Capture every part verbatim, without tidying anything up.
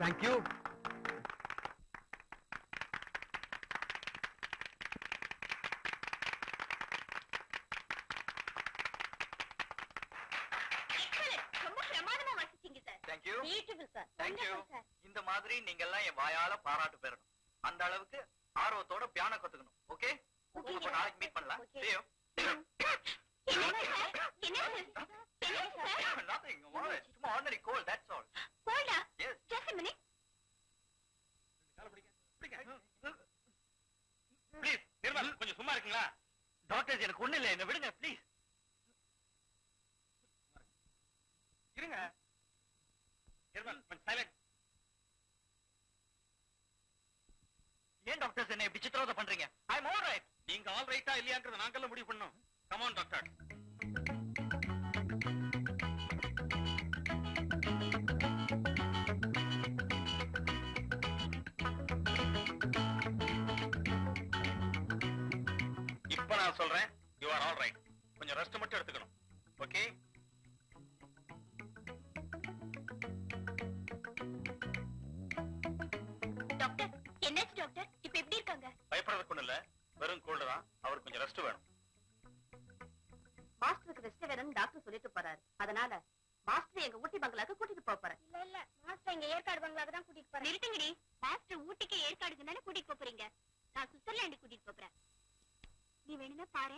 Thank you. Thank you. Beautiful sir. Thank you. இந்த மாதிரி நீங்க எல்லாம் என் வாயால பாராட்டு பெறணும். அந்த அளவுக்கு ஆர்வத்தோட பியானோ கத்துக்கணும். ஓகே? அப்ப நாளைக்கு மீட் பண்ணலாம். See you. Nothing. It's just ordinary cold. That's all. Cold? Yes. Just a minute. Please, Nirmal கொஞ்சம் சும்மா இருக்கீங்களா? டாக்டர் எனக்கு ஒண்ணு இல்ல, என்ன விடுங்க ப்ளீஸ். இருங்க. நிர்மல் கொஞ்சம் சைலண்ட். ஏன் டாக்டர் என்ன இப்படி சித்திரவதை பண்றீங்க? I am all right. நீங்க ஆல் ரைட்டா இல்லையான்றத நாங்களே முடிவு பண்ணோம். Come on doctor. இப்ப நான் சொல்றேன், யூ ஆர் ஆல் ரைட். கொஞ்சம் ரெஸ்ட் மட்டும் எடுத்துக்கணும். ஓகே? டாக்டர், என்னாச்சு டாக்டர்? இப்ப எப்படி இருக்காங்க? பயப்படுறதுக்கு ஒண்ணு இல்ல, வெறும் கோல்டு தான். அவருக்கு கொஞ்சம் ரெஸ்ட் வேணும். மாஸ்டருக்கு ரெஸ்ட் வேணும்னு டாக்டர் சொல்லிட்டு போறாரு. அதனால மாஸ்டர் எங்க ஊட்டி பங்களாக்கு கூட்டிட்டு போக போறேன். இல்ல இல்ல, மாஸ்டர் எங்க ஏற்காடு பங்களாக்கு தான் கூட்டிட்டு போறேன். நிறுத்துங்கடி. மாஸ்டர் ஊட்டிக்கு ஏற்காடுக்கு தானே கூட்டிட்டு போறீங்க. நான் சுவிட்சர்லாந்து கூட்டிட்டு போறேன். நீ வேணும்னா பாரு.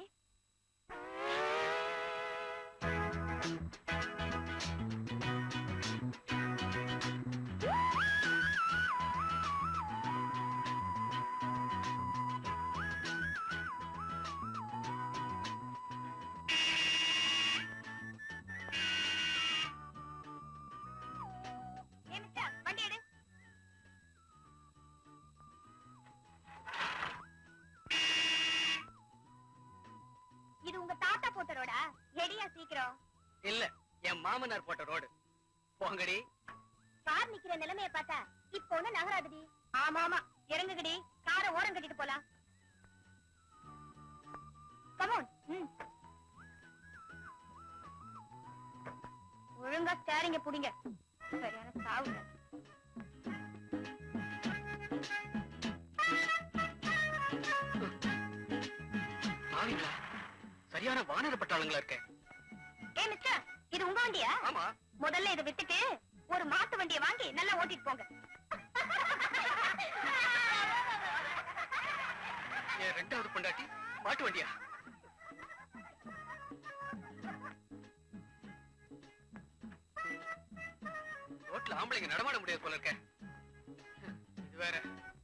இது உங்க தாத்தா போட்ட ரோடா? ரெடியா சீக்கிரம். இல்ல, என் மாமனார் போட்ட ரோடு. போங்கடி. கார் நிக்கிற நிலைமைய பார்த்தா இப்ப ஒண்ணு நகராதுடி. ஆமா ஆமா, இறங்குகடி. காரை ஓரம் கட்டிட்டு போலாம். கமோன். ஒழுங்கா ஸ்டேரிங்க புடிங்க. சரியான சாவுங்க. ஆவீங்களா? சரியான வானர பட்டாளங்களா இருக்க. ஏ மிஸ்டர், இது உங்க வண்டியா? ஆமா. முதல்ல இதை விட்டுட்டு ஒரு மாட்டு வண்டியை வாங்கி நல்லா ஓட்டிட்டு போங்க. என் ரெண்டாவது பொண்டாட்டி மாட்டு வண்டியா? ரோட்ல ஆம்பளைங்க நடமாட முடியாது போல இருக்க. இது வேற.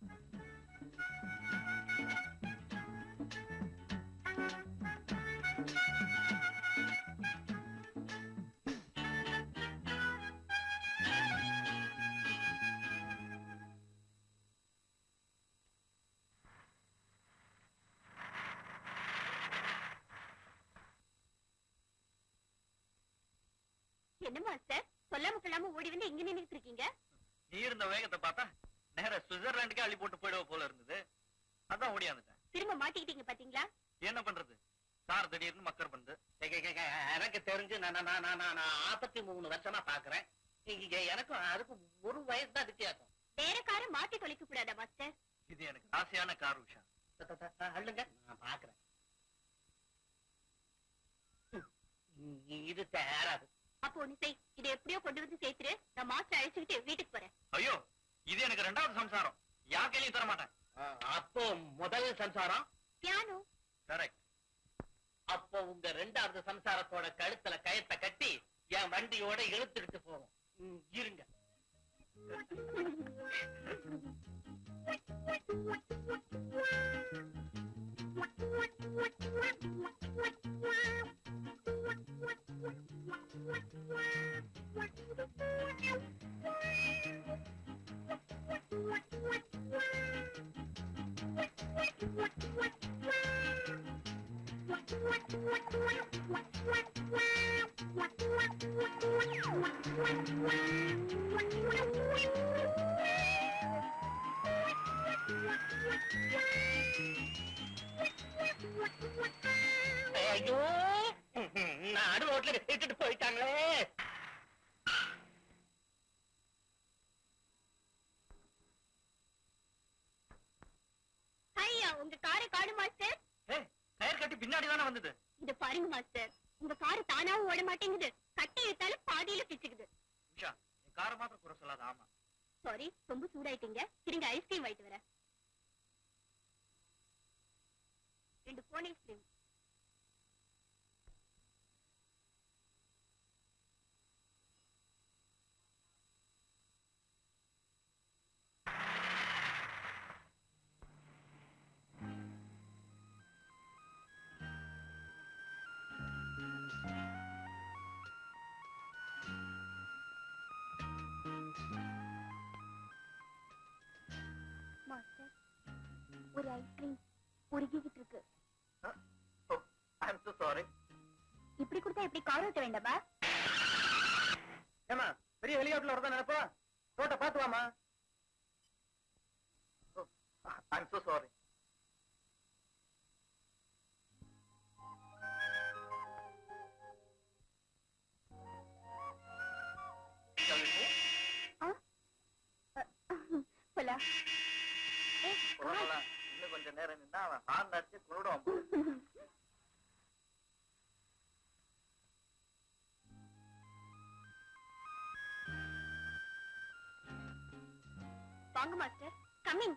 என்ன மாஸ்டர், சொல்லாம கொள்ளாம ஓடி வந்து இங்க நின்னுட்டு இருக்கீங்க? நீ இருந்த வேகத்தை பார்த்தா நேர சுவிட்சர்லாந்துக்கே அள்ளி போட்டு போயிடுவ போல இருந்தது. அதான் ஓடியாந்துட்டேன். திரும்ப மாட்டிக்கிட்டீங்க பாத்தீங்களா? என்ன பண்றது, கார் திடீர்னு மக்கர் பண்ணு. எனக்கு தெரிஞ்சு நான் நாற்பத்தி மூணு வருஷமா பாக்குறேன். எனக்கும் அதுக்கும் ஒரு வயசு தான் வித்தியாசம். வேற காரை மாட்டி தொலைக்க கூடாதா மாஸ்டர்? இது எனக்கு ஆசையான கார் விஷயம். அள்ளுங்க, நான் பாக்குறேன். இது தேராது. அப்போ ஒண்ணு செய், இதை எப்படியோ கொண்டு வந்து சேர்த்துரு. நான் மாஸ்டர் அழைச்சுக்கிட்டு வீட்டுக்கு போறேன். ஐயோ, இது எனக்கு ரெண்டாவது சம்சாரம். யார் கையிலையும் தர மாட்டேன். அப்போ முதல் சம்சாரம் பியானோ. கரெக்ட். அப்போ உங்க ரெண்டாவது சம்சாரத்தோட கழுத்துல கயத்தை கட்டி என் வண்டியோட இழுத்துக்கிட்டு போவோம். இருங்க. ஐயோ, நாடு ரோட்ல விட்டுட்டு போயிட்டாங்களே. பின்னாடி தானே வந்தது. இது பாருங்க மாஸ்டர், உங்க காரு தானாவும் ஓட மாட்டேங்குது, கட்டி எடுத்தாலும் பாதியில பிச்சுக்குது. உஷா, என் காரை மாத்திரம் குறை சொல்லாத. ஆமா சாரி, ரொம்ப சூடாயிட்டீங்க. இருங்க ஐஸ்கிரீம் வாங்கிட்டு வரேன். ரெண்டு கோன் ஐஸ்கிரீம். மாஸ்டர், ஒரு ஐஸ்கிரீம் உருகிக்கிட்டு இருக்கு. I am so sorry. இப்படி கொடுத்தா எப்படி கார் ஓட்ட வேண்டாமா? ஏமா பெரிய வெளியாட்டுல வரதான் நினைப்பா, தோட்ட பாத்து வாமா. I am so sorry. போலா. இன்னும் கொஞ்சம் நேரம் நின்னா அவன் ஹார்ன் அடிச்சு குருடுவான். வாங்க master, coming.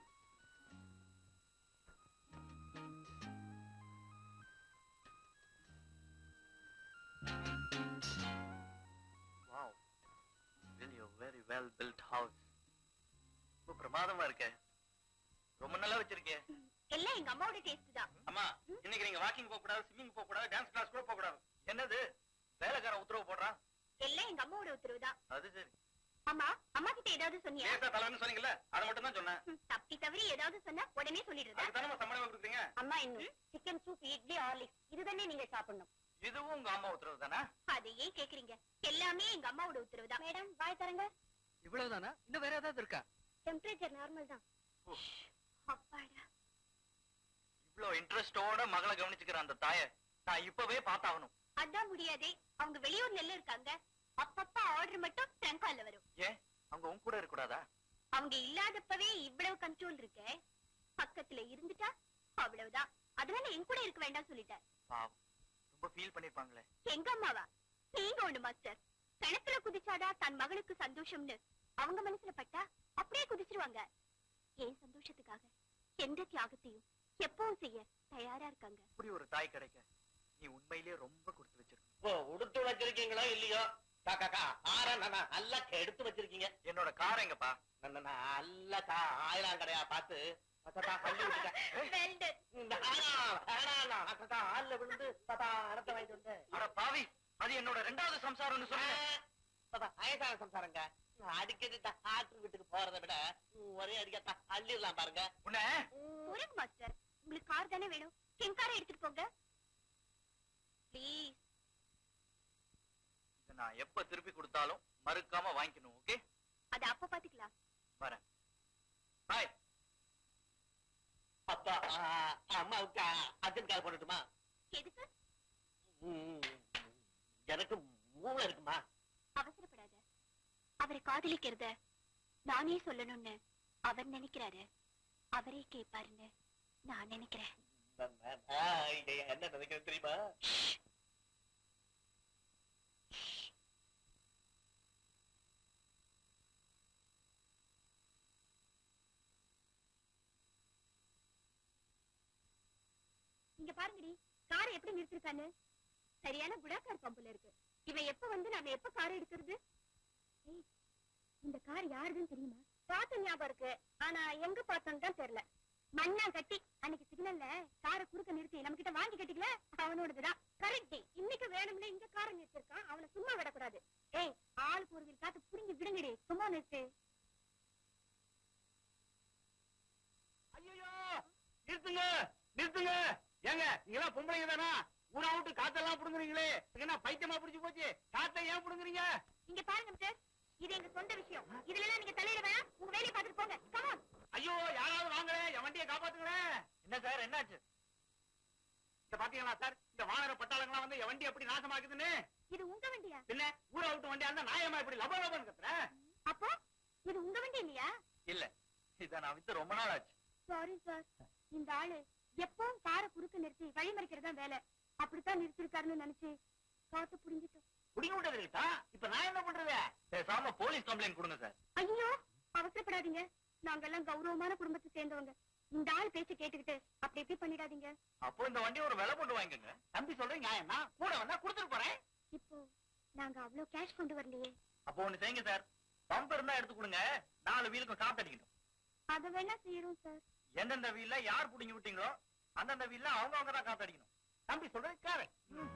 Wow, really a very well built house. ரொம்ப பிரமாதமா இருக்கே, ரொம்ப நல்லா வச்சிருக்கே. எல்லாம் எங்க அம்மாவோட டேஸ்ட் தான். அம்மா, இன்னைக்கு நீங்க வாக்கிங் போக கூடாது, ஸ்விமிங் போக கூடாது, டான்ஸ் கிளாஸ் கூட போக கூடாது. என்னது வேலைக்காரன் உத்தரவு போடுறான்? எல்லாம் எங்க அம்மாவோட உத்தரவு தான். அது சரி. அம்மா, அம்மா கிட்ட ஏதாவது சொன்னியா? பேச தலைன்னு சொன்னீங்கல்ல, அதை மட்டும் தான் சொன்னேன். ம், தப்பி தவறி ஏதாவது சொன்னா உடனே சொல்லிடுறதா? அதுக்கு தானே சம்பளம் கொடுக்குறீங்க. அம்மா, இன்னும் சிக்கன் சூப், இட்லி, ஹார்லிக்ஸ் இதுதானே நீங்க சாப்பிடணும். இதுவும் உங்க அம்மா உத்தரவு தானே? அதை ஏன் கேக்குறீங்க? எல்லாமே எங்க அம்மாவோட உத்தரவு தான். மேடம், வாய் தரங்க. இவ்வளவுதானா? இன்னும் வேற ஏதாவது இருக்கா? டெம்பரேச்சர் நார்மல் தான். ஓ, அப்பாடா. இவ்வளவு இன்ட்ரெஸ்டோட மகளை கவனிச்சுக்கிற அந்த தாயை நான் இப்பவே பார்த்தாகணும். அதான் முடியாதே, அவங்க வெளியூர்ல எல்லாம் இருக்காங்க. அப்பப்ப ஆர்டர் மட்டும் ட்ரங்கால வரும். ஏன் அவங்க உன் கூட இருக்க கூடாதா? அவங்க இல்லாதப்பவே இவ்வளவு கண்ட்ரோல் இருக்கு. பக்கத்துல இருந்துட்டா அவ்வளவுதான். அதனால என் கூட இருக்க வேண்டாம் சொல்லிட்டேன். பாவம், ரொம்ப ஃபீல் பண்ணிருப்பாங்களே. எங்க அம்மாவா? நீங்க ஒண்ணு மாஸ்டர், கிணத்துல குதிச்சாடா தன் மகளுக்கு சந்தோஷம்னு அவங்க மனசுல பட்டா அப்படியே குதிச்சிருவாங்க. என் சந்தோஷத்துக்காக எந்த தியாகத்தையும் எப்பவும் செய்ய தயாரா இருக்காங்க. இப்படி ஒரு தாய் கிடைக்க நீ உண்மையிலேயே ரொம்ப கொடுத்து வச்சிருக்க. ஓ, உடுத்து வச்சிருக்கீங்களோ இல்லையோ? காக்கா ஆற நல்லா எடுத்து வச்சிருக்கீங்க. என்னோட கார் எங்கப்பா? நல்ல கா ஆயிரம் கடையா பார்த்து ஆள்ல விழுந்து அடத்த வாங்கிட்டு வந்தேன். அட பாவி, அது என்னோட ரெண்டாவது சம்சாரம்னு சொன்னேன். வயசான சம்சாரங்க, அடிக்கடி ஆற்று வீட்டுக்கு போறதை விட ஒரே அடிக்கா அள்ளிடலாம் பாருங்க. உன்ன முருகு மாஸ்டர், உங்களுக்கு கார் தானே வேணும், என் காரை எடுத்துட்டு போங்க ப்ளீஸ். இதை நான் எப்ப திருப்பி கொடுத்தாலும் மறுக்காம வாங்கிக்கணும். ஓகே, அது அப்ப பாத்துக்கலாம். வரேன். பாய். அப்பா, அம்மாவுக்கு அர்ஜென்ட் கால் பண்ணட்டுமா? எதுக்கு? எனக்கு மூளை இருக்குமா? அவசரப்படாத. அவரை காதலிக்கிறத நானே சொல்லணும்னு அவர் நினைக்கிறாரு. அவரே கேட்பாருன்னு நான் நினைக்கிறேன். என்ன நினைக்கிறேன் தெரியுமா? இங்க பாருங்கடி, காரை எப்படி நிறுத்திருக்கான்னு. சரியான குடாக்கார் பம்புல இருக்கு. இவன் எப்ப வந்து நாம எப்ப காரை எடுக்கிறது? இந்த கார் யாருதுன்னு தெரியுமா? பார்த்த ஞாபகம் இருக்கு, ஆனா எங்க பார்த்தோன்னு தான் தெரியல. மண்ணா கட்டி அன்னைக்கு சிக்னல்ல காரை குறுக்க நிறுத்தி நம்ம கிட்ட வாங்கி கட்டிக்கல, அவனோடதுதான். கரெக்ட். இன்னைக்கு வேணும்னு இங்க காரை நிறுத்திருக்கான், அவனை சும்மா விடக்கூடாது. ஏய், ஆளுக்கு ஒரு காத்து புடிங்கி விடுங்கடி, சும்மா நிறுத்து. ஐயோ, நிறுத்துங்க நிறுத்துங்க. ஏங்க, நீங்களாம் பொம்பளைங்க தானா? ஊரா விட்டு காத்தெல்லாம் புடுங்குறீங்களே, என்ன பைத்தியமா புடிச்சு போச்சு? காத்தை ஏன் புடுங்குறீங்க? இங்க பாருங்க மிஸ்டர், இது எங்க சொந்த விஷயம். இதுல எல்லாம் நீங்க தலையிட வேணாம், உங்க வேலையை பார்த்துட்டு போங்க. Come on. ஐயோ, யாராவது வாங்கலே, என் வண்டியை காப்பாத்துங்களேன். என்ன சார், என்னாச்சு? இத பாத்தீங்களா சார், இந்த வானர பட்டாளங்களாம் வந்து என் வண்டி எப்படி நாசமாக்குதுன்னு? இது உங்க வண்டியா? என்ன ஊரா விட்டு வண்டியா இருந்தா நாயமா இப்படி லப லபன்னு கத்துற? அப்போ இது உங்க வண்டி இல்லையா? இல்ல, இத நான் வித்து ரொம்ப நாள் ஆச்சு. சாரி சார், இந்த ஆளு எப்பவும் காரை குறுக்க நிறுத்தி வழிமறிக்கிறதா வேலை அப்படித்தான் நிறுத்திருக்காருன்னு நினைச்சு காத்து புடிங்கிட்டோம். புடிங்க விட்டதுக்கா இப்ப நான் என்ன பண்றது? பேசாம போலீஸ் கம்ப்ளைண்ட் கொடுங்க சார். ஐயோ அவசரப்படாதீங்க, நாங்கெல்லாம் கௌரவமான குடும்பத்தை சேர்ந்தவங்க. இந்த ஆள் பேச்சு கேட்டுக்கிட்டு அப்படி எப்படி பண்ணிடாதீங்க. அப்போ இந்த வண்டி ஒரு விலை போட்டு வாங்கிக்கோங்க. தம்பி சொல்றேன் நியாயம்னா கூட வந்தா கொடுத்துட்டு போறேன். இப்போ நாங்க அவ்வளவு கேஷ் கொண்டு வரலையே. அப்போ ஒண்ணு செய்யுங்க சார், பம்ப் இருந்தா எடுத்து கொடுங்க, நாலு வீலுக்கும் காத்து அடிக்கணும். அதை வேணா செய்யறோம் சார். எந்தெந்த வீல்ல யார் புடிங்கி விட்டீங்களோ அந்தந்த வீல்ல அவங்க அவங்க தான் காத்து அடிக்கணும். தம்பி சொல்றது கேளு.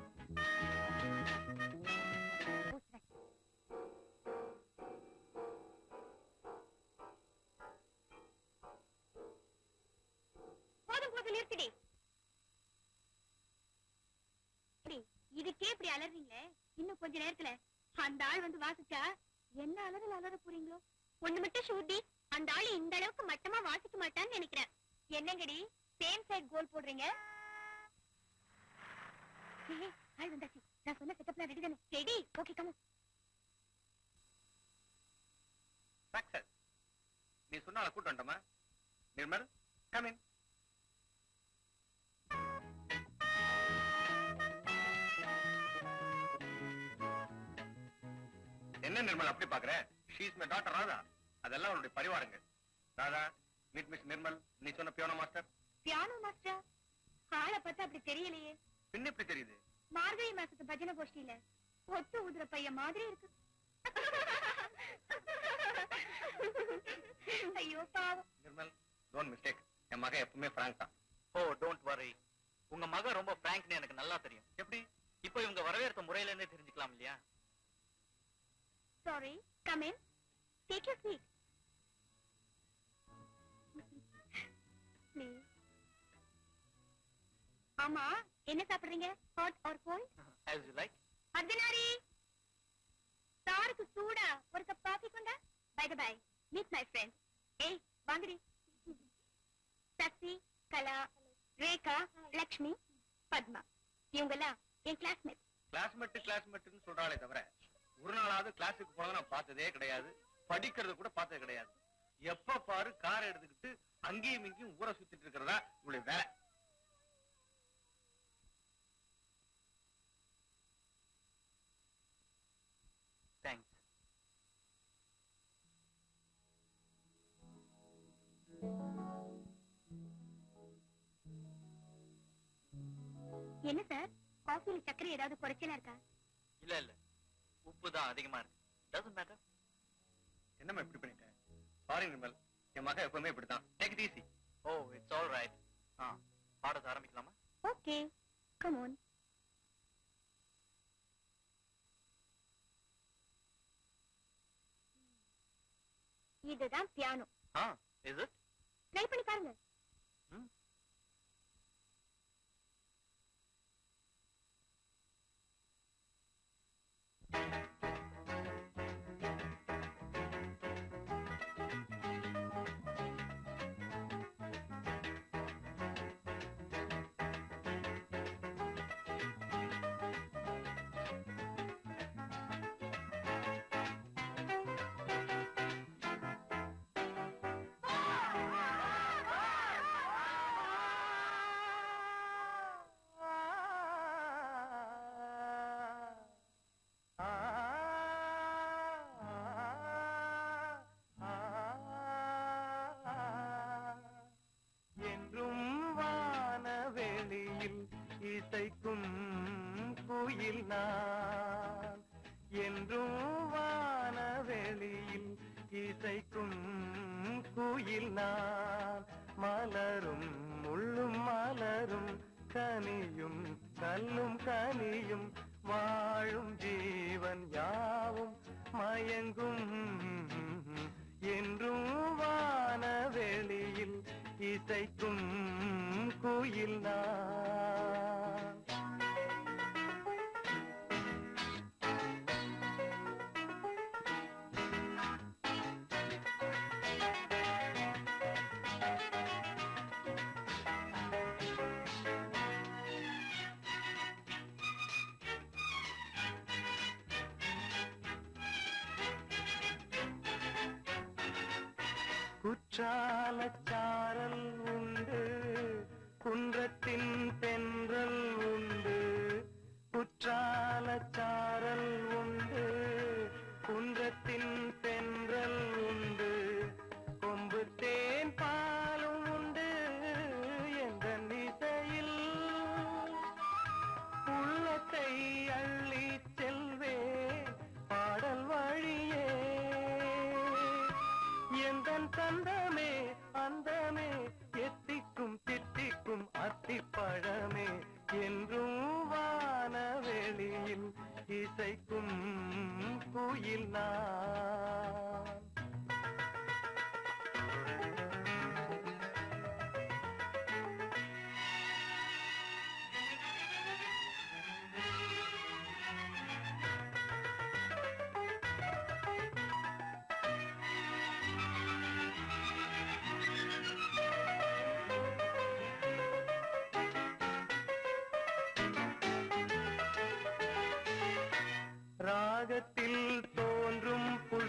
போதும் போதும் நிறுத்திடி. இதுக்கே இப்படி அலறீங்களே, இன்னும் கொஞ்ச நேரத்துல அந்த ஆள் வந்து வாசிச்சா என்ன அலறல் அலற போறீங்களோ. ஒண்ணு மட்டும் ஷூட்டி, அந்த ஆள் இந்த அளவுக்கு மட்டமா வாசிக்க மாட்டான்னு நினைக்கிறேன். என்னங்கடி சேம் சைட் கோல் போடுறீங்க? ஆள் வந்தாச்சு, நான் சொன்ன செட்டப்லாம் ரெடி தானே? Ready, okay come on. Success. நீ சொன்னால கூட்டு வந்துட்டோமா? Nirmal come in. என்ன நிர்மல் அப்படி பாக்குற? She is my daughter Radha. அதெல்லாம் உன்னுடைய பரிவாரங்க. Radha, meet miss Nirmal. நீ சொன்ன பியானோ மாஸ்டர். Piano master? ஆளை பார்த்தா அப்படி தெரியலையே. பின்ன எப்படி தெரியுது? மார்கழி மாசத்து பஜனை கோஷ்டியில ஒத்து ஊதுற பையன் மாதிரி இருக்கு. ஐயோ பாவம். Nirmal, don't mistake. என் மகன் எப்பவுமே பிராங்க் தான். ஓ டோன்ட் வரி. உங்க மகன் ரொம்ப பிராங்க்னு எனக்கு நல்லா தெரியும். எப்படி? இப்போ இவங்க வரவேற்ற முறையில இருந்தே தெரிஞ்சுக்கலாம் இல்லையா? Sorry, come in. Take your seat. Please. ஆமா, என்ன சாப்பிடுறீங்க? Hot or cold? As you like. அர்ஜுனாரி, சாருக்கு சூடா ஒரு கப் காஃபி கொண்டா? By the by, meet my friends. ஏய், வாங்கடி. சசி, கலா, ரேகா, லக்ஷ்மி, பத்மா. இவங்கெல்லாம் என் கிளாஸ்மேட். கிளாஸ்மேட் கிளாஸ்மேட்னு சொல்றாளே தவிர ஒரு நாளாவது கிளாஸுக்கு போனதை நான் பார்த்ததே கிடையாது. படிக்கிறது கூட பார்த்தது கிடையாது. எப்ப பாரு காரை எடுத்துக்கிட்டு அங்கேயும் இங்கேயும் ஊரை சுத்திட்டு இருக்கிறதா இவளுடைய வேலை. தேங்க்ஸ். என்ன சார், காஃபில சக்கரை ஏதாவது குறைச்சலா இருக்கா? இல்ல இல்ல, உப்பு தான் அதிகமா இருக்கு. Doesn't matter. என்னம்மா இப்படி பண்ணிட்டேன்? சாரி நிர்மல், என் மகன் எப்பவுமே இப்படித்தான். Take it easy. Oh it's all right. ஆ, பாடத்தை ஆரம்பிக்கலாமா? Okay, come on. இதுதான் பியானோ. ஆ, இஸ் இட்? ட்ரை பண்ணி பாருங்க. ம். நான் என்றும் வானவெளியில் இசைக்கும் குயில் நான் மலரும் முள்ளும் மலரும் கனியும் கல்லும் கனியும் வாழும் ஜீவன் யாவும் மயங்கும் என்றும் வானவெளியில் இசைக்கும் குயில் நான். குற்றாலச்சாரல் உண்டு குன்றத்தின் தென்றல் உண்டு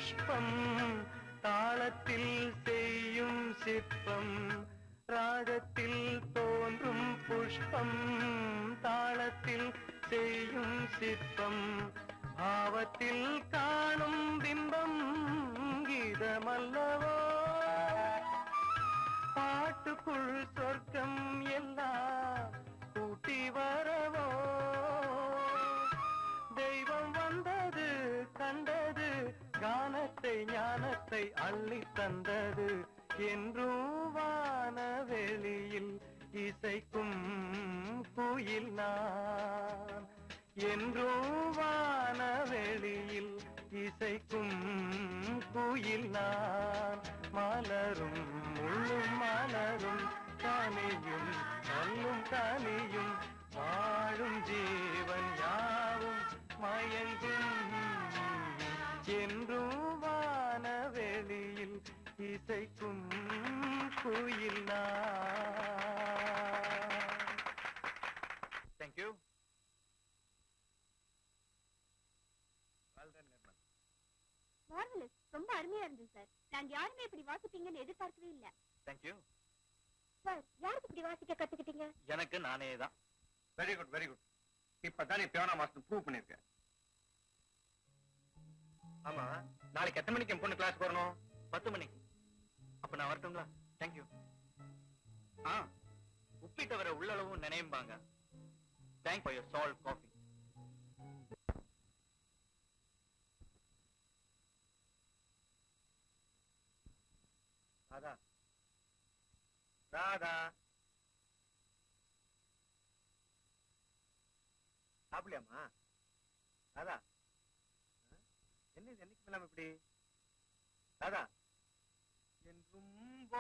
புஷ்பம் தாளத்தில் செய்யும் சிற்பம் ராகத்தில் தோன்றும் புஷ்பம் தாளத்தில் செய்யும் சிற்பம் பாவத்தில் காணும் பிம்பம் கீதமல்லவோ பாட்டுக்குள் சொர்க்கம் எல்லாம் கூட்டி வரவோ தெய்வம் வந்தது கண்டது கானத்தை ஞானத்தை அள்ளி தந்தது என்றும் வானவெளியில் இசைக்கும் குயில் நான் என்றும் வானவெளியில் இசைக்கும் குயில் நான் மலரும் முள்ளும் மலரும் கனியும் கல்லும் கனியும் வாழும் ஜீவன் யாவும் மயங்கும் என்றும் வானவெளியில் இசைக்கும் குயில் நான். Thank you. மார்வலஸ், ரொம்ப அருமையா இருந்தது சார். நாங்க யாருமே இப்படி வாசிப்பீங்கன்னு எதிர்பார்க்கவே இல்ல. Thank you. சார், யாருக்கு இப்படி வாசிக்க கத்துக்கிட்டீங்க? எனக்கு நானே தான். Very good very good. இப்பதான் நீ பியானோ மாஸ்டர் ப்ரூவ் பண்ணிருக்க. ஆமா, நாளைக்கு எத்தனை மணிக்கு என் பொண்ணு கிளாஸ் வரணும்? பத்து மணிக்கு. அப்ப நான் வரட்டுங்களா? தேங்க்யூ. ஆ, உப்பிட்ட வர உள்ளளவும் நினைம்பாங்க. Thank for your salt coffee. Radha Radha சாப்பிடலாமா? ராதா, என்ன இது என்னைக்கு இல்லாம இப்படி? ராதா, என்றும்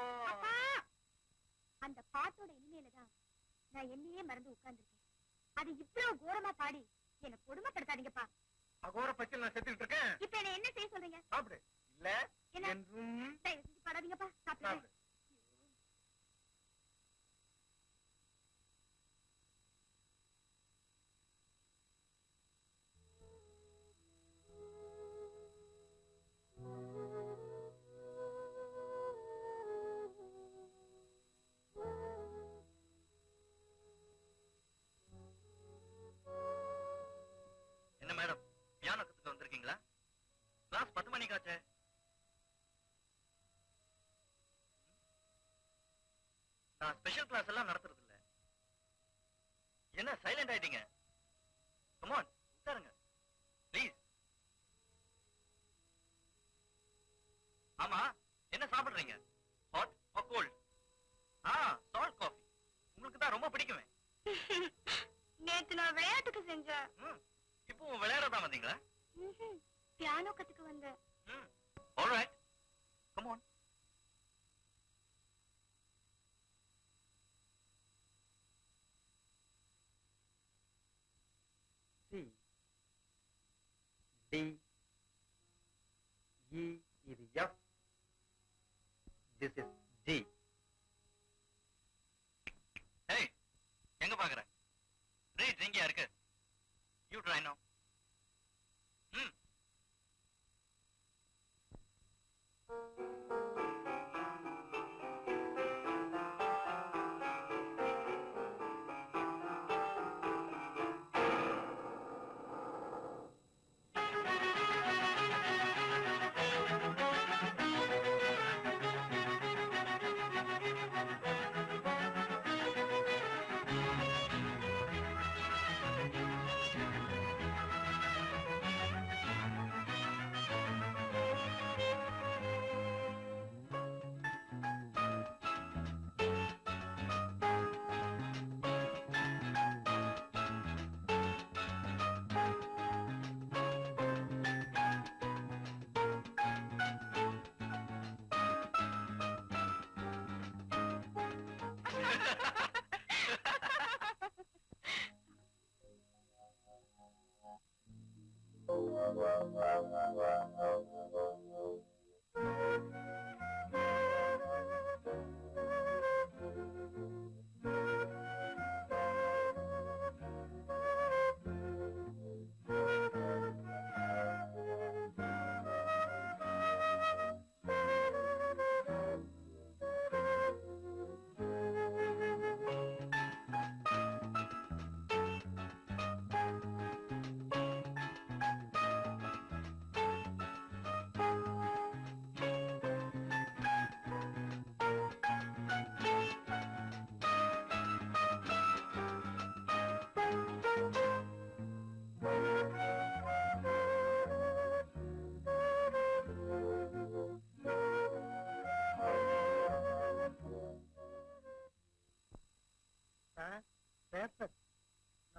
அந்த பாட்டோட இனிமையில தான் நான் என்னையே மறந்து உட்கார்ந்துருக்கேன். அது இவ்வளவு கோரமா பாடி என்ன கொடுமைப்படுத்தாதீங்கப்பா. அகோர பச்சல் நான் செத்துட்டு இருக்கேன். இப்ப என்ன என்ன செய்ய சொல்றீங்க? சாப்பிடு. இல்ல என்ன? என்றும் தயவு செஞ்சு பாடாதீங்கப்பா. சாப்பிடு. என்ன மேடம், பியானோ கத்துக்க வந்திருக்கீங்களா? கிளாஸ் பத்து மணிக்காச்சே. நான் ஸ்பெஷல் கிளாஸ் எல்லாம் நடத்துறது இல்ல. என்ன சைலண்ட் ஆயிட்டீங்க? கம் ஆன், உட்காருங்க ப்ளீஸ். ஆமா, என்ன சாப்பிடுறீங்க? Hot or cold? ஆ, சால்ட் காஃபி. உங்களுக்கு தான் ரொம்ப பிடிக்குமே. நேத்து நான் விளையாட்டுக்கு செஞ்சேன். இப்போ விளையாடதான் வந்தீங்களா? பியானோ கத்துக்க வந்தேன். All right, come on. C D E இது F, this is G. Hey, எங்க பாக்குற? ரீட் எங்கயா இருக்கு? You try now. Hmm.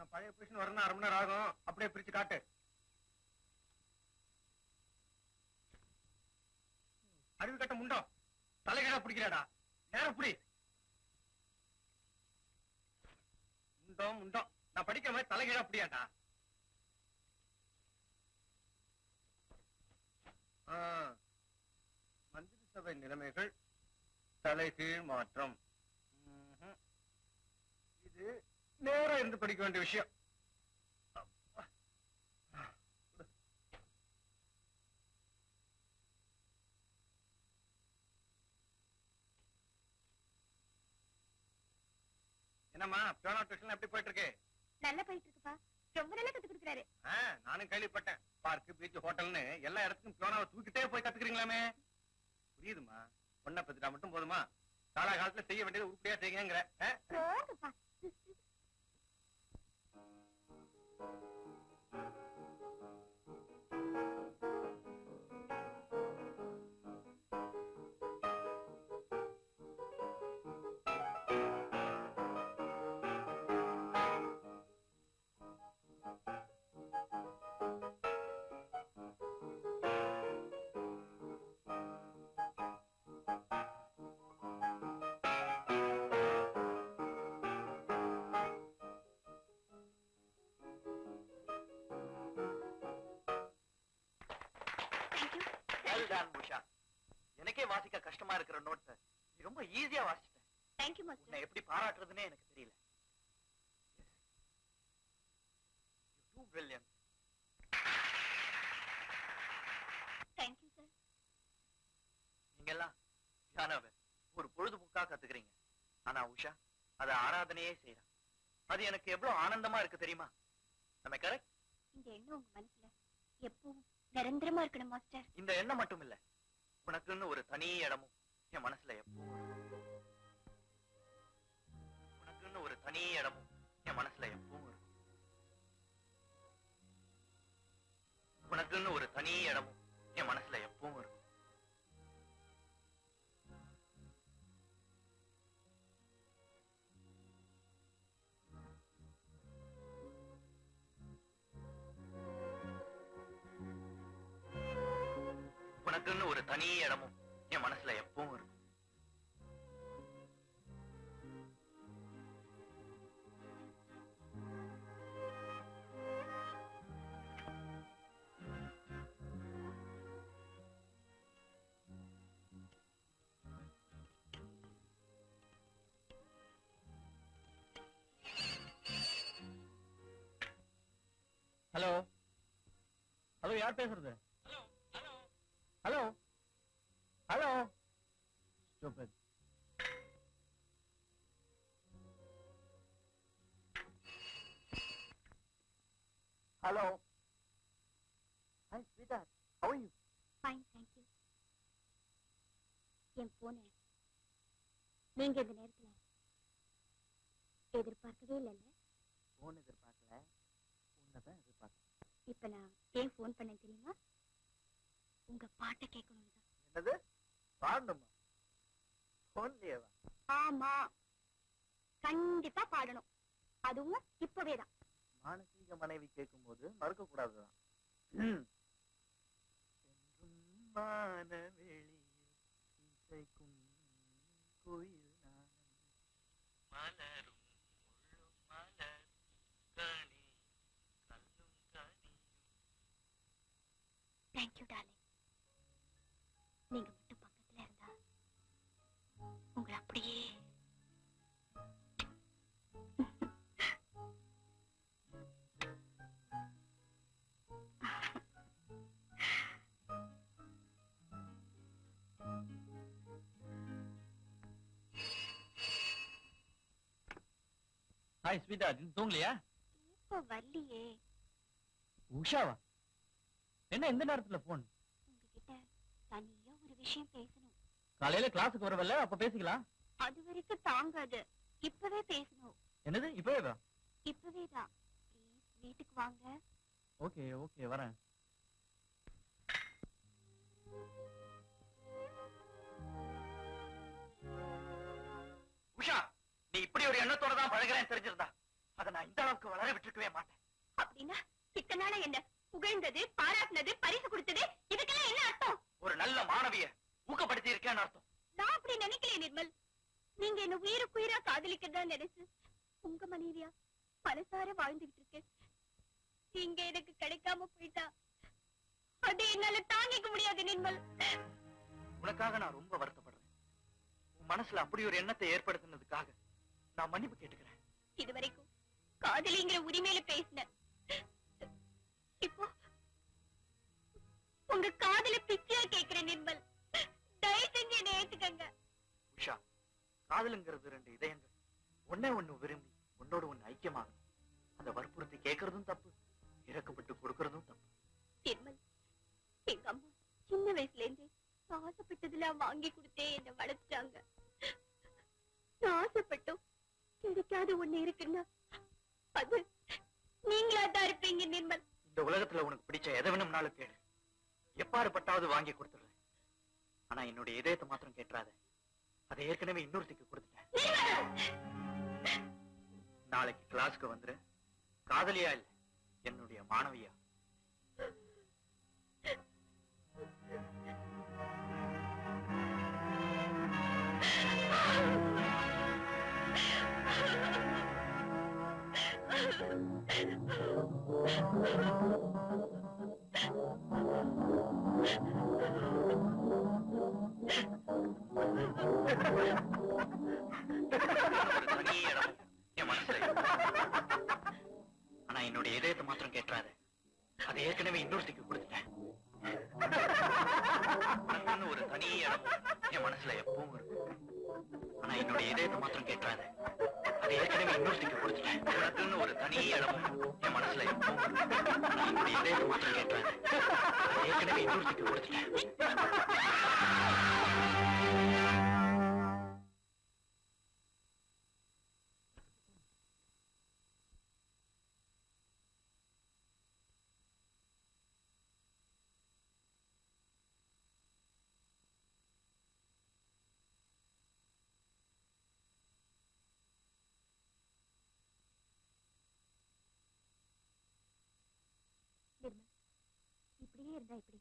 பழைய பொசிஷன் வரணும் அரை மணி நேரம் ஆகும். அப்படியே பிரிச்சு காட்டு. அறிவு கட்ட முண்டோ தலைகீழா பிடிக்கிறாடா. நேரம் புடி. முண்டோ முண்டோ நான் படிக்கிற மாதிரி தலைகீழா பிடியாண்டா. மந்திரி சபை நிலைமைகள் தலைகீழ் மாற்றம். இது நேரம் இருந்து படிக்க வேண்டிய விஷயம். என்னம்மா பியானோ டியூஷன் எப்படி போயிட்டு இருக்கு? நல்லா போயிட்டு இருக்குப்பா. ரொம்ப நல்லா கத்து கொடுக்குறாரு. நானும் கேள்விப்பட்டேன். பார்க்கு பீச் ஹோட்டல்னு எல்லா இடத்துக்கும் பியானோவை தூக்கிட்டே போய் கத்துக்கிறீங்களாமே. புரியுதுமா. பொண்ணை பத்திட்டா மட்டும் போதுமா? காலகாலத்துல செய்ய வேண்டியது உருப்படியா செய்யுங்கிற. எனக்கே வாசிக்க கஷ்டமா இருக்கிற நோட்ஸ் நீ ரொம்ப ஈஸியா வாசிச்சிட்ட. Thank you master. உன்னை எப்படி பாராட்டுறதுன்னே எனக்கு தெரியல. You do brilliant. Thank you sir. நீங்க எல்லாம் பியானோவை ஒரு பொழுதுபோக்கா கத்துக்கிறீங்க. ஆனா உஷா அதை ஆராதனையே செய்யறா. அது எனக்கு எவ்வளவு ஆனந்தமா இருக்கு தெரியுமா? நம்ம கரெக்ட். இந்த எண்ணம் உங்க மனசுல எப்பவும் நிரந்தரமா இருக்கணும் மாஸ்டர். இந்த எண்ணம் மட்டும் இல்ல, உனக்குன்னு ஒரு தனி இடமும் என் மனசுல எப்பவும் உனக்குன்னு ஒரு தனி இடமும் என் மனசுல எப்பவும் இருக்கும். உனக்குன்னு ஒரு தனி இடமும் என் மனசுல எப்பவும் இருக்கும். உனக்குன்னு ஒரு தனி இடமும் என் மனசுல எப்பவும் இருக்கும். ஹலோ ஹலோ, யார் பேசுறது? Hello hello. Stupid. Hello. Hi, sweetheart. How are you? Fine, thank you. என் போன நீங்க இந்த நேரத்துல எதிர்பார்க்கவே இல்லைல்ல? போன் எதிர்பார்க்கல, உன்னதான் எதிர்பார்க்கல. இப்ப நான் ஏன் போன் பண்ணேன் தெரியுமா? உங்க பாட்டை கேட்கணும். என்னது பாடணுமா? போன்லயேவா? ஆமா, கண்டிப்பா பாடணும். அதுவும் இப்பவேதான். மானசீக மனைவி கேட்கும் போது மறுக்க கூடாதுதான். கோயில் மலரும் மலர் கனி கல்லும் கனி. Thank you darling. நீங்க மட்டும் பக்கத்துல இருந்தா உங்களை அப்படியே ஹாய் ஸ்வீட்டா, தூங்கலையா? இப்ப வரலையே. உஷாவா? என்ன இந்த நேரத்துல போன்? உங்ககிட்ட தனியா ஒரு விஷயம் பேசணும். காலையில கிளாஸுக்கு வரவல்ல, அப்ப பேசிக்கலாம். அது வரைக்கும் தாங்காது. இப்பவே பேசணும். என்னது இப்பவே? இப்பவேதான். ப்ளீஸ் வீட்டுக்கு வாங்க. ஓகே ஓகே, வரேன். உஷா, நீ இப்படி ஒரு எண்ணத்தோட தான் பழகிறேன்னு தெரிஞ்சிருந்தா அதை நான் இந்த அளவுக்கு வளர விட்டுருக்கவே மாட்டேன். அப்படின்னா இத்தனை நாளா என்ன புகழ்ந்தது, பாராட்டினது, பரிசு கொடுத்தது, இதுக்கெல்லாம் என்ன அர்த்தம்? ஒரு நல்ல மாணவிய ஊக்கப்படுத்தி இருக்கேன்னு அர்த்தம். நான் அப்படி நினைக்கல நிர்மல். நீங்க என்ன உயிருக்குயிரா காதலிக்கிறதா நினைச்சு உங்க மனைவியா மனசார வாழ்ந்துகிட்டு இருக்கேன். நீங்க எனக்கு கிடைக்காம போயிட்டா அது என்னால தாங்கிக்க முடியாது நிர்மல். உனக்காக நான் ரொம்ப வருத்தப்படுறேன். உன் மனசுல அப்படி ஒரு எண்ணத்தை ஏற்படுத்தினதுக்காக நான் மன்னிப்பு கேட்டுக்கிறேன். இதுவரைக்கும் காதலிங்கிற உரிமையில பேசினேன். இப்போ உங்க காதல பிச்சையா கேட்கிறேன் நிர்மல். தயவு செஞ்சு என்ன ஏத்துக்கங்க. உஷா, காதலுங்கிறது ரெண்டு இதயங்கள் ஒன்னே ஒண்ணு விரும்பி ஒன்னோட ஒண்ணு ஐக்கியமாகும். அதை வற்புறுத்தி கேட்கறதும் தப்பு, இறக்கப்பட்டு கொடுக்கறதும் தப்பு. நிர்மல், எங்க அம்மா சின்ன வயசுல இருந்து ஆசைப்பட்டதெல்லாம் வாங்கி கொடுத்தே என்ன வளர்த்துட்டாங்க. நான் ஆசைப்பட்டோம் கிடைக்காத ஒண்ணு இருக்குன்னா அது நீங்களா தான் இருப்பீங்க நிர்மல். இந்த உலகத்துல உனக்கு பிடிச்ச எதை வேணும்னாலும் கேடு, எப்பாறுபட்டாவது வாங்கி கொடுத்துடுறேன். ஆனா என்னுடைய இதயத்தை மாத்திரம் கேட்டுறாத. அதை ஏற்கனவே இன்னொருத்திக்கு கொடுத்துட்டேன். நாளைக்கு கிளாஸ்க்கு வந்துரு. காதலியா இல்ல, என்னுடைய மாணவியா. தனி இடம் என் மனசுல. ஆனா என்னுடைய இதயத்தை மாத்திரம் கேட்டுறாத. அதை ஏற்கனவே இன்னொருத்திக்கு கொடுத்துட்டேன். ஒரு தனி இடம் என் மனசுல எப்பவும் இருக்கு. ஆனா என்னுடைய இதயத்தை மாத்திரம் கேட்டுறாத. அதை ஏற்கனவே இன்னொருத்திக்கு கொடுத்துட்டேன். உனக்குன்னு ஒரு தனி இடமும் என் மனசுல எப்பவும் இருக்கு. ஆனா என்னுடைய இதயத்தை மாத்திரம் கேட்டுறாத. அதை ஏற்கனவே இன்னொருத்திக்கு கொடுத்துட்டேன். இப்படியே இருந்தா இப்படி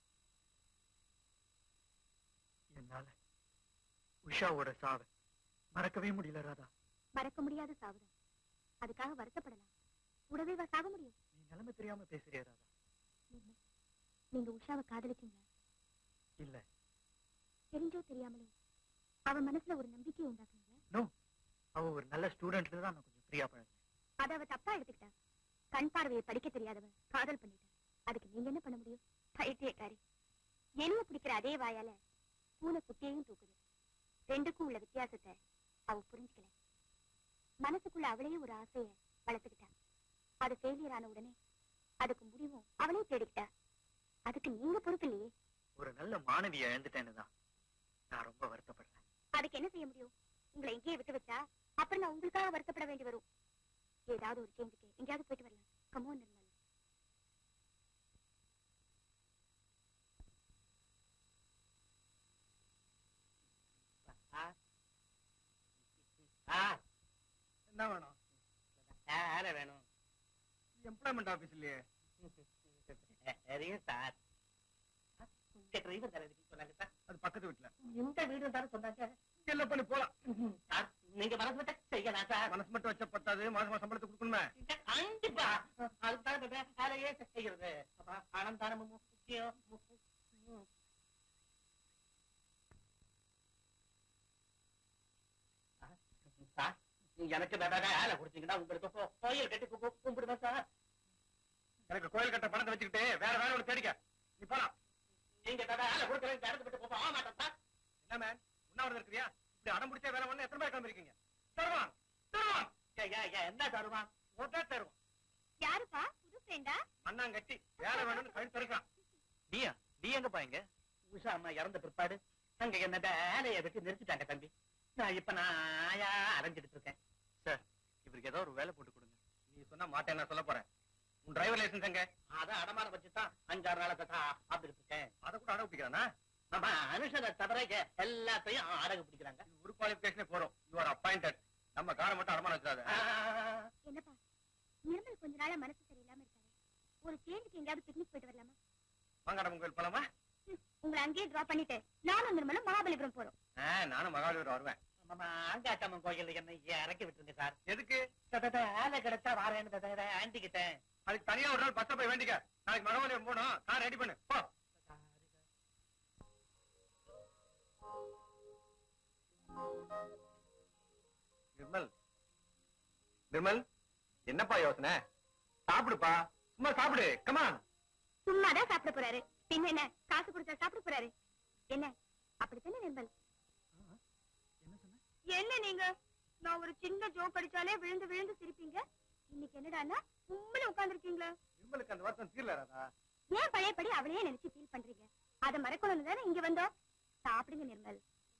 என்னால உஷாவோட சாவை மறக்கவே முடியல ராதா. மறக்க முடியாத சாவுதான். அதுக்காக வருத்தப்படலாம். கூடவே வா சாக முடியும். நீ நிலைமை தெரியாம பேசுறிய ராதா. நீங்க உஷாவை காதலிச்சீங்களா? இல்ல. தெரிஞ்சோ தெரியாமலோ அவ மனசுல ஒரு நம்பிக்கை உண்டாக்குங்க. நோ, அவ ஒரு நல்ல ஸ்டூடெண்ட்னு தான் நான் கொஞ்சம் ஃப்ரீயா பழகிறேன். அத அவ தப்பா எடுத்துக்கிட்டா. கண் பார்வையை படிக்க தெரியாதவ காதல் பண்ணிட்டா. அதுக்கு நீங்க என்ன பண்ண முடியும்? பைத்தியக்காரி. எலும்பு பிடிக்கிற அதே வாயால பூனை குட்டியையும் தூக்குது. ரெண்டுக்கும் உள்ள வித்தியாசத்தை அவ புரிஞ்சுக்கல. மனசுக்குள்ள அவளையே ஒரு ஆசைய வளர்த்துக்கிட்டா. அது ஃபெயிலியர் ஆன உடனே அதுக்கு முடிவும் அவளே தேடிக்கிட்டா. அதுக்கு நீங்க பொறுப்பு இல்லையே. ஒரு நல்ல மாணவியை இழந்துட்டேன்னு தான் நான் ரொம்ப வருத்தப்படுறேன். அதுக்கு என்ன செய்ய முடியும்? உங்களை எங்கேயே விட்டு வச்சா அப்புறம் நான் உங்களுக்காக வருத்தப்பட வேண்டி வரும். ஏதாவது ஒரு சேஞ்சுக்கு எங்கேயாவது போயிட்டு வரலாம். கமோன் நிர்மல். என்ன வேணும்? வேலை வேணும். எம்ப்ளாய்மெண்ட் ஆபீஸ் இல்லையே. சார் டிரைவர் சார் சொன்னாங்க சார். அது பக்கத்து வீட்டுல. இந்த வீடு சார் சொன்னாங்க. இல்ல பண்ணி போலாம் சார். நீங்க மனசு மட்டும் செய்யலாம் சார். மனசு மட்டும் வச்ச பத்தாது. மாசம் மாசம் சம்பளத்தை கொடுக்கணுமே. கண்டிப்பா அதுதான் வேலையே செய்யறது. பணம் தானே முக்கியம். எனக்கு வேலை கொடுத்தீங்கன்னா உங்களுக்கு கோயில் கட்டி கும்பிடுவேன் சார். எனக்கு கோயில் கட்ட பணத்தை வச்சுக்கிட்டு வேற வேலை ஒன்று தேடிக்க. நீ போலாம். நீங்க வேலை கொடுக்கறேன் இடத்து விட்டு போக மாட்டேன் சார். என்ன மேன் உண்ணாவிரதம் இருக்கிறியா? இப்படி அடம் பிடிச்ச வேலை ஒண்ணு எத்தனை பேர் கிளம்பிருக்கீங்க? தருவான் தருவான். என்ன தருவான்? ஒட்டா தருவான். யாருப்பா? புது ஃப்ரெண்டா? அண்ணாங்கட்டி வேலை வேணும்னு கழுத்து தருக்கான். நீயா? நீ எங்க பாருங்க? உஷா அம்மா இறந்த பிற்பாடு அங்க என்ன வேலையை விட்டு நிறுத்திட்டாங்க தம்பி. நான் இப்ப நாயா அரைஞ்சிட்டு இருக்கேன். சார், இவருக்கு ஏதோ ஒரு வேலை போட்டு கொடுங்க. நீ சொன்னா மாட்டேன் நான் சொல்ல போறேன். உன் டிரைவர் லைசன்ஸ் எங்க? அத அடமான வச்சுதான் அஞ்சாறு நாளை ஆப்பிட்டு இருக்கேன். அதை கூட அடகு பிடிக்கிறானா? ஆமா, அனுஷனை தவிர எல்லாத்தையும் அடகு பிடிக்கிறாங்க. ஒரு குவாலிபிகேஷனே போறோம். You are appointed. நம்ம காரை மட்டும் அடமான வச்சிடாத. என்னப்பா நிர்மல் கொஞ்ச நாளா மனசு சரியில்லாம இருக்காரு. ஒரு சேஞ்சுக்கு எங்கயாவது பிக்னிக் போயிட்டு வரலாமா? வாங்கடம் கோயில் போலாமா? உங்களை அங்கேயே டிராப் பண்ணிட்டு நானும் நிர்மலும் மகாபலிபுரம் போறோம். நானும் மகாபலிபுரம் வருவேன். அங்காட்டம்மன் கோயில் என்ன இறக்கி விட்டுருங்க சார். எதுக்கு? ஆளை கிடைச்சா வாரேன்னு ஆண்டி கிட்டேன். அதுக்கு தனியா ஒரு நாள் பஸ்ல போய் வேண்டிக்க. நாளைக்கு மகாபலிபுரம் போனோம். கார் ரெடி பண்ணு போ. நிர்மல் நிர்மல் என்னப்பா யோசனை? சாப்பிடுப்பா, சும்மா சாப்பிடு. கமான். சும்மாதான் சாப்பிட போறாரு. பின்ன என்ன காசு கொடுத்தா சாப்பிட போறாரு? என்ன அப்படித்தானே நிர்மல்? என்ன நீங்க நான் ஒரு சின்ன ஜோக் அடிச்சாலே விழுந்து விழுந்து சிரிப்பீங்க. இன்னைக்கு என்னடான்னா உண்மையில உட்கார்ந்து இருக்கீங்களா? நிர்மலுக்கு அந்த வருஷம் தீரல ராதா. ஏன் பழையபடி அவளையே நினைச்சு ஃபீல் பண்றீங்க? அதை மறக்கணும்னு தானே இங்க வந்தோம். சாப்பிடுங்க நிர்மல்.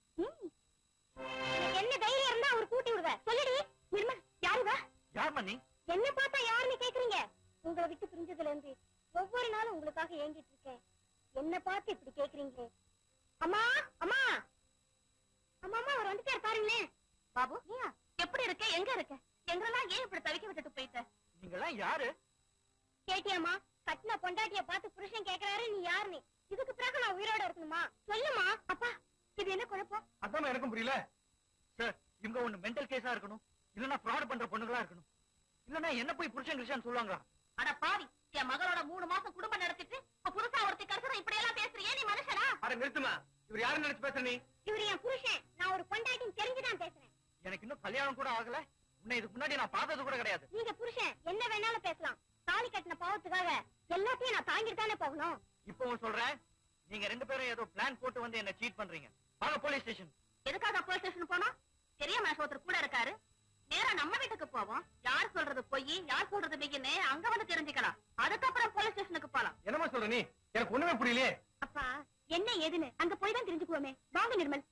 என்ன தைரியம் இருந்தா ஒரு கூட்டி விடுவ. சொல்லுடி நிர்மல். யாருவா? யார் மணி? என்ன பார்த்தா யாருன்னு கேக்குறீங்க? உங்களை விட்டு பிரிஞ்சதுல இருந்து ஒவ்வொரு நாளும் உங்களுக்காக ஏங்கிட்டு இருக்கேன். என்ன பார்த்து இப்படி கேக்குறீங்களே? அம்மா அம்மா அம்மா அம்மா அவர் வந்துட்டாரு பாருங்களேன். பாபு நீயா? எப்படி இருக்க? எங்க இருக்க? எங்கெல்லாம் ஏன் இப்படி தவிக்க விட்டுட்டு போயிட்ட? நீங்கெல்லாம் யாரு? கேட்டியாமா? கட்டின பொண்டாட்டிய பார்த்து புருஷன் கேக்குறாரு நீ யாருன்னு. இதுக்கு பிறகு நான் உயிரோட இருக்கணுமா? சொல்லுமா. அப்பா இது என்ன குழப்பம்? அதான் எனக்கும் புரியல சார். இவங்க ஒண்ணு மென்டல் கேஸா இருக்கணும், இல்லன்னா ஃப்ராட் பண்ற பொண்ணுங்களா இருக்கணும். இல்லன்னா என்ன போய் புருஷன் கிருஷ்ணன் சொல்லுவாங்களா? அட பாவி, என் மகளோட மூணு மாசம் குடும்பம் நடத்திட்டு புருஷா ஒருத்தி கருத்து இப்படி எல்லாம் பேசுறியே நீ மனுஷனா? அட நிறுத்துமா. இவர் யாருன்னு நினைச்சு பேசுற நீ? இவர் என் புருஷன். நான் ஒரு பொண்டாட்டின்னு தெரிஞ்சுதான் பேசுறேன். எனக்கு இன்னும் கல்யாணம் கூட ஆகல. உன்னை இதுக்கு முன்னாடி நான் பார்த்தது கூட கிடையாது. நீங்க புருஷன் என்ன வேணாலும் பேசலாம். தாலி கட்டின பாவத்துக்காக எல்லாத்தையும் நான் தாங்கிட்டு தானே போகணும். இப்போ சொல்றேன், நீங்க ரெண்டு பேரும் ஏதோ பிளான் போட்டு வந்து என்ன சீட் பண்றீங்க. வாங்க போலீஸ் ஸ்டேஷன். எதுக்காக போலீஸ் ஸ்டேஷன் போனோம்? பெரிய மனுஷன் ஒருத்தர் கூட இருக்காரு. நேரா நம்ம வீட்டுக்கு போவோம். யார் சொல்றது பொய், யார் சொல்றது மெய்ன்னு அங்க வந்து தெரிஞ்சுக்கலாம். அதுக்கப்புறம் போலீஸ் ஸ்டேஷனுக்கு போலாம். என்னமா சொல்ற நீ? எனக்கு ஒண்ணுமே புரியலையே. அப்பா என்ன ஏதுன்னு அங்க போய் தான் தெரிஞ்சுக்குவோமே. வாங்க நிர்மல்.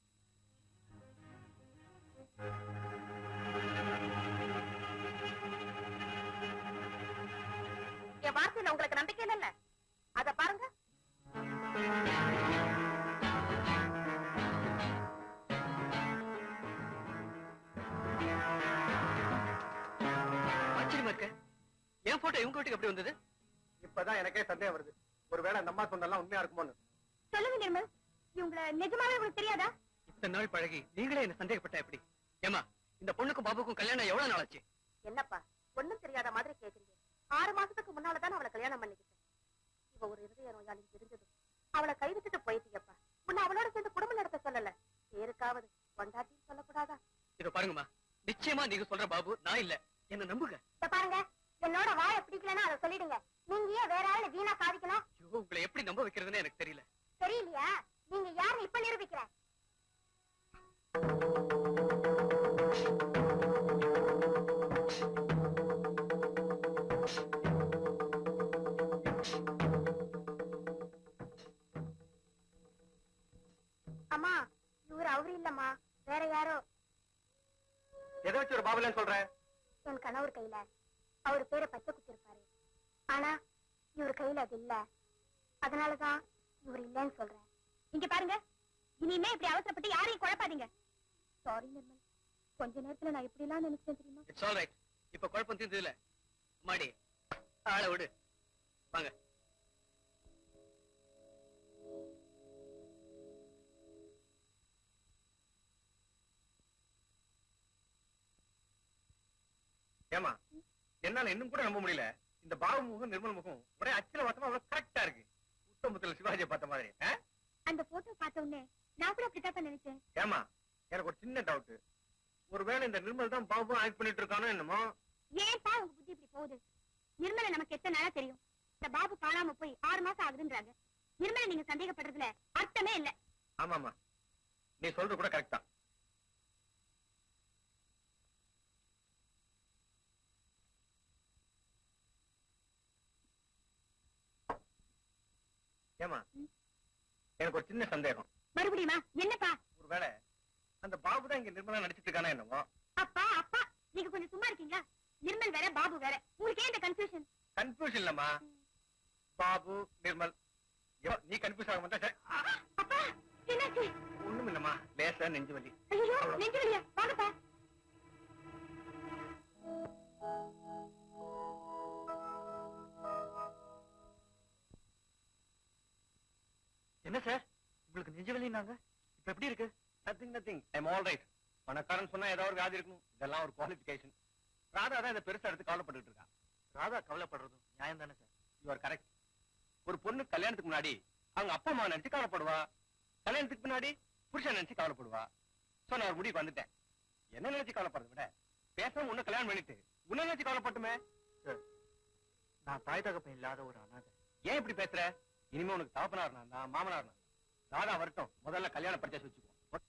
என் வார்த்தையில உங்களுக்கு நம்பிக்கை இல்ல? அத பாருங்க. என் போட்டோ இவங்க வீட்டுக்கு எப்படி வந்தது? இப்பதான் எனக்கே சந்தேகம் வருது. ஒருவேளை அந்த அம்மா சொன்னெல்லாம் உண்மையா இருக்குமோன்னு. சொல்லுங்க நிர்மல், இவங்களை நிஜமாவே உங்களுக்கு தெரியாதா? இத்தனை நாள் பழகி நீங்களே என்ன சந்தேகப்பட்ட எப்படி? ஏமா இந்த பொண்ணுக்கும் பாபுக்கும் கல்யாணம் எவ்வளவு நாள் ஆச்சு? என்னப்பா ஒண்ணும் தெரியாத மாதிரி கேக்குறீங்க? ஆறு மாசத்துக்கு முன்னாலதான் அவளை கல்யாணம் பண்ணிக்கிட்டேன். இவ ஒரு இருதய நோயாளி தெரிஞ்சது அவளை கைவிட்டுட்டு போயிட்டீங்கப்பா. முன்ன அவளோட சேர்ந்து குடும்பம் நடத்த சொல்லல. பேருக்காவது கொண்டாட்டின்னு சொல்லக்கூடாதா? இத பாருங்கம்மா, நிச்சயமா நீங்க சொல்ற பாபு நான் இல்ல. என்ன நம்புங்க. பாருங்க, என்னோட வாய பிடிக்கலன்னா அதை சொல்லிடுங்க. நீங்க ஏன் வேற ஆளு வீணா சாதிக்கணும்? உங்களை எப்படி நம்ப வைக்கிறதுன்னு எனக்கு தெரியல. தெரியலையா? நீங்க யாருன்னு இப்ப நிரூபிக்கிறேன். அம்மா இவர் அவரு இல்லம்மா, வேற யாரோ. எதை வச்சு ஒரு பாபுலன்னு சொல்றேன்? என் கணவர் கையில அவரு பேரை பச்சை குத்தி இருப்பாரு. ஆனா இவர் கையில அது இல்ல. அதனாலதான் இவர் இல்லன்னு சொல்றேன். இங்க பாருங்க, இனிமே இப்படி அவசரப்பட்டு யாரையும் குழப்பாதீங்க. சாரி நிர்மல், கொஞ்ச நேரத்துல நான் இப்படி எல்லாம் நினைச்சேன் தெரியுமா? It's all right. இப்ப குழப்பம் தீர்ந்தது இல்ல. மாடி ஆளை விடு. வாங்க. ஏமா என்னால இன்னும் கூட நம்ப முடியல. இந்த பாபு முகம் நிர்மல் முகம் ஒரே அச்சல வாசமா அவ்வளவு கரெக்டா இருக்கு. உத்தமத்துல சிவாஜியை பார்த்த மாதிரி. அந்த போட்டோ பார்த்த உடனே நான் கூட அப்படித்தான் நினைச்சேன். ஏமா எனக்கு ஒரு சின்ன டவுட். ஒருவேளை இந்த நிர்மல் தான் பாபு ஆக்ட் பண்ணிட்டு இருக்கானோ என்னமோ? ஏன்பா உங்க புத்தி இப்படி போகுது? நிர்மலை நமக்கு எத்தனை நாளா தெரியும். இந்த பாபு காணாம போய் ஆறு மாசம் ஆகுதுன்றாங்க. நிர்மலை நீங்க சந்தேகப்படுறதுல அர்த்தமே இல்ல. ஆமாமா, நீ சொல்றது கூட கரெக்ட் தான். ஏமா எனக்கு ஒரு சின்ன சந்தேகம். மறுபடியுமா? என்னப்பா? ஒருவேளை அந்த பாபு தான் இங்க நிர்மலா நடிச்சிட்டு இருக்கானா என்னமோ? அப்பா அப்பா நீங்க கொஞ்சம் சும்மா இருக்கீங்களா? நிர்மல் வேற பாபு வேற, உங்களுக்கு ஏன் இந்த கன்ஃபியூஷன்? கன்ஃபியூஷன் இல்லம்மா, பாபு நிர்மல். நீ கன்ஃபியூஸ் ஆக மாட்டா? அப்பா என்னாச்சு? ஒண்ணும் இல்லம்மா, லேசா நெஞ்சு வலி. ஐயோ நெஞ்சு வலியா? வாங்கப்பா. சொன்னாங்க. இப்ப எப்படி இருக்கு? Nothing nothing I am all right. பணக்காரன் சொன்னா ஏதாவது ஒரு வியாதி இருக்கணும். இதெல்லாம் ஒரு குவாலிஃபிகேஷன். ராதா தான் இதை பெருசா எடுத்து கவலைப்பட்டு இருக்கா. ராதா கவலைப்படுறதும் நியாயம் தானே சார்? You are correct. ஒரு பொண்ணு கல்யாணத்துக்கு முன்னாடி அவங்க அப்பா அம்மா நினைச்சு கவலைப்படுவா. கல்யாணத்துக்கு முன்னாடி புருஷன் நினைச்சு கவலைப்படுவா. சோ நான் ஒரு முடிவுக்கு வந்துட்டேன். என்ன நினைச்சு கவலைப்படுறத விட பேசாம உன்ன கல்யாணம் பண்ணிட்டு உன்ன நினைச்சு கவலைப்பட்டுமே. சார், நான் தாய் தகப்பன் இல்லாத ஒரு அனாதை. ஏன் இப்படி பேசுற? இனிமே உனக்கு தகப்பனார் நான் மாமனார் நான். ராதா வரட்டும், முதல்ல கல்யாண பரிச்சை வச்சுக்கோ.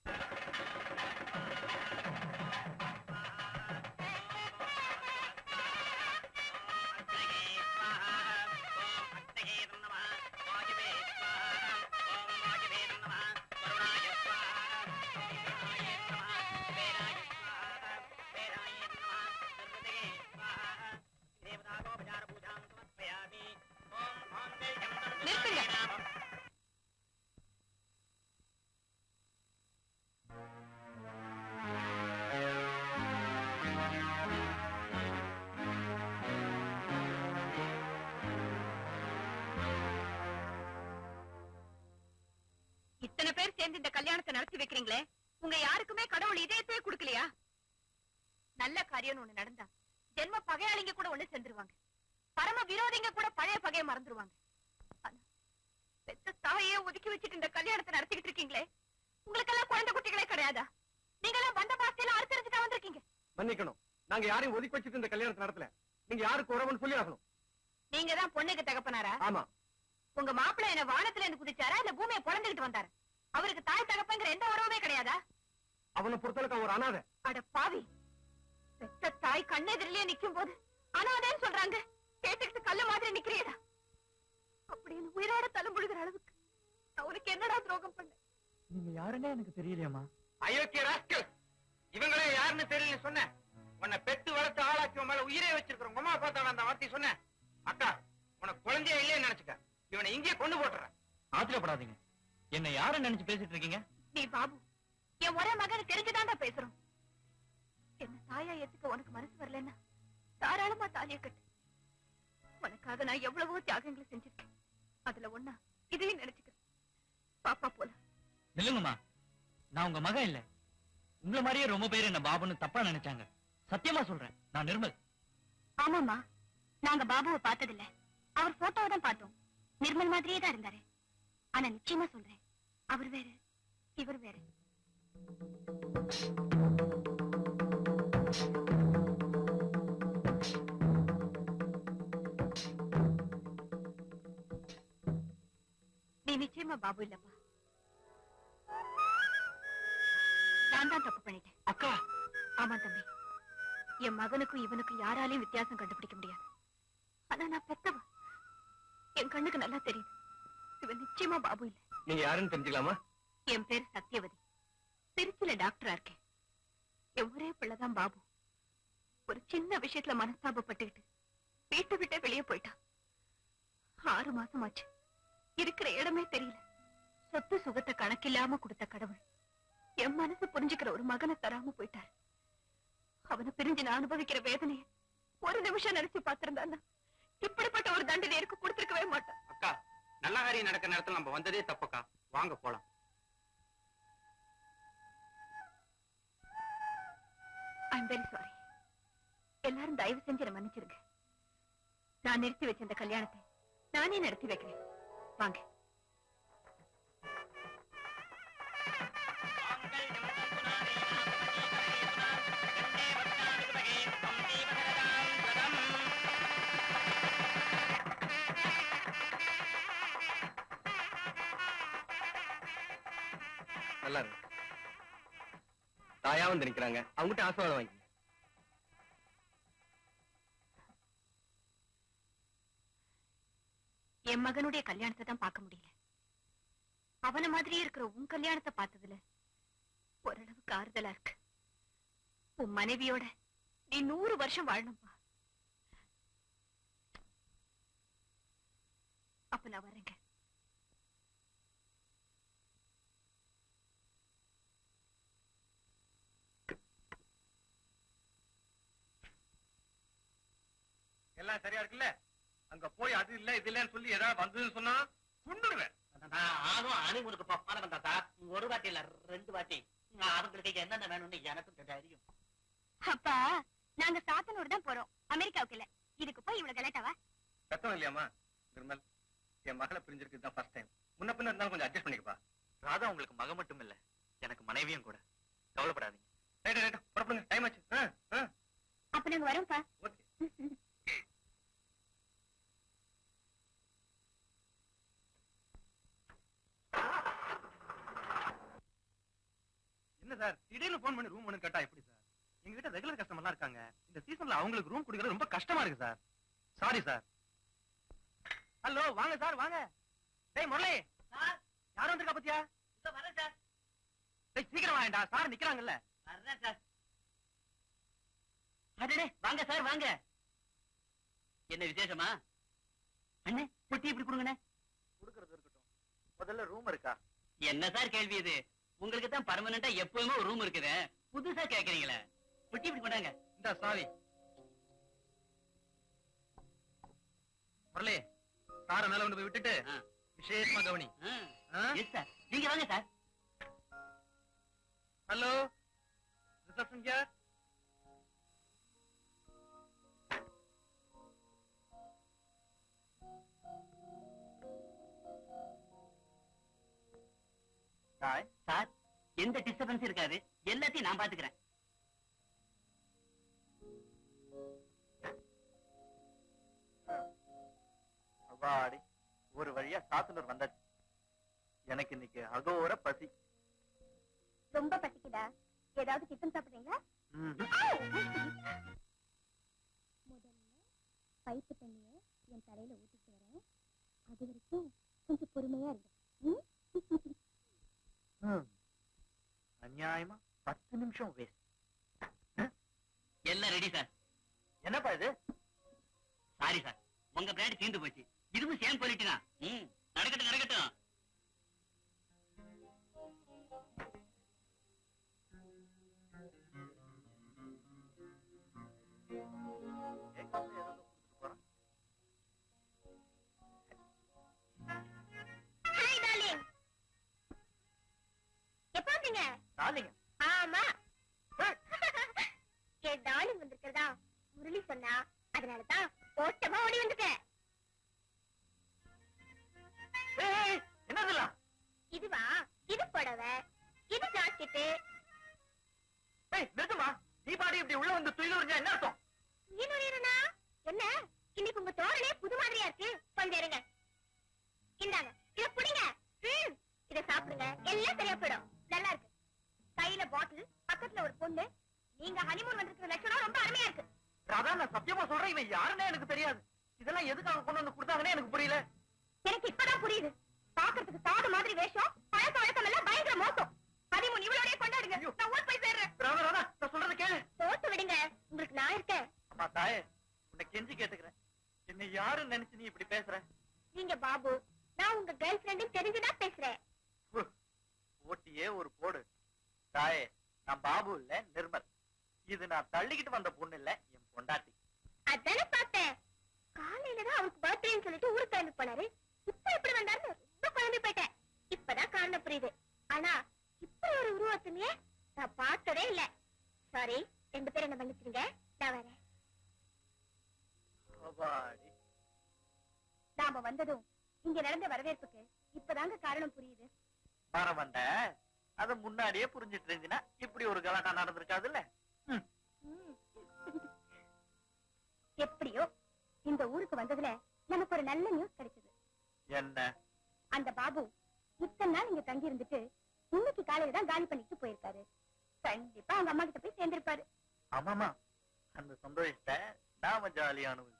இத்தனை பேர் சேர்ந்து இந்த கல்யாணத்தை நடத்தி வைக்கிறீங்களே, உங்க யாருக்குமே கடவுள் இதயத்தையே கொடுக்கலையா? நல்ல காரியம் ஒண்ணு நடந்தா ஜென்ம பகையாளிங்க கூட ஒண்ணு சேர்ந்துருவாங்க. பரம விரோதிங்க கூட பழைய பகையை மறந்துருவாங்க. பெத்த தாயே ஒதுக்கி வச்சுட்டு இந்த கல்யாணத்தை நடத்திக்கிட்டு இருக்கீங்களே, உங்களுக்கெல்லாம் குழந்தை குட்டிகளே கிடையாதா? நீங்க எல்லாம் வந்த பாஸ்தியில அறுத்தறிஞ்சுட்டா வந்திருக்கீங்க. மன்னிக்கணும், நாங்க யாரையும் ஒதுக்கி வச்சுட்டு இந்த கல்யாணத்தை நடத்தல. நீங்க யாருக்கு உறவுன்னு சொல்லி ஆகணும். நீங்க தான் பொண்ணுக்கு தகப்பனாரா? ஆமா. உங்க மாப்பிள்ளை என்ன வானத்துல இருந்து குதிச்சாரா இல்ல பூமியை பொழந்துகிட்டு வந்தாரு? அவருக்கு தாய் தகப்பங்கிற எந்த உறவுமே கிடையாதா? அவனை பொறுத்தளவுக்கு ஒரு அனாதை. அட பாவி, பெத்த தாய் கண்ணெதிரிலேயே நிக்கும் போது அனாதைன்னு சொல்றாங்க. கேட்டுக்கிட்டு கல்ல மாதிரி நிக்கிறீடா. அப்படின்னு உயிரோட தழும்புழுகிற அளவுக்கு நான் உனக்கு என்னடா துரோகம் பண்ண? நீங்க யாருன்னே எனக்கு தெரியலையம்மா. அயோக்கிய ராஸ்கல், இவங்களே யாருன்னு தெரியல சொன்ன. உன்னை பெத்து வளர்த்து ஆளாக்கி மேல உயிரே வச்சிருக்கிறோம். உமா பார்த்தா அந்த வார்த்தை சொன்ன. அக்கா, உனக்கு குழந்தைய இல்லையே நினைச்சுக்க. இவனை இங்கே கொண்டு போட்டுறேன். ஆத்திரப்படாதீங்க. என்ன யாரும் நினைச்சு பேசிட்டு இருக்கீங்க? நீ பாபு, என் ஒரே மகனை தெரிஞ்சுதான்டா பேசுறோம். என்ன தாயா ஏத்துக்க உனக்கு மனசு வரலன்னா தாராளமா தாலிய கட்டு. உனக்காக நான் எவ்வளவோ தியாகங்களை செஞ்சிருக்கேன். அதுல ஒண்ணா இதையும் நினைச்சுக்கிறேன். பாப்பா போல. இல்லங்கம்மா, நான் உங்க மகன் இல்ல. உங்களை மாதிரியே ரொம்ப பேர் என்ன பாபுன்னு தப்பா நினைச்சாங்க. சத்தியமா சொல்றேன், நான் நிர்மல். ஆமாமா, நாங்க பாபுவை பார்த்ததில்ல. அவர் போட்டோவை தான் பார்த்தோம். நிர்மல் மாதிரியே தான் இருந்தாரு. ஆனா நிச்சயமா சொல்றேன், அவர் வேற, இவர் வேற. நீ நிச்சயமா பாபு இல்லப்பா. நான் தான் தப்பு பண்ணிட்டேன். அக்கா. ஆமா தம்பி, என் மகனுக்கும் இவனுக்கும் யாராலையும் வித்தியாசம் கண்டுபிடிக்க முடியாது. ஆனா நான் பெத்தவ, என் கண்ணுக்கு நல்லா தெரியுது. இவன் நிச்சயமா பாபு இல்ல. நீங்க யாருன்னு தெரிஞ்சுக்கலாமா? என் பேர் சத்தியவதி. திருச்சியில டாக்டரா இருக்கேன். என் ஒரே பிள்ளைதான் பாபு. ஒரு சின்ன விஷயத்துல மனஸ்தாபப்பட்டுக்கிட்டு வீட்டை விட்டே வெளியே போயிட்டான். ஆறு மாசம் ஆச்சு. இருக்கிற இடமே தெரியல. சொத்து சுகத்தை கணக்கில்லாம கொடுத்த கடவுள் என் மனசு புரிஞ்சுக்கிற ஒரு மகனை தராம போயிட்டாரு. அவனை பிரிஞ்சு நான் அனுபவிக்கிற வேதனையை ஒரு நிமிஷம் நினைச்சு பார்த்திருந்தான்னா இப்படிப்பட்ட ஒரு தண்டனை எனக்கு கொடுத்திருக்கவே மாட்டான். அக்கா, நல்ல காரியம் நடக்கிற நேரத்துல நம்ம வந்ததே தப்பக்கா. வாங்க போலாம். I'm very sorry. எல்லாரும் தயவு செஞ்சு என்ன மன்னிச்சிருங்க. நான் நிறுத்தி வச்ச இந்த கல்யாணத்தை நானே நடத்தி வைக்கிறேன். வாங்க. நல்லா இருக்கு. தாயா வந்து நிக்கிறாங்க, அவங்ககிட்ட ஆசீர்வாதம் வாங்கி. என் மகனுடைய கல்யாணத்தை தான் பார்க்க முடியல. அவன மாதிரியே இருக்கிற உன் கல்யாணத்தை பார்த்ததுல ஓரளவுக்கு ஆறுதலா இருக்கு. உன் மனைவியோட நீ நூறு வருஷம் வாழணும்பா. அப்ப நான் வரேங்க. எல்லாம் சரியா இருக்குல்ல? அங்க போய் அது இல்ல இது இல்லன்னு சொல்லி ஏதாவது வந்ததுன்னு சொன்னா கொண்டுடுவேன். நானும் அணிமுனுக்கு பப்பான வந்தா சார். ஒரு வாட்டி இல்ல ரெண்டு வாட்டி. அவங்களுக்கு என்னென்ன வேணும்னு எனக்கும் தெரியும். அப்பா நாங்க சாத்தனூர் தான் போறோம், அமெரிக்காவுக்கு இல்ல. இதுக்கு போய் இவ்வளவு கலாட்டாவா? சத்தம் இல்லையாமா நிர்மல்? என் மகளை பிரிஞ்சிருக்கு தான் ஃபர்ஸ்ட் டைம். முன்ன பின்ன இருந்தாலும் கொஞ்சம் அட்ஜஸ்ட் பண்ணிக்கப்பா. ராதா உங்களுக்கு மக மட்டும் இல்ல, எனக்கு மனைவியும் கூட. கவலைப்படாதீங்க. ரைட் ரைட் புறப்படுங்க, டைம் ஆச்சு. அப்ப நாங்க வரோம்ப்பா. ஓகே. என்ன சார் திடீர்னு போன் பண்ணி ரூம் ஒண்ணு கேட்டா எப்படி சார்? எங்க கிட்ட ரெகுலர் கஸ்டமர்லாம் இருக்காங்க. இந்த சீசன்ல அவங்களுக்கு ரூம் குடிக்கிறது ரொம்ப கஷ்டமா இருக்கு சார். Sorry sir. ஹலோ வாங்க சார் வாங்க. டேய் முரளி சார் யார் வந்திருக்கா பத்தியா? இதோ வரேன் சார். டேய் சீக்கிரம் வாங்கடா, சார் நிக்கறாங்கல்ல. வரேன் சார். அடடே வாங்க சார் வாங்க. என்ன விசேஷமா? அண்ணே பொட்டி இப்படி கொடுங்கண்ணே. குடுக்கிறது இருக்கட்டும், முதல்ல ரூம் இருக்கா? என்ன சார் கேள்வி இது? உங்களுக்கு தான் பர்மனண்டா எப்பவுமே ஒரு ரூம் இருக்குது, புதுசா கேக்குறீங்களே. பொட்டி இப்படி கொண்டாங்க. இந்த சாரி முரளி, சார மேல கொண்டு போய் விட்டுட்டு விசேஷமா கவனி. Yes sir. நீங்க வாங்க சார். ஹலோ ரிசப்ஷன் யார்? சார் எந்த டிஸ்டர்பன்ஸ் இருக்காது, எல்லாத்தையும் நான் பாத்துக்கிறேன். அவாடி ஒரு வழியா சாத்தனூர் வந்தாச்சு. எனக்கு இன்னைக்கு அகோர பசி. ரொம்ப பசிக்குதா? ஏதாவது டிஃபன் சாப்பிடுறீங்களா? முதல்ல பைப்பு தண்ணிய என் தலையில ஊத்திட்டு வரேன். அது வரைக்கும் கொஞ்சம் பொறுமையா இருக்கு. அநியாயமா பத்து நிமிஷம் வேஸ்ட். எல்லாம் ரெடி சார். என்னப்பா இது? சாரி சார், உங்க பிராண்ட் தீர்ந்து போச்சு. இதுவும் சேம் குவாலிட்டி தான். நடக்கட்டும் நடக்கட்டும். Hi darling. எப்ப வந்தீங்க? டார்லிங்? ஆமா. ஏ டார்லிங் வந்திருக்கிறதா முரளி சொன்னா, அதனாலதான் ஓட்டமா ஓடி வந்துட்டேன். என்னதுலாம்? இதுவா? இது புடவை, இது ஜாக்கெட்டு. நிறுத்துமா, நீ பாடி இப்படி உள்ள வந்து துயில் உறிஞ்சா என்ன அர்த்தம்? ஈனுரியனா? என்ன இன்னைக்கு உங்க தோரணே புது மாதிரியா இருக்கு. கொஞ்சம் இருங்க. இந்தாங்க, இத புடிங்க. ம், இத சாப்பிடுங்க, எல்லாம் சரியா போயிடும். நல்லா இருக்கு. கையில பாட்டில், பக்கத்துல ஒரு பொண்ணு. நீங்க ஹனிமூன் வந்திருக்கிற லட்சணம் ரொம்ப அருமையா இருக்கு. ராதா, நான் சத்தியமா சொல்றேன், இவன் யாருன்னே எனக்கு தெரியாது. இதெல்லாம் எதுக்காக கொண்டு வந்து கொடுத்தாங்கன்னே எனக்கு புரியல. எனக்கு இப்பதான் புரியுது. பாக்குறதுக்கு சாது மாதிரி வேஷம், பழக்க வழக்கம் எல்லாம் பயங்கர மோசம். ஹனிமூன் இவளோடய கொண்டாடுங்க. நான் ஊர் போய் சேர்றேன். ராதா ராதா, நான் சொல்றத கேளு. தோத்து விடுங்க, உங்களுக்கு நான் இருக்கேன். அம்மா தாயே, உன்னை கெஞ்சி கேட்டுக்கிறேன். என்ன யாருன்னு நினைச்சு நீ இப்படி பேசுற? நீங்க பாபு, நான் உங்க கேர்ள் ஃபிரெண்ட் தெரிஞ்சுதான் பேசுறேன். ஓட்டியே ஒரு போடு. தாயே, நான் பாபு இல்ல, நிர்மல். இது நான் தள்ளிக்கிட்டு வந்த பொண்ணு இல்ல, என் பொண்டாட்டி. அதானே பார்த்தேன். காலையில தான் அவருக்கு பர்த்டேன்னு சொல்லிட்டு ஊருக்கு கிளம்பி போனாரு. இப்ப எப்படி வந்தாருன்னு ரொம்ப குழம்பி போயிட்டேன். இப்பதான் காரணம் புரியுது. ஆனா இப்ப ஒரு உருவத்துமே நான் பார்த்ததே இல்ல. சாரி, ரெண்டு பேரும் என்ன மன்னிச்சிருங்க. நான் வரேன். நாம வந்ததும் இங்க நடந்த வரவேற்புக்கு இப்பதாங்க காரணம் புரியுது. வர வந்த அத முன்னாடியே புரிஞ்சிட்டு இருந்துச்சுன்னா இப்படி ஒரு கலாட்டா நடந்திருக்காது இல்ல. எப்படியோ இந்த ஊருக்கு வந்ததுல நமக்கு ஒரு நல்ல நியூஸ் கிடைச்சது. என்ன? அந்த பாபு இத்தனை நாள் இங்க தங்கி இருந்துட்டு இன்னைக்கு காலையில தான் காலி பண்ணிட்டு போயிருக்காரு. கண்டிப்பா அவங்க அம்மா கிட்ட போய் சேர்ந்திருப்பாரு. ஆமாமா, அந்த சந்தோஷத்தை நாம ஜாலியா அனுபவிப்போம்.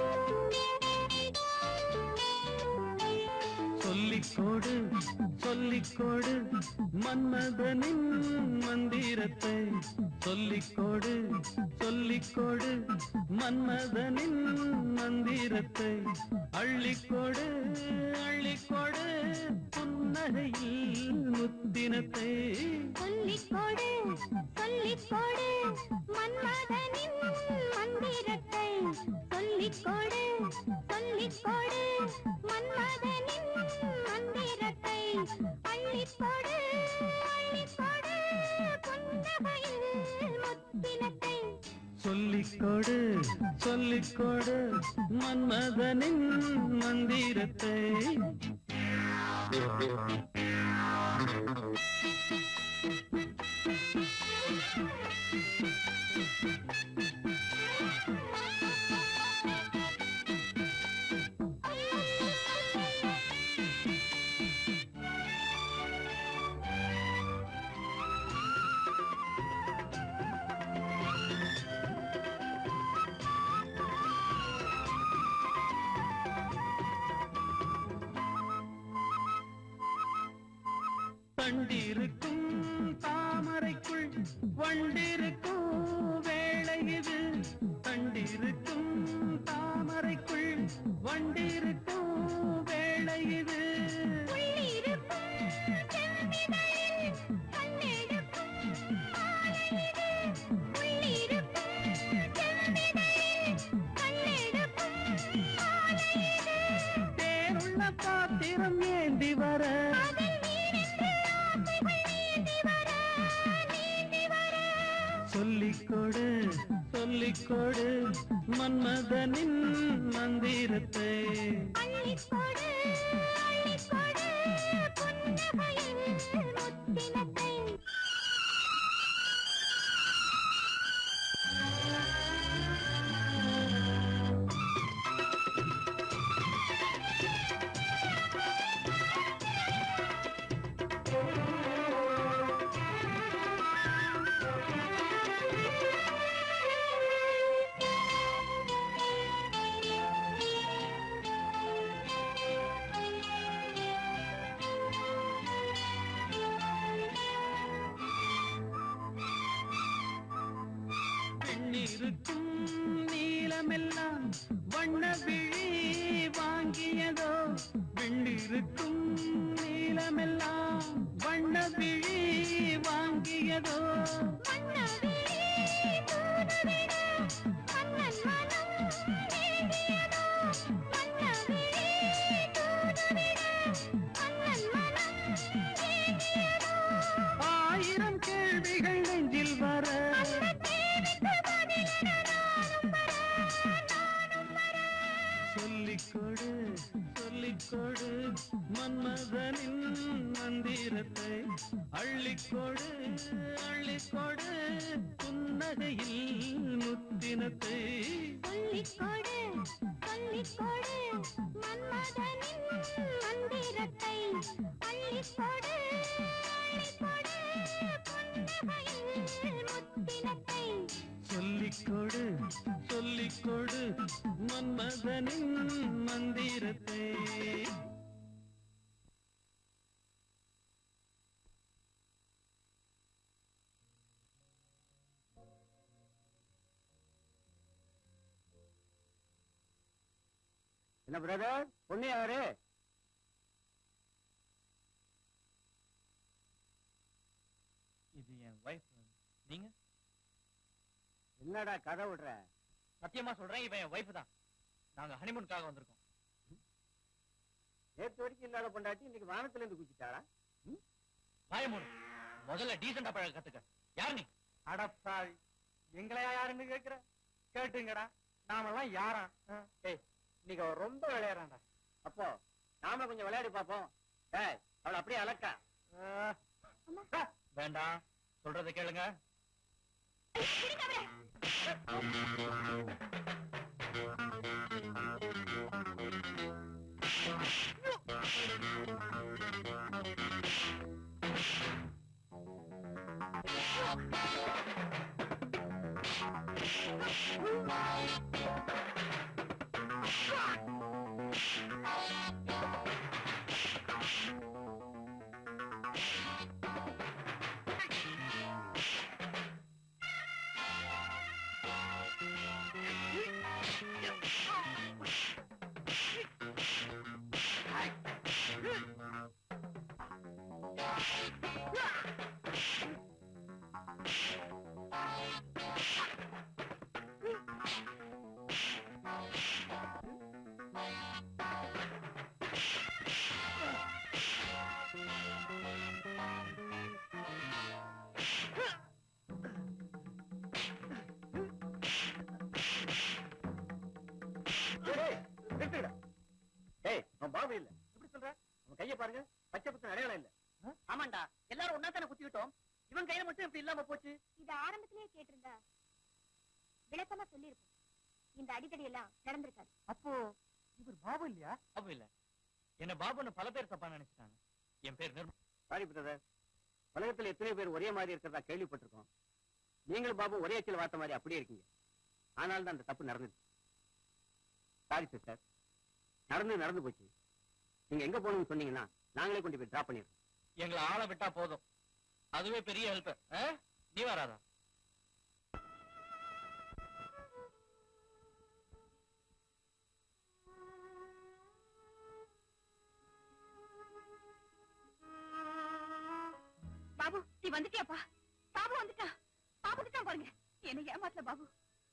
சொல்லிக்கோடு சொல்லி அள்ளிக்கொடு மன்மதனின் மந்திரத்தை சொல்லிக்கொடு சொல்லிக்கொடு மன்மதனின் மந்திரத்தை அள்ளிக்கொடு அள்ளிக்கொடு புன்னகையில் முத்தினத்தை சொல்லிக்கொடு சொல்லிக்கொடு மன்மதனின் மந்திரத்தை சொல்லிக்கொடு சொல்லிக்கொடு மன்மதனின் மந்திரத்தை அள்ளிக்கொடு அள்ளிக்கொடு புன்னகையில் முத்தினத்தை சொல்லிக்கொடு சொல்லிக்கொடு மன்மதனின் மந்திரத்தை கண்டிருக்கும் தாமரைக்குள் வண்டிருக்கும் வேளை இது கண்டிருக்கும் தாமரைக்குள் வண்டிருக்கும் வேளை இது தேருள்ள பாத்திரம் ஏந்தி வர சொல்லிக்கொடு சொல்லிக்கொடு மன்மதனின் மந்திரத்தை அள்ளிக்கொடு அள்ளிக்கொடு புன்னகையில் முத்தினத்தை பெண்ணிருக்கும் நீளமெல்லாம் வண்ண விழி வாங்கியதோ பெண்ணிருக்கும் நீளமெல்லாம் வண்ண விழி வாங்கியதோ ஆயிரம் கேள்விகள் நெஞ்சில் வர சொல்லிக்கொடு சொல்லிக்கொடு மன்மதனின் மந்திரத்தை அள்ளிக்கொடு அள்ளிக்கொடு புன்னகையில் முத்தினத்தை சொல்லிக்கொடு சொல்லிக்கொடு மன்மதனின் மந்திரத்தை அள்ளிக்கொடு அள்ளிக்கொடு புன்னகையில் முத்தினத்தை சொல்லிக்கொடு சொல்லிக்கொடு மன்மதனின் மந்திரத்தை என்ன பிரதர் பொண்ணு யாரு? இது என் வைஃப். நீங்க? என்னடா கதை விடுற? சத்தியமா சொல்றேன், இவன் என் வைஃப் தான். நாங்க ஹனிமூனுக்காக வந்திருக்கோம். நேற்று வரைக்கும் இல்லாத பொண்டாட்டி இன்னைக்கு வானத்துல இருந்து குச்சிட்டாளா? வாயமூடு. முதல்ல டீசெண்டா பழக கத்துக்க. யார் நீ? அடப்பாவி, எங்களையா யாருன்னு கேக்குற? கேட்டுங்கடா, நாமெல்லாம் யாரா? ஏய், இன்னைக்கு அவன் ரொம்ப விளையாடுறான்டா. அப்போ நாம கொஞ்சம் விளையாடி பாப்போம். ஏய், அவளை அப்படியே அலக்கா. வேண்டாம், சொல்றதை கேளுங்க. பாபு இல்ல. எப்படி சொல்ற? அவன் கையை பாருங்க, பச்சை புத்தம் அடையாளம் இல்ல. ஆமாண்டா, எல்லாரும் ஒன்னா தானே குத்திக்கிட்டோம். இவன் கையில மட்டும் இப்படி இல்லாம போச்சு. இது ஆரம்பத்திலேயே கேட்டிருந்தா விளக்கமா சொல்லிருப்போம். இந்த அடித்தடி எல்லாம் நடந்திருக்காது. அப்போ இவர் பாபு இல்லையா? பாபு இல்ல. என்ன பாபுன்னு பல பேர் தப்பா நினைச்சிட்டாங்க. என் பேர் நிர்மலா. சாரி பிரதர், உலகத்துல எத்தனை பேர் ஒரே மாதிரி இருக்கிறதா கேள்விப்பட்டிருக்கோம். நீங்களும் பாபு ஒரே அச்சில் வார்த்த மாதிரி அப்படியே இருக்கீங்க. ஆனால் தான் அந்த தப்பு நடந்தது. சாரி சிஸ்டர், நடந்து நடந்து போச்சு. நீங்க எங்க போகணும்னு சொன்னீங்கன்னா நாங்களே கொண்டு போய் டிராப் பண்ணிடுறோம். எங்களை ஆள விட்டா போதும், அதுவே பெரிய ஹெல்ப். நீ வராதா? பாபு, நீ வந்துட்டியாப்பா? பாபு வந்துட்டா. பாபு வந்துட்டான் பாருங்க. என்ன ஏமாத்தல பாபு.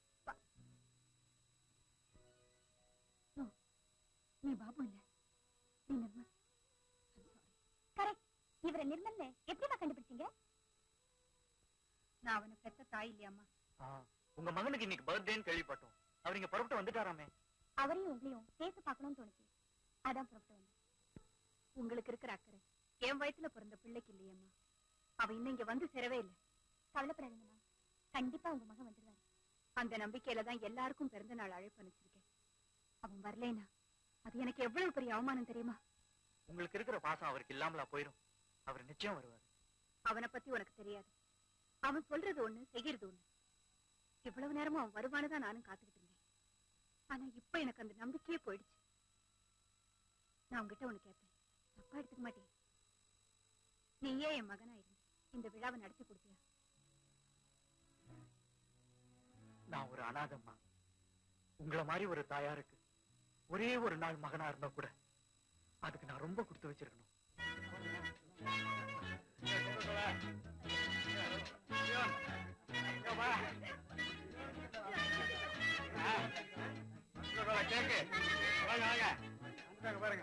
நீ பாபு இல்ல, நீ நிர்மல். கரெக்ட். இவரை நிர்மல் எப்படிமா கண்டுபிடிச்சீங்க? நான் அவனை பெத்த தாய் இல்லையாமா. உங்க மகனுக்கு இன்னைக்கு பர்த்டேன்னு கேள்விப்பட்டோம். அவர் இங்க புறப்பட்டு வந்துட்டாராமே. அவரையும் உங்களையும் சேர்த்து பார்க்கணும்னு தோணுச்சு, அதான் புறப்பட்டு வந்தேன். உங்களுக்கு இருக்கிற அக்கறை என் வயசுல பிறந்த பிள்ளைக்கு இல்லையம்மா. அவ இன்னும் இங்க வந்து சேரவே இல்லை. கவலைப்படாதீங்கம்மா, கண்டிப்பா உங்க மகன் வந்துடுவாரு. அந்த நம்பிக்கையில தான் எல்லாருக்கும் பிறந்த நாள் அழைப்பு அனுப்பிச்சிருக்கேன். அவன் வரலைனா அது எனக்கு எவ்வளவு பெரிய அவமானம் தெரியுமா? உங்களுக்கு இருக்கிற பாசம் அவருக்கு இல்லாமலா போயிடும். அவர் நிச்சயம் வருவார். அவனை பத்தி உனக்கு தெரியாது. அவன் சொல்றது ஒண்ணு, செய்யறது ஒண்ணு. இவ்வளவு நேரமும் அவன் வருவானுதான் நானும் காத்துக்கிட்டு இருந்தேன். ஆனா இப்ப எனக்கு அந்த நம்பிக்கையே போயிடுச்சு. நான் உங்ககிட்ட ஒண்ணு கேட்பேன், தப்பா எடுத்துக்க மாட்டேன். நீ ஏன் என் மகனா இருந்து இந்த விழாவை நடத்தி கொடுத்தியா? நான் ஒரு அனாதம்மா. உங்களை மாதிரி ஒரு தாயாருக்கு ஒரே ஒரு நாள் மகனா இருந்தா கூட அதுக்கு நான் ரொம்ப கொடுத்து வச்சிருக்கணும். பாருங்க.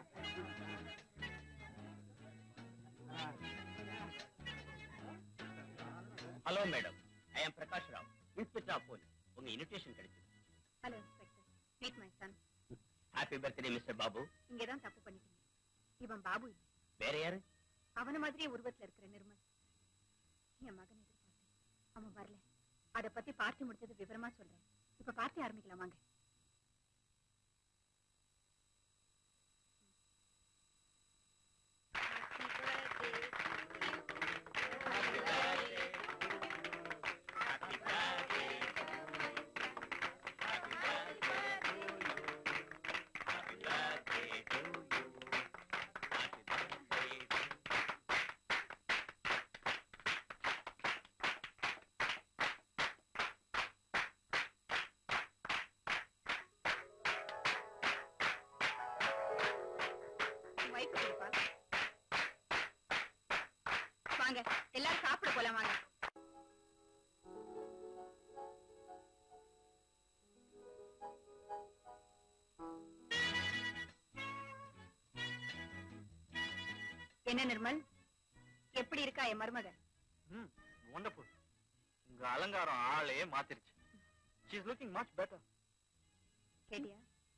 Hello madam, I am Prakash Rao, inspector of police. உங்க இன்விடேஷன் கிடைச்சது. Hello inspector, meet my son. Happy birthday mister Babu. இங்கதான் தப்பு பண்ணிட்டீங்க. இவன் பாபு இல்ல. வேற யாரு? அவன மாதிரியே உருவத்துல இருக்கிற நிர்மல். என் மகன் எதிர்பார்த்தேன், அவன் வரல. அத பத்தி பார்ட்டி முடிச்சது விவரமா சொல்றேன். இப்ப பார்ட்டி ஆரம்பிக்கலாம் வாங்க. வாங்க, எல்லாரும் சாப்பிட போலாம் வாங்க. என்ன நிர்மல், எப்படி இருக்கா என் மருமக? ம், வண்டர்ஃபுல். உங்க அலங்காரம் ஆளே மாத்திருச்சு. She is looking much better. கேட்டியா?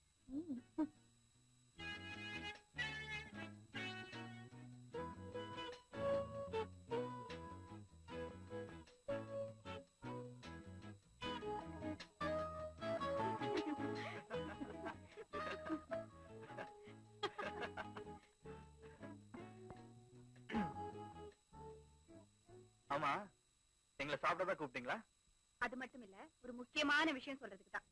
ஆமா, எங்களை சாப்பிட்டதா கூப்பிட்டீங்களா? அது மட்டும் இல்ல, ஒரு முக்கியமான விஷயம் சொல்றதுக்கு தான்.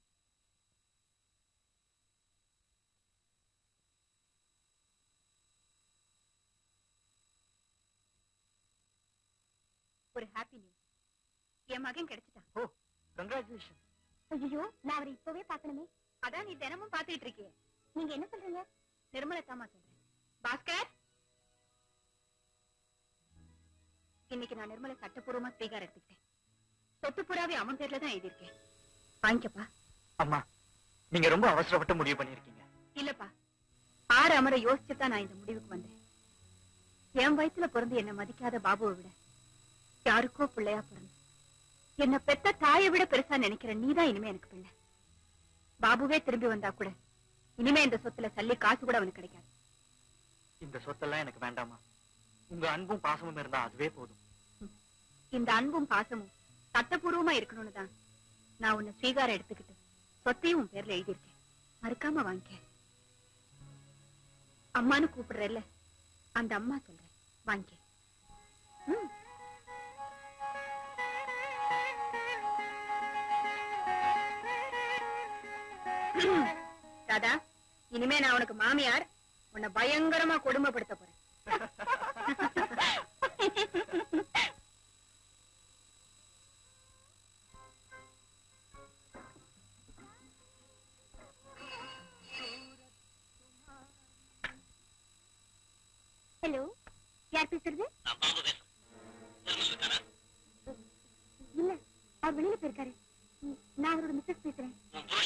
ஒரு ஹாப்பி நியூஸ். என் மகன் கிடைச்சிட்டான். ஓ, கங்க்ராச்சுலேஷன். ஐயோ, நான் அவரை இப்பவே பார்க்கணுமே. அதான் நீ தினமும் பாத்துக்கிட்டு இருக்கியே. நீங்க என்ன சொல்றீங்க? நிர்மலத்தாமா சொல்றேன். பாஸ்கர், இன்னைக்கு நான் நிர்மலை சட்டப்பூர்வமா ஸ்வீகாரம் எடுத்துக்கிட்டேன். சொத்து புறாவே அவன் பேர்ல தான் எழுதியிருக்கேன். வாங்கிக்கப்பா. அம்மா, நீங்க ரொம்ப அவசரப்பட்டு முடிவு பண்ணிருக்கீங்க. இல்லப்பா, ஆறு அமர யோசிச்சுதான் நான் இந்த முடிவுக்கு வந்தேன். என் வயித்துல பிறந்து என்ன மதிக்காத பாபுவை விட யாருக்கோ பிள்ளையா பிறந்து என்ன பெத்த தாயை விட பெருசா நினைக்கிற நீதான் இனிமே எனக்கு பிள்ளை. பாபுவே திரும்பி வந்தா கூட இனிமே இந்த சொத்துல சல்லி காசு கூட அவனுக்கு கிடைக்காது. இந்த சொத்தெல்லாம் எனக்கு வேண்டாமா? உங்க அன்பும் பாசமும் இருந்தா அதுவே போதும். இந்த அன்பும் பாசமும் சட்டபூர்வமா இருக்கணும்னு தான் நான் உன்னை ஸ்வீகாரம் எடுத்துக்கிட்டு சொத்தையும் உன் பேர்ல எழுதியிருக்கேன். மறுக்காம வாங்கிக்க. அம்மானு கூப்பிடுறல்ல, அந்த அம்மா சொல்றேன், வாங்கிக்க. ம். ராதா, இனிமே நான் உனக்கு மாமியார், உன்னை பயங்கரமா கொடுமைப்படுத்த போறேன். ஹலோ, யார் பேசுறது? இல்ல, அவர் வெளியில போயிருக்காரு. நான் அவரோட மிஸ்ஸஸ் பேசுறேன்.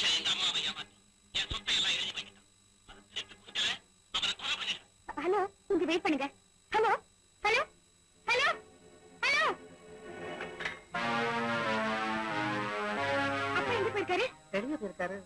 ஹலோ, கொஞ்சம் வெயிட் பண்ணுங்க. Hello hello hello hello. அப்பா எங்க போயிருக்காரு? வெளியே போயிருக்காரு.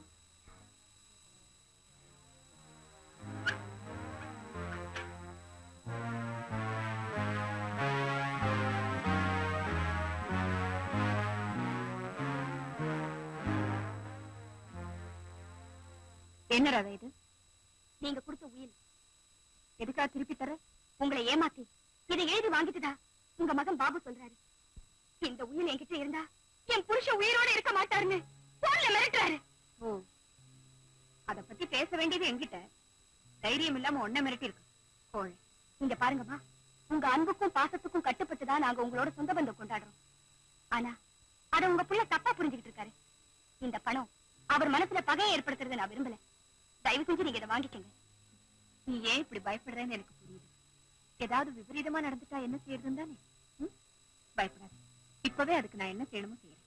என்ன ராதா இது? நீங்க கொடுத்த உயில் எதுக்கா திருப்பி தர? உங்களை ஏமாத்தி இதை எழுதி வாங்கிட்டுதா உங்க மகன் பாபு சொல்றாரு. இந்த உயில் என்கிட்ட இருந்தா என் புருஷன் உயிரோட இருக்க மாட்டாருன்னு போன்ல மிரட்டுறாரு. ஓ, அத பத்தி பேச வேண்டியது என்கிட்ட, தைரியம் இல்லாம ஒன்ன மிரட்டி இருக்கு. கோழை, நீங்க பாருங்கம்மா, உங்க அன்புக்கும் பாசத்துக்கும் கட்டுப்பட்டுதான் நாங்க உங்களோட சொந்த பந்தம் கொண்டாடுறோம். ஆனா அத உங்க புள்ள தப்பா புரிஞ்சுக்கிட்டு இருக்காரு. இந்த பணம் அவர் மனசுல பகையை ஏற்படுத்துறது நான் விரும்பல. தயவு செஞ்சு நீங்க இதை வாங்கிக்கங்க. நீ ஏன் இப்படி பயப்படுறேன்னு எனக்கு புரியுது. ஏதாவது விபரீதமா நடந்துட்டா என்ன செய்யறதுன்னு தானே? பயப்படாது, இப்பவே அதுக்கு நான் என்ன செய்யணுமோ செய்யறேன்.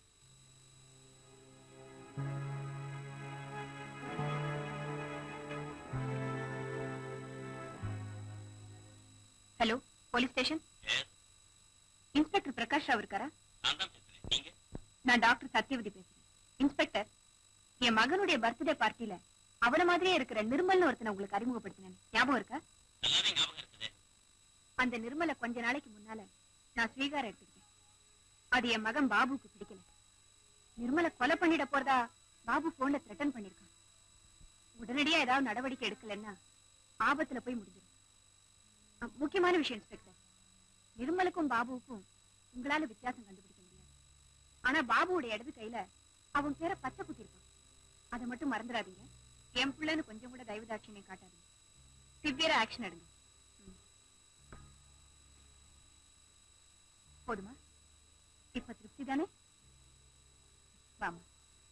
Hello, police station. Inspector Prakash Rao இருக்காரா? நான் டாக்டர் சத்யவதி பேசுறேன். இன்ஸ்பெக்டர், என் மகனுடைய பர்த்டே பார்ட்டியில அவன மாதிரியே இருக்கிற நிர்மல்னு ஒருத்தனை உங்களுக்கு அறிமுகப்படுத்தினேன், ஞாபகம் இருக்கா? அந்த நிர்மலை கொஞ்ச நாளைக்கு முன்னால நான் ஸ்வீகாரம் எடுத்துக்கிட்டேன். அது என் மகன் பாபுக்கு பிடிக்கல. நிர்மலை கொலை பண்ணிட போறதா பாபு போன்ல த்ரெட்டன் பண்ணிருக்கான். உடனடியா ஏதாவது நடவடிக்கை எடுக்கலன்னா ஆபத்துல போய் முடிஞ்சிடும். முக்கியமான விஷயம் இன்ஸ்பெக்டர், நிர்மலுக்கும் பாபுவுக்கும் உங்களால வித்தியாசம் கண்டுபிடிக்க முடியாது. ஆனா பாபுவோட இடது கையில அவன் பேரை பச்சை குத்தி இருக்கான். அதை மட்டும் மறந்துடாதீங்க. என் பிள்ளைன்னு கொஞ்சம் கூட தயவுதாட்சியம் காட்டாதீங்க. சிவியரா ஆக்ஷன் எடுங்க. போதுமா? இப்ப திருப்தி தானே? வாமா.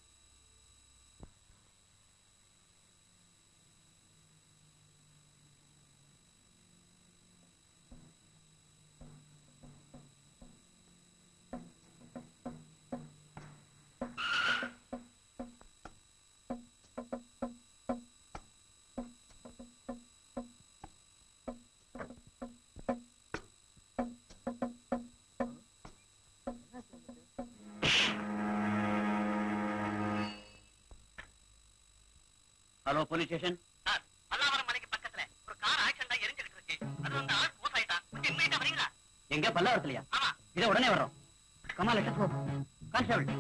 Hello, police station. Sir, Pallavaram மலைக்கு பக்கத்துல ஒரு கார் ஆக்சிடென்ட் ஆகி எரிஞ்சிட்டு இருக்கு. அது வந்து ஆள் போஸ் ஆயிட்டான். கொஞ்சம் இம்மீடியட்டா வரீங்களா? எங்க பல்லாவரத்துலயா? ஆமா. இதை உடனே வர்றோம். கமா, லெட் அஸ் கோ. கான்ஸ்டபிள்.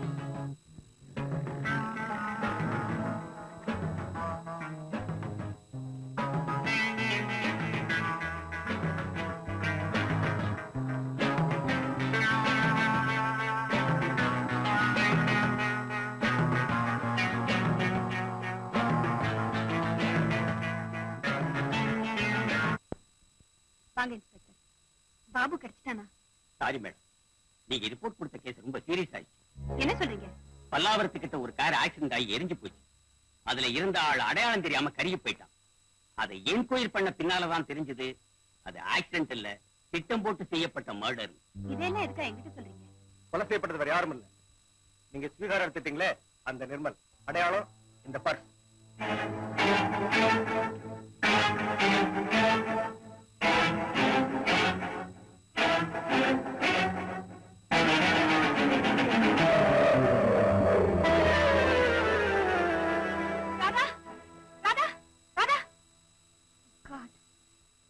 வாங்க இன்ஸ்பெக்டர். பாபு கிடைச்சிட்டானா? சாரி மேடம், நீங்க ரிப்போர்ட் கொடுத்த கேஸ் ரொம்ப சீரியஸ் ஆயிடுச்சு. என்ன சொல்றீங்க? பல்லாவரத்துக்கிட்ட ஒரு கார் ஆக்சிடென்ட் ஆகி எரிஞ்சு போச்சு. அதுல இருந்த ஆள் அடையாளம் தெரியாம கருகி போயிட்டான். அதை என்கொயரி பண்ண பின்னாலதான் தெரிஞ்சது அது ஆக்சிடென்ட் இல்ல, திட்டம் போட்டு செய்யப்பட்ட மர்டர். இதெல்லாம் எதுக்கா என்கிட்ட சொல்றீங்க? கொலை செய்யப்பட்டது வேற யாரும் இல்ல. நீங்க ஸ்வீகாரம் எடுத்துட்டீங்களே அந்த நிர்மல், அடையாளம் இந்த பர்ஸ்.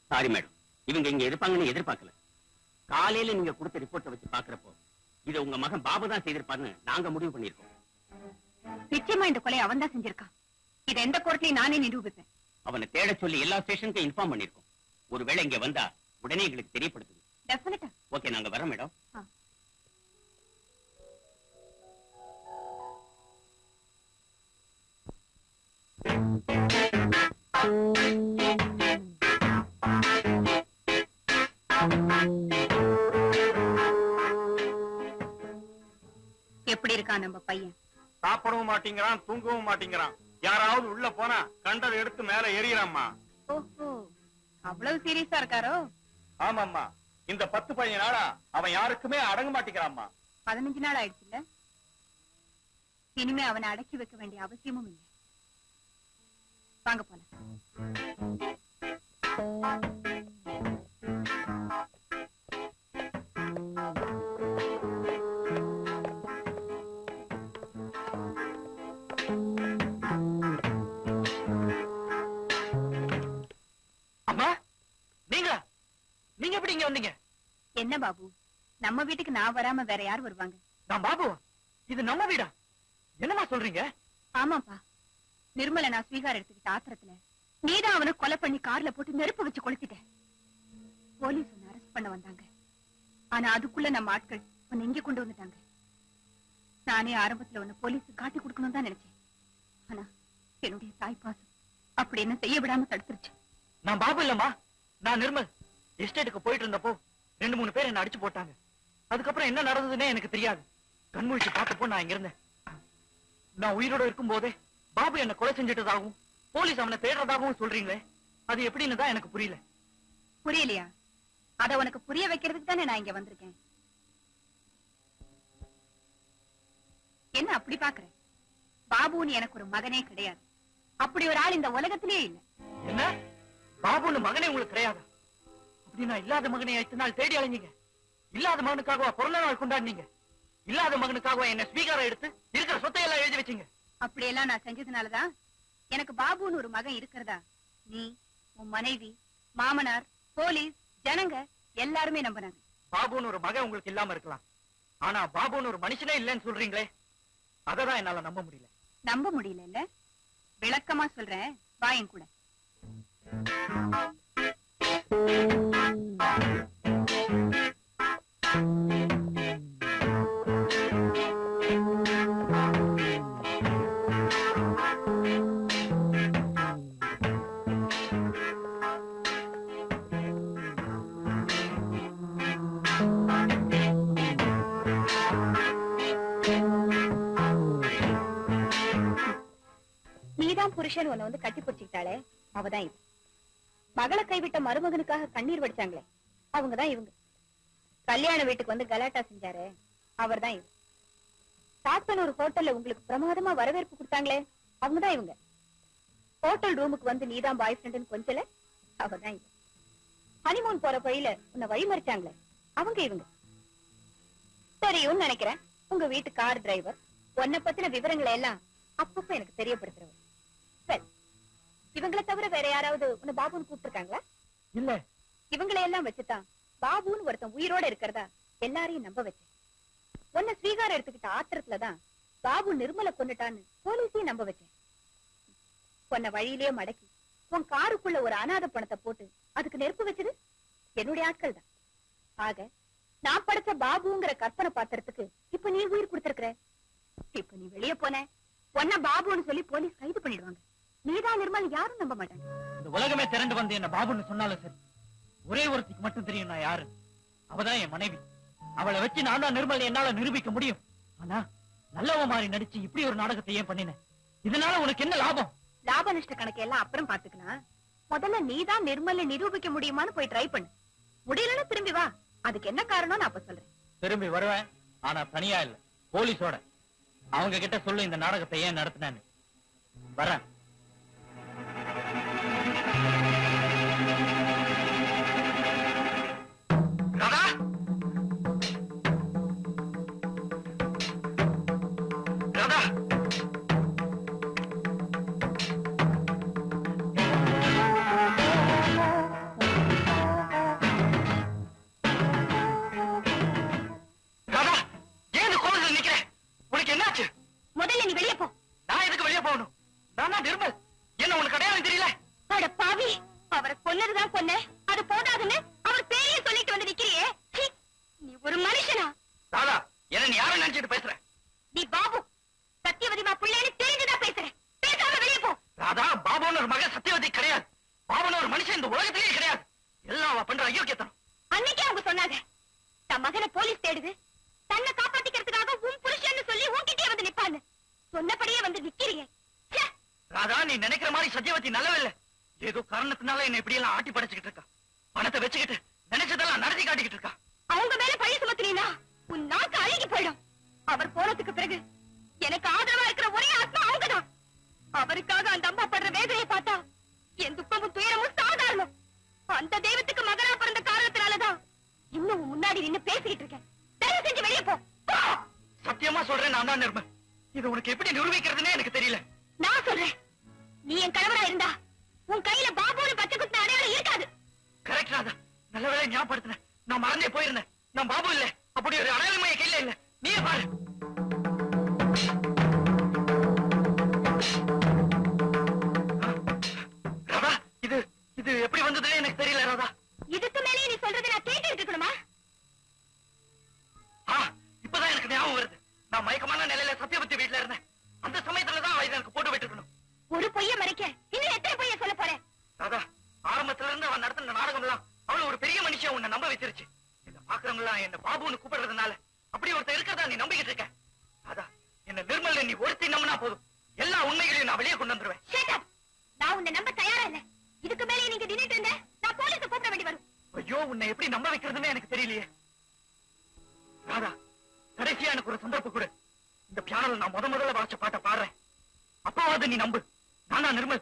சாரி மேடம், இவங்க இங்க இருப்பாங்கன்னு எதிர்பார்க்கல. காலையில நீங்க கொடுத்த ரிப்போர்ட்டை வச்சு பாக்குறப்போ இதை உங்க மகன் பாபு தான் செய்திருப்பாருன்னு நாங்க முடிவு பண்ணிருக்கோம். நிச்சயமா இந்த கொலை அவன் தான் செஞ்சிருக்கான். இதை எந்த கோர்ட்லயும் நானே நிரூபிப்பேன். அவனை தேட சொல்லி எல்லா ஸ்டேஷனுக்கும் இன்ஃபார்ம் பண்ணிருக்கோம். ஒருவேளை இங்க வந்தா உடனே எங்களுக்கு தெரியப்படுத்துது. டெஃபினட்டா. ஓகே, நாங்க வரோம் மேடம். எப்படி இருக்கான் நம்ம பையன்? சாப்பிடவும் மாட்டேங்கிறான், தூங்கவும் மாட்டேங்கிறான். யாராவது உள்ள போனா கண்டதை எடுத்து மேல எறியறாம்மா. ஓஹோ, அவ்வளவு சீரியஸா இருக்காரோ? ஆமாம்மா, இந்த பத்து பதினஞ்சு நாளா அவன் யாருக்குமே அடங்க மாட்டேங்கிறாம்மா. பதினஞ்சு நாள் ஆயிடுச்சுல்ல, இனிமே அவனை அடக்கி வைக்க வேண்டிய அவசியமும் இல்லை. வாங்க போல. என்ன பாபு, நம்ம வீட்டுக்கு நான் வராம வேற யார் வருவாங்க? நான் பாபு, இது நம்ம வீடா? என்னமா சொல்றீங்க? ஆமாப்பா, நிர்மலை நான் ஸ்வீகாரம் எடுத்துக்கிட்ட ஆத்திரத்துல நீதான் அவனை கொலை பண்ணி கார்ல போட்டு நெருப்பு வச்சு கொளுத்திட்ட. போலீஸ் உன்னை அரெஸ்ட் பண்ண வந்தாங்க. ஆனா அதுக்குள்ள நம்ம ஆட்கள் உன்னை இங்க கொண்டு வந்துட்டாங்க. நானே ஆரம்பத்துல உன்னை போலீஸ் காட்டி கொடுக்கணும் தான் நினைச்சேன். ஆனா என்னுடைய தாய்ப்பாசம் அப்படி என்ன செய்ய விடாம தடுத்துருச்சு. நான் பாபு இல்லம்மா, நான் நிர்மல். எஸ்டேட்டுக்கு போயிட்டு இருந்தப்போ ரெண்டு மூணு பேர் என்ன அடிச்சு போட்டாங்க. அதுக்கப்புறம் என்ன நடந்ததுன்னே எனக்கு தெரியாது. கண்மூழ்ச்சி பார்த்தப்போ நான் இங்க இருந்தேன். நான் உயிரோட இருக்கும் போதே பாபு என்ன கொலை செஞ்சிட்டதாகவும் போலீஸ் அவனை தேடுறதாகவும் சொல்றீங்களே, அது எப்படின்னு தான் எனக்கு புரியல. புரியலையா? அத உனக்கு புரிய வைக்கிறதுக்கு தானே நான் இங்க வந்திருக்கேன். என்ன அப்படி பாக்குற? பாபுன்னு எனக்கு ஒரு மகனே கிடையாது. அப்படி ஒரு ஆள் இந்த உலகத்திலேயே இல்லை. என்ன, பாபுன்னு மகனே உங்களுக்கு கிடையாது? அப்படின்னா இல்லாத மகனை எத்தனை நாள் தேடி அலைஞ்சீங்க? இல்லாத மகனுக்காகவா பிறந்த நாள் கொண்டாடினீங்க? இல்லாத மகனுக்காகவா என்ன ஸ்பீக்கரை எடுத்து இருக்கிற சொத்தை எல்லாம் எழுதி வச்சீங்க? அப்படியெல்லாம் நான் செஞ்சதுனாலதான் எனக்கு பாபுன்னு ஒரு மகன் இருக்கிறதா நீ, உன் மனைவி, மாமனார், போலீஸ், ஜனங்க எல்லாருமே நம்பினாங்க. பாபுன்னு ஒரு மகன் உங்களுக்கு இல்லாம இருக்கலாம், ஆனா பாபுன்னு ஒரு மனுஷனே இல்லைன்னு சொல்றீங்களே, அததான் என்னால நம்ப முடியல. நம்ப முடியல இல்ல? விளக்கமா சொல்றேன், வாயன் கூட. நீதான் புருஷன் உன்னை வந்து கட்டி பிடிச்சிக்கிட்டாளே, அவதான் இது. மகளை கைவிட்ட மருமகனுக்காக கண்ணீர் வடிச்சாங்களே, அவங்கதான் இவங்க. கல்யாண வீட்டுக்கு வந்து கலாட்டா செஞ்சாரு, அவர் தான் இவங்க. சாத்தன் ஒரு ஹோட்டல்ல உங்களுக்கு பிரமாதமா வரவேற்பு கொடுத்தாங்களே, அவங்கதான் இவங்க. ஹோட்டல் ரூமுக்கு வந்து நீதான் பாய் ஃப்ரெண்டுன்னு கொஞ்சல, அவர்தான் இவங்க. ஹனிமூன் போற வழியில உன்னை வழிமறிச்சாங்களே, அவங்க இவங்க. தெரியும்னு நினைக்கிறேன், உங்க வீட்டு கார் டிரைவர் உன்னை பத்தின விவரங்களை எல்லாம் அப்பப்ப எனக்கு தெரியப்படுத்துறவர். இவங்களை தவிர வேற யாராவது உன்னை பாபுன்னு கூப்பிட்டுருக்காங்களா? இல்ல. இவங்களை எல்லாம் வச்சுதான் பாபுன்னு ஒருத்தன் உயிரோட இருக்கிறதா எல்லாரையும் நம்ப வச்சேன். உன்னை ஸ்வீகாரம் எடுத்துக்கிட்ட ஆத்திரத்துலதான் பாபு நிர்மலை கொண்டுட்டான்னு போலீஸையும் நம்ப வச்சேன். உன்னை வழியிலேயே மடக்கி உன் காருக்குள்ள ஒரு அநாத பணத்தை போட்டு அதுக்கு நெருப்பு வச்சது என்னுடைய ஆட்கள் தான். ஆக நான் படைச்ச பாபுங்கிற கற்பனை பாத்திரத்துக்கு இப்ப நீ உயிர் கொடுத்திருக்கிற. இப்ப நீ வெளியே போன உன்னை பாபுன்னு சொல்லி போலீஸ் கைது பண்ணிடுவாங்க. நீதான் நிர்மல் யாரும் நம்ப மாட்டாங்க. இந்த உலகமே திரண்டு வந்து என்ன பாபுன்னு சொன்னாலும் சரி, ஒரே ஒருத்திக்கு மட்டும் தெரியும் நான் யாரு. அவதான் என் மனைவி. அவளை வச்சு நான் தான் நிர்மல் என்னால நிரூபிக்க முடியும். ஆனா நல்லவ மாதிரி நடிச்சு இப்படி ஒரு நாடகத்தை ஏன் பண்ணினேன்? இதனால உனக்கு என்ன லாபம்? லாப நஷ்ட கணக்கு எல்லாம் அப்புறம் பாத்துக்கலாம். முதல்ல நீதான் நிர்மலை நிரூபிக்க முடியுமான்னு போய் ட்ரை பண்ணு. முடியலன்னா திரும்பி வா. அதுக்கு என்ன காரணம் நான் அப்ப சொல்றேன். திரும்பி வருவேன், ஆனா தனியா இல்ல, போலீஸோட. அவங்க கிட்ட சொல்லு இந்த நாடகத்தை ஏன் நடத்தினேன்னு. வரேன். ராதா, ராதா, சொன்னதுதான் கொன்ன, அது போதாதுன்னு அவர் பேரையே சொல்லிட்டு வந்து நிக்கிறியே. நீ ஒரு மனுஷனா? ராதா, என்ன நீ யாரை நினைச்சிட்டு பேசுற? நீ பாபு சத்தியவதிமா பிள்ளைன்னு தெரிஞ்சுதான் பேசுற. பேசாம வெளியே போ. ராதா, பாபுன்னு ஒரு மகன் சத்தியவதி கிடையாது. பாபுன்னு ஒரு மனுஷன் இந்த உலகத்திலேயே கிடையாது. எல்லாம் அவ பண்ற அயோக்கியத்தனம். அன்னைக்கே அவங்க சொன்னாங்க, தன் மகனை போலீஸ் தேடுது, தன்னை காப்பாத்திக்கிறதுக்காக உன் புருஷன்னு சொல்லி உன்கிட்டே வந்து நிப்பான்னு. சொன்னபடியே வந்து நிக்கிறீங்க. ராதா, நீ நினைக்கிற மாதிரி சத்தியவதி நல்லவில்லை. ஏதோ காரணத்தினால என்ன இப்படி எல்லாம் ஆட்டி படைச்சுக்கிட்டு இருக்கா. பணத்தை வச்சுக்கிட்டு நினைச்சதெல்லாம் நடத்தி காட்டிக்கிட்டு இருக்கா. அவங்க மேல பழி சுமத்தினா உன் நாக்கு அழுகி போயிடும். அவர் போனதுக்கு பிறகு எனக்கு ஆதரவா இருக்கிற ஒரே ஆத்மா அவங்கதான். அவருக்காக அந்த அம்மா படுற வேதனையை பார்த்தா என் துக்கமும் துயரமும் சாதாரணம். அந்த தெய்வத்துக்கு மகனா பிறந்த காரணத்தினாலதான் இன்னும் முன்னாடி நின்னு பேசிக்கிட்டு இருக்கேன். தயவு செஞ்சு வெளியே போ. சத்தியமா சொல்றேன், நான் தான் நிர்மல். இது உனக்கு எப்படி நிரூபிக்கிறதுனே எனக்கு தெரியல. நான் சொல்றேன், நீ என் கணவரா இருந்தா உன் கையில பாபுன்னு பச்சை குத்து அடையாளம் இருக்காது. கரெக்ட் ராதா, நல்ல வேலை ஞாபகப்படுத்தினேன். நான் மறந்தே போயிருந்தேன். நான் பாபு இல்ல, அப்படி ஒரு அடையாளமே என் கையில இல்ல. நீயே பாரு. ராதா, இது இது எப்படி வந்ததுன்னு எனக்கு தெரியல ராதா. இதுக்கு மேலே நீ சொல்றது நான் கேட்டு இருக்கணுமா? இப்பதான் எனக்கு ஞாபகம் வருது. நான் மயக்கமான நிலையில சத்தியவதி வீட்டுல இருந்தேன். அந்த சமயத்துலதான் அவ எனக்கு போட்டு விட்டுருக்கணும். ஒரு பொய்ய மறைக்க இன்னும் எத்தனை பொய்ய சொல்ல போறேன்? ராதா, ஆரம்பத்துல இருந்து அவன் நடத்தின நாடகம் எல்லாம் அவளை ஒரு பெரிய மனுஷன் உன்னை நம்ப வச்சிருச்சு. என்ன பாக்குறவங்க எல்லாம் என்ன பாபுன்னு கூப்பிடுறதுனால அப்படி ஒருத்தர் இருக்கிறதா நீ நம்பிக்கிட்டு இருக்க. ராதா, என்ன நிர்மல் நீ ஒருத்தி நம்பினா போதும், எல்லா உண்மைகளையும் நான் வெளியே கொண்டு வந்துருவேன். நான் உன்னை நம்ப தயாரா இல்ல. இதுக்கு மேலே நீங்க நின்னுட்டு இருந்த நான் போலீஸை கூப்பிட வேண்டி வரும். ஐயோ, உன்னை எப்படி நம்ப வைக்கிறதுன்னு எனக்கு தெரியலையே. ராதா, கடைசியா எனக்கு ஒரு சந்தர்ப்பம் கொடு. இந்த பியானோல நான் முத முதல்ல வாசிச்ச பாட்டை பாடுறேன். அப்பாவது நீ நம்பு. நானா நிர்மல்.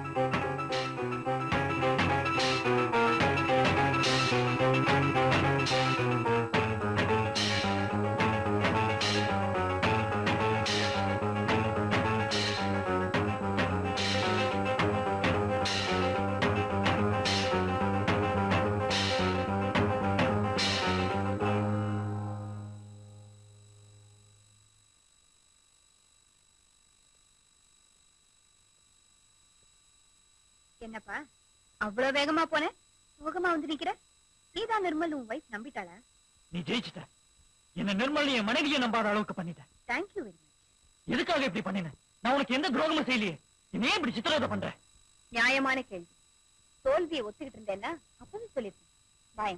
என்னப்பா அவ்வளவு வேகமா போன, சோகமா வந்து நிக்கிற? நீதான் நிர்மல் உன் வைஃப் நம்பிட்டாளா? நீ ஜெயிச்சிட்ட. என்ன நிர்மல் என் மனைவியை நம்பாத அளவுக்கு பண்ணிட்ட. Thank you very much. எதுக்காக இப்படி பண்ணின? நான் உனக்கு எந்த துரோகமும் செய்யலையே. நீ ஏன் இப்படி சித்திரவதை பண்ற? நியாயமான கேள்வி. தோல்வியை ஒத்துக்கிட்டு இருந்தேன்னா அப்பவே சொல்லிருக்கேன். பாயம்.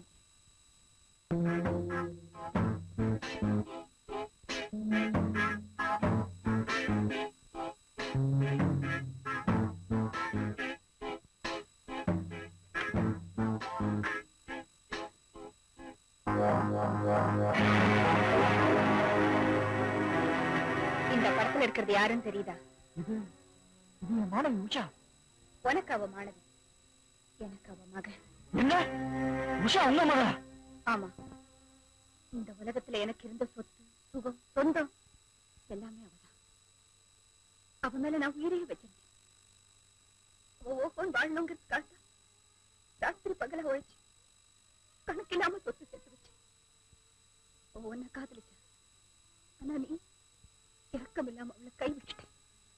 இந்த படத்துல இருக்கிறது யாருன்னு தெரியுதா? இது இது என் மாணவி உஷா. உனக்கு அவ மாணவி, எனக்கு அவ மகன். என்ன? உஷா உங்க மகளா? ஆமா. இந்த உலகத்துல எனக்கு இருந்த சொத்து, சுகம், சொந்தம் எல்லாமே அவதான். அவ மேல நான் உயிரையே வச்சிருந்தேன். ஓஹோன் வாழணுங்கிறதுக்காக ராத்திரி பகல உழைச்சு கணக்கில்லாம சொத்து சேர்த்து வச்சு உன்னை காதலிச்ச. ஆனா நீ இறக்கம் இல்லாம அவளை கை விட்டுட்டேன்.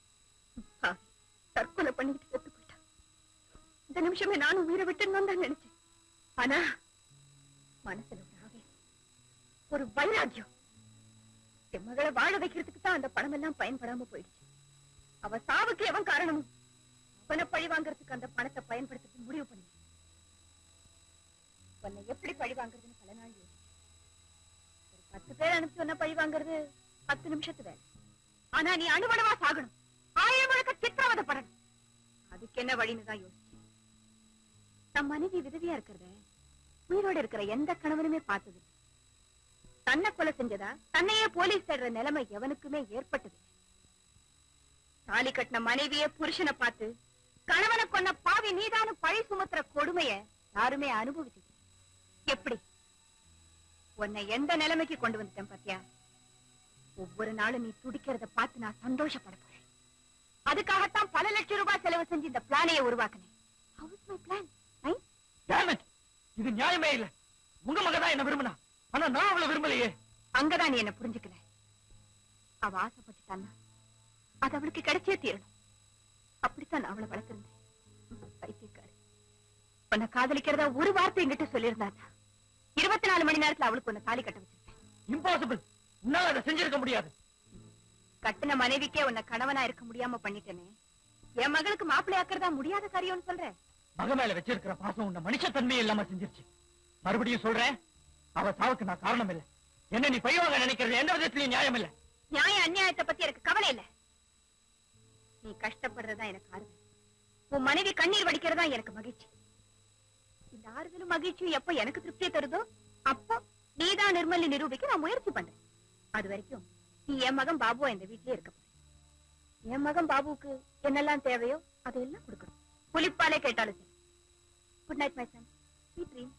தற்கொலை பண்ணிட்டு செத்து போயிட்டா. இந்த நிமிஷமே நானும் உயிரை விட்டுன்னு தான் நினைச்சேன். ஆனா மனசுல ஒரு ஆவேசம், ஒரு வைராக்கியம். என் மகளை வாழ வைக்கிறதுக்கு தான் அந்த பணம் எல்லாம் பயன்படாம போயிடுச்சு. அவ சாவுக்கு எவன் காரணமும் அவனை பழி வாங்கறதுக்கு அந்த பணத்தை பயன்படுத்த முடிவு பண்ணி உன்னை எப்படி பழி வாங்குறதுன்னு பல நாள் யோசிச்சேன். ஒரு பத்து பேர் அனுப்பிச்சு உன்ன பழி வாங்குறது பத்து நிமிஷத்து வேலை. ஆனா நீ அணுவணுவா சாகணும், ஆயிரம் முழுக்க சித்திரவதைப்படணும். அதுக்கு என்ன வழின்னு தான் யோசிச்சேன். தம் மனைவி விதவியா இருக்கிறத உயிரோட இருக்கிற எந்த கணவனுமே பார்த்தது. தன்னை கொலை செஞ்சதா தன்னையே போலீஸ் தேடுற நிலைமை எவனுக்குமே ஏற்பட்டது. தாலி கட்டின மனைவியே புருஷனை பார்த்து கணவனை கொன்ன பாவி நீதானு பழி சுமத்துற கொடுமைய யாருமே அனுபவிச்சது. எப்படி உன்னை எந்த நிலைமைக்கு கொண்டு வந்துட்டேன் பாத்தியா? ஒவ்வொரு நாளும் நீ துடிக்கிறத பார்த்து நான் சந்தோஷப்பட போறேன். அதுக்காகத்தான் பல லட்சம் ரூபாய் செலவு செஞ்சு இந்த பிளானையே உருவாக்குனேன். How is my plan? Damn it! இது நியாயமே இல்ல. உங்க மகதான் என்ன விரும்பினா, ஆனா நான் அவளை விரும்பலையே. அங்கதான் நீ என்ன புரிஞ்சுக்கல. அவ ஆசைப்பட்டுட்டான்னா அது அவளுக்கு கிடைச்சே தீரணும். அப்படித்தான் நான் அவளை வளர்த்திருந்தேன். பைத்தியக்காரி. உன்னை காதலிக்கிறதா ஒரு வார்த்தை என்கிட்ட சொல்லியிருந்தாங்க. இருபத்தி நாலு மணி நேரத்துல அவளுக்கு உன்னை தாலி கட்ட வச்சிருக்கேன். இம்பாசிபிள். உன்னால அதை செஞ்சிருக்க முடியாது. கட்டின மனைவிக்கே உன்னை கணவனா இருக்க முடியாம பண்ணிட்டேனே, என் மகளுக்கு மாப்பிள்ளை ஆக்குறதா முடியாத காரியம்னு சொல்றேன். மக மேல வச்சிருக்கிற பாசம் உன்னை மனுஷத்தன்மையே இல்லாம செஞ்சிருச்சு. மறுபடியும் சொல்றேன், அவ சாவுக்கு நான் காரணம் இல்லை. என்ன நீ பையவாங்க நினைக்கிறது எந்த விதத்திலையும் நியாயம் இல்லை. நியாய அநியாயத்தை பத்தி எனக்கு கவலை இல்லை. நீ கஷ்டப்படுறதா எனக்கு ஆறுதல். உன் மனைவி கண்ணீர் வடிக்கிறதா எனக்கு மகிழ்ச்சி. இந்த ஆறுதலும் மகிழ்ச்சியும் எப்ப எனக்கு திருப்தியை தருதோ அப்போ நீதான் நிர்மலி நிரூபிக்க நான் முயற்சி பண்றேன். அது வரைக்கும் நீ என் மகன் பாபுவா இந்த வீட்டிலே இருக்க போற. என் மகன் பாபுவுக்கு என்னெல்லாம் தேவையோ அதையெல்லாம் கொடுக்கணும். புலிப்பாலே கேட்டாலும் சரி. Good night my son. Sweet dream.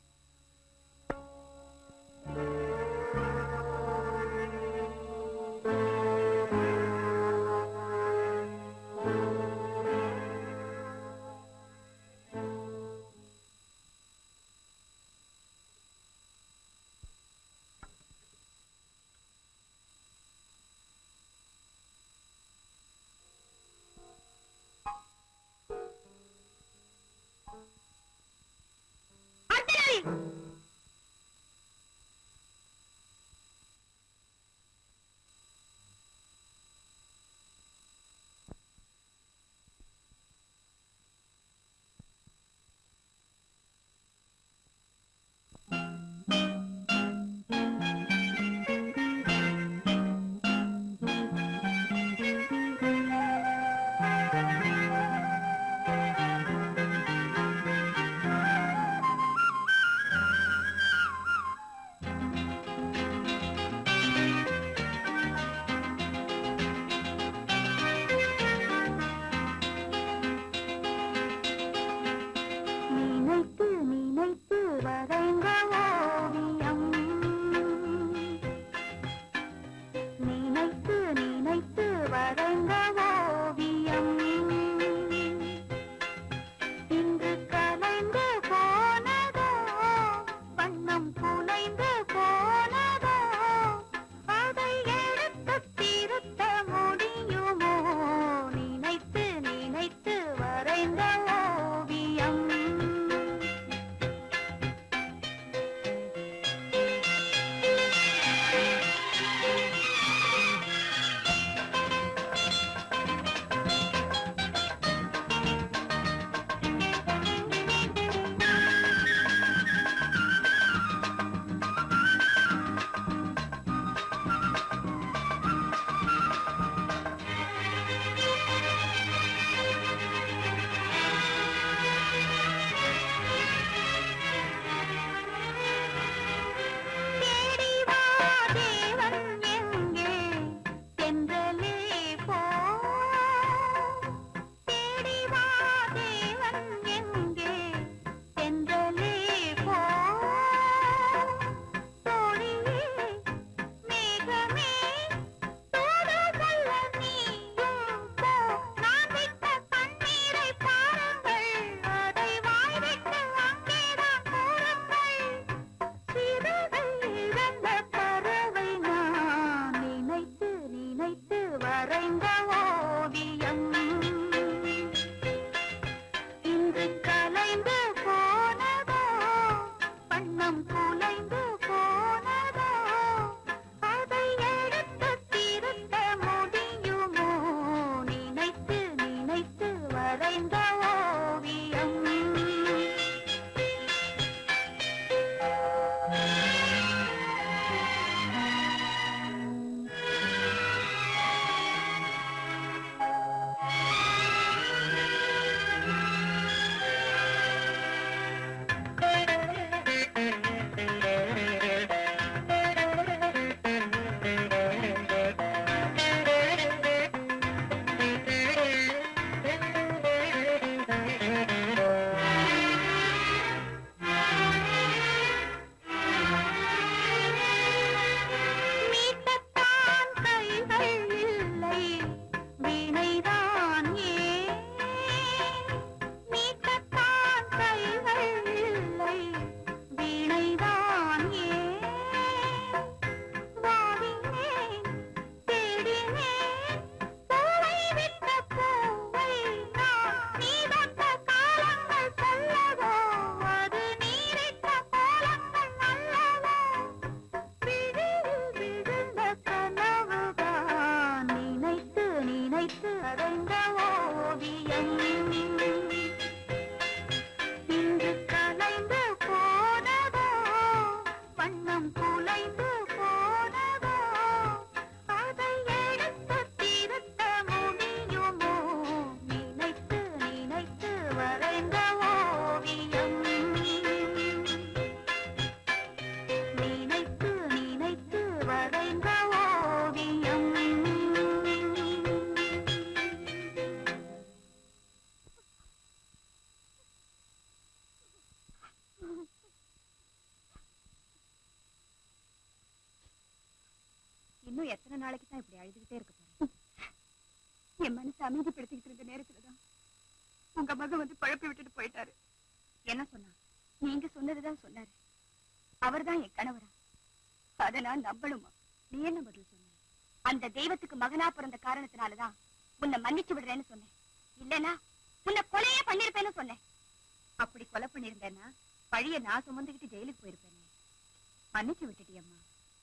இன்னும் எத்தனை நாளைக்கு தான் இப்படி அழுதுகிட்டே இருக்க போறேன்? என் மனசு அமைதிப்படுத்திக்கிட்டு இருந்த நேரத்துலதான் உங்க மகன் வந்து பழப்பி விட்டுட்டு போயிட்டாரு. என்ன சொன்னா? நீங்க சொன்னதுதான் சொன்னாரு. அவர்தான் என் கணவரா? அத நான் நம்பணுமா? நீ என்ன பதில் சொன்ன? அந்த தெய்வத்துக்கு மகனா பிறந்த காரணத்தினாலதான் உன்னை மன்னிச்சு விடுறேன்னு சொன்னேன். இல்லன்னா உன்னை கொலையே பண்ணிருப்பேன்னு சொன்னேன். அப்படி கொலை பண்ணிருந்தேன்னா பழிய நான் சுமந்துகிட்டு ஜெயிலுக்கு போயிருப்பேன். மன்னிச்சு விட்டுட்டியம்மா.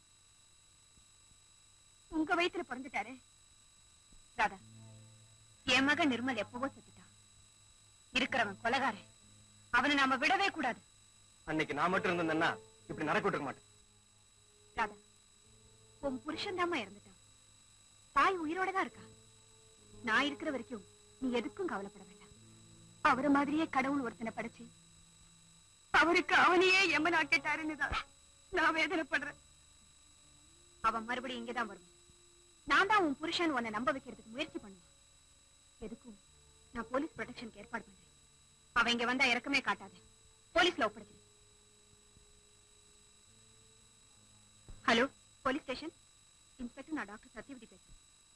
உங்க வயிற்றுல பிறந்துட்டாரு ராதா. என் மகன் நிர்மல் எப்பவோ செத்துட்டான். இருக்கிறவன் கொலைகாரன். அவனை நாம விடவே கூடாது. அன்னைக்கு நான் மட்டும் இருந்தேன்னா இப்படி நடக்க விட்டுருக்க மாட்டேன். ராதா, உன் புருஷன் தாமா இறந்துட்டான். தாய் உயிரோட தான் இருக்கா. நான் இருக்கிற வரைக்கும் நீ எதுக்கும் கவலைப்பட வேண்டாம். அவரை மாதிரியே கடவுள் ஒருத்தனை படைச்சு அவருக்கு அவனையே எம்மன் ஆக்கிட்டாருன்னு தான் நான் வேதனைப்படுறேன். அவன் மறுபடியும் இங்கதான் வருவான். நான் தான் உன் புருஷன் உன்னை நம்ப வைக்கிறதுக்கு முயற்சி பண்ணுவான். எதுக்கும் நான் போலீஸ் ப்ரொடெக்ஷனுக்கு ஏற்பாடு பண்றேன். அவன் இங்க வந்தா இறக்கமே காட்டாத. போலீஸ்ல ஒப்படைச்சு. Hello, police station. இன்ஸ்பெக்டர், நான் டாக்டர் சத்யவதி பேசுறேன்.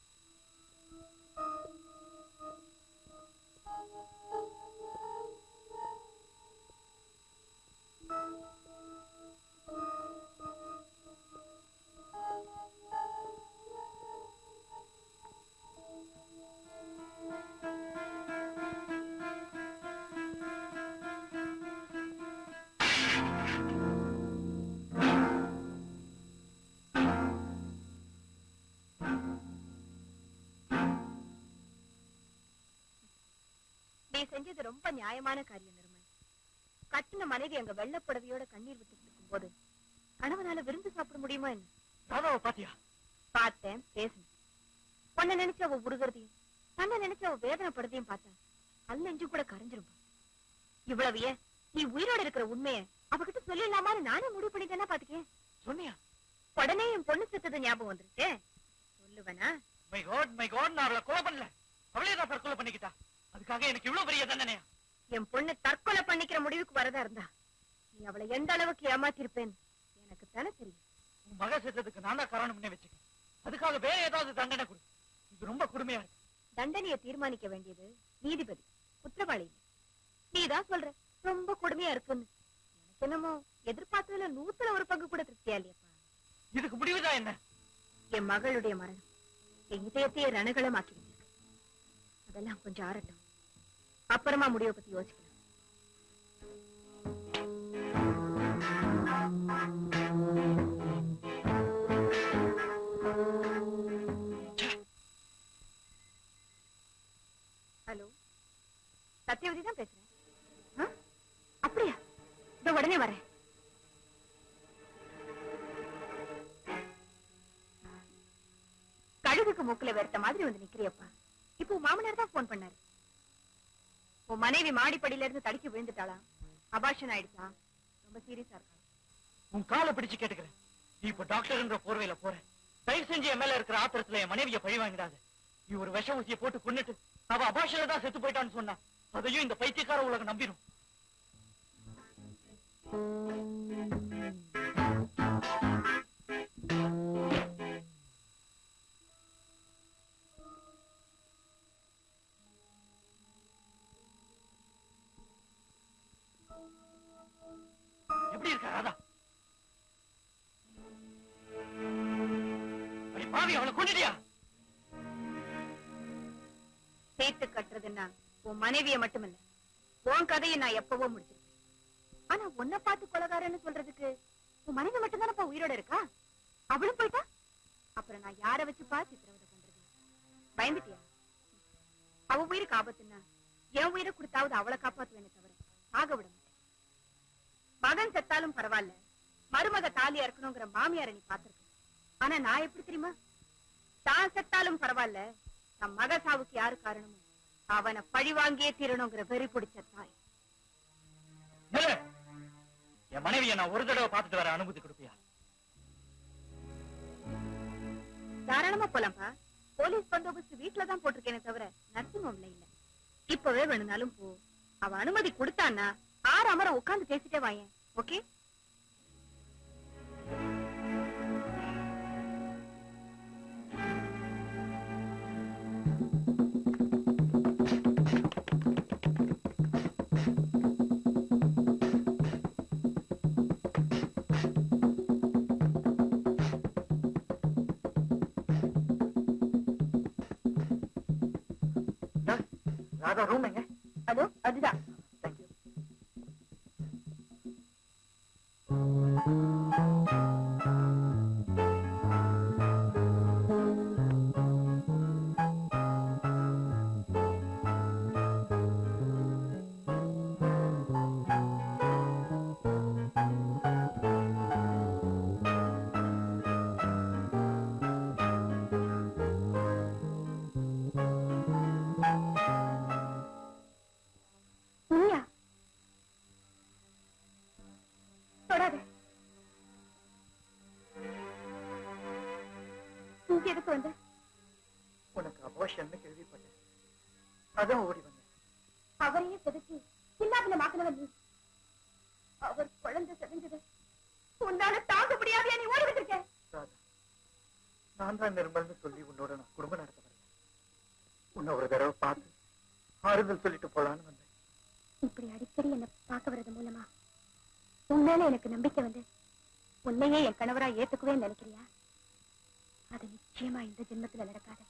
செஞ்சது ரொம்ப நியாயமான காரியம் நிர்மல். கட்டின மனைவி அங்க வெள்ளப்புடவையோட கண்ணீர் விட்டு இருக்கும் போது கணவனால விருந்து சாப்பிட முடியுமா என்ன? பாத்தியா? பார்த்தேன், பேசுனேன். பொண்ணை நினைச்சு அவ உருகிறதையும் தன்னை நினைச்சு அவ வேதனைப்படுறதையும் பார்த்தா அல்ல நெஞ்சு கூட கரைஞ்சிருப்பா. இவ்வளவு ஏன் நீ உயிரோட இருக்கிற உண்மையை அவகிட்ட சொல்லிடலாமான்னு நானே முடிவு பண்ணிட்டேன்னா பாத்துக்கேன். சொன்னியா? உடனே என் பொண்ணு செத்தது ஞாபகம் வந்துருச்சு. சொல்லுவேனா? மை காட் மை காட், நான் அவளை கொலை பண்ணல. அவளே தான் தற்கொலை பண்ணிக்கிட்டா. அதுக்காக எனக்கு இவ்வளவு பெரிய தண்டனையா? என் பொண்ணு தற்கொலை பண்ணிக்கிற முடிவுக்கு வரதா இருந்தா நீ அவளை எந்த அளவுக்கு ஏமாத்திருப்பேன்னு எனக்கு தானே தெரியும். உன் மக செத்ததுக்கு நான் தான் காரணம் வச்சுக்க. அதுக்காக வேற ஏதாவது தண்டனை கொடு. இது ரொம்ப கொடுமையா இருக்கு. தண்டனையை தீர்மானிக்க வேண்டியது நீதிபதி, குற்றவாளி இல்லை. நீதான் சொல்ற ரொம்ப கொடுமையா இருக்குன்னு. எனக்கு என்னமோ எதிர்பார்த்ததுல நூத்துல ஒரு பங்கு கூட திருப்தியா இல்லையப்பா. இதுக்கு முடிவுதான் என்ன? என் மகளுடைய மரணம் என் இதயத்தையே ரணகளமாக்கி வச்சிருக்கு. அதெல்லாம் கொஞ்சம் ஆறட்டும், அப்புறமா முடிவை பத்தி யோசிக்கலாம். ஹலோ, சத்யவதி தான் பேசுறேன். அப்படியா? இதோ உடனே வரேன். கழுகுக்கு மூக்குல வெறுத்த மாதிரி வந்து நிக்கிறியப்பா. இப்போ மாமனார் தான் போன் பண்ணாரு. உன் மனைவி மாடிப்படியில இருந்து தடுக்கி விழுந்துட்டாளா? அபார்ஷன் ஆயிடுச்சா? ரொம்ப சீரியஸா இருக்கா? உன் காலை பிடிச்சு கேட்டுக்கிறேன். நீ இப்ப டாக்டர்ன்ற போர்வையில போற. தயவு செஞ்சு என் மேல இருக்கிற ஆத்திரத்துல என் மனைவியை பழி வாங்கிடாது. நீ ஒரு விஷ ஊசியை போட்டு கொன்னுட்டு அவ அபார்ஷன்ல தான் செத்து போயிட்டான்னு சொன்னா அதையும் இந்த பைத்தியக்கார உலகம் நம்பிடும். எப்படி இருக்க ராதா? பாவி, அவளை கொண்டுட்டியா? சேர்த்து கட்டுறதுன்னா உன் மனைவிய மட்டுமில்ல, உன் கதையை நான் எப்பவோ முடிச்சிருக்கேன். ஆனா உன்னை பார்த்து கொலைகாரன்னு சொல்றதுக்கு உன் மனைவி மட்டும் தானப்பா உயிரோட இருக்கா? அவளும் போயிட்டா அப்புறம் நான் யார வச்சுப்பா சித்திரவதை பண்றது? பயந்துட்டியா? அவ உயிருக்கு ஆபத்துன்னா என் உயிரை கொடுத்தாவது அவளை காப்பாத்துவேனே தவிர ஆக விட மாட்டேன். மகன் செத்தாலும் பரவாயில்ல, மருமக தாலியா இருக்கணுங்கிற மாமியார நீ பாத்திருக்க. ஆனா நான் எப்படி தெரியுமா? தான் செத்தாலும் பரவாயில்ல, தன் மக சாவுக்கு யாரு காரணமோ அவனை பழி வாங்கியே தீரணுங்கிற வெறி பிடிச்ச தாய். என் மனைவியை நான் ஒரு தடவை பார்த்துட்டு வர அனுமதி கொடுப்பியா? தாராளமா போலாம்பா. போலீஸ் பந்தோபஸ்து வீட்டுலதான் போட்டிருக்கேனே தவிர நர்சிங் ஹோம்ல இல்ல. இப்பவே வேணும்னாலும் போ. அவ அனுமதி கொடுத்தான்னா ஆறு அமரம் உட்கார்ந்து பேசிட்டே வாயேன். ஓகே? ராதா ரூம் எங்க? அதோ அதுதான். தேங்க்யூ. எதுக்கு வந்து? உனக்கு அபோஷன் கேள்விப்பட்டேன், அதான் ஓடி வந்தேன். அவரையே செதுக்கி சின்னாபின்ன மாக்கினவன் நீ. அவர் குழந்தை செஞ்சது உன்னால தாங்க முடியாத நீ ஓடி வந்திருக்க. நான் தான் நிர்மல்னு சொல்லி உன்னோட நான் குடும்பம் நடத்த வரேன். உன்னை ஒரு தடவை பார்த்து ஆறுதல் சொல்லிட்டு போலான்னு வந்தேன். இப்படி அடிக்கடி என்ன பார்க்க வர்றது மூலமா உண்மையில எனக்கு நம்பிக்கை வந்து உன்னையே என் கணவரா ஏத்துக்குவே நினைக்கிறியா? அது நிச்சயமா இந்த ஜென்மத்துல நடக்காது.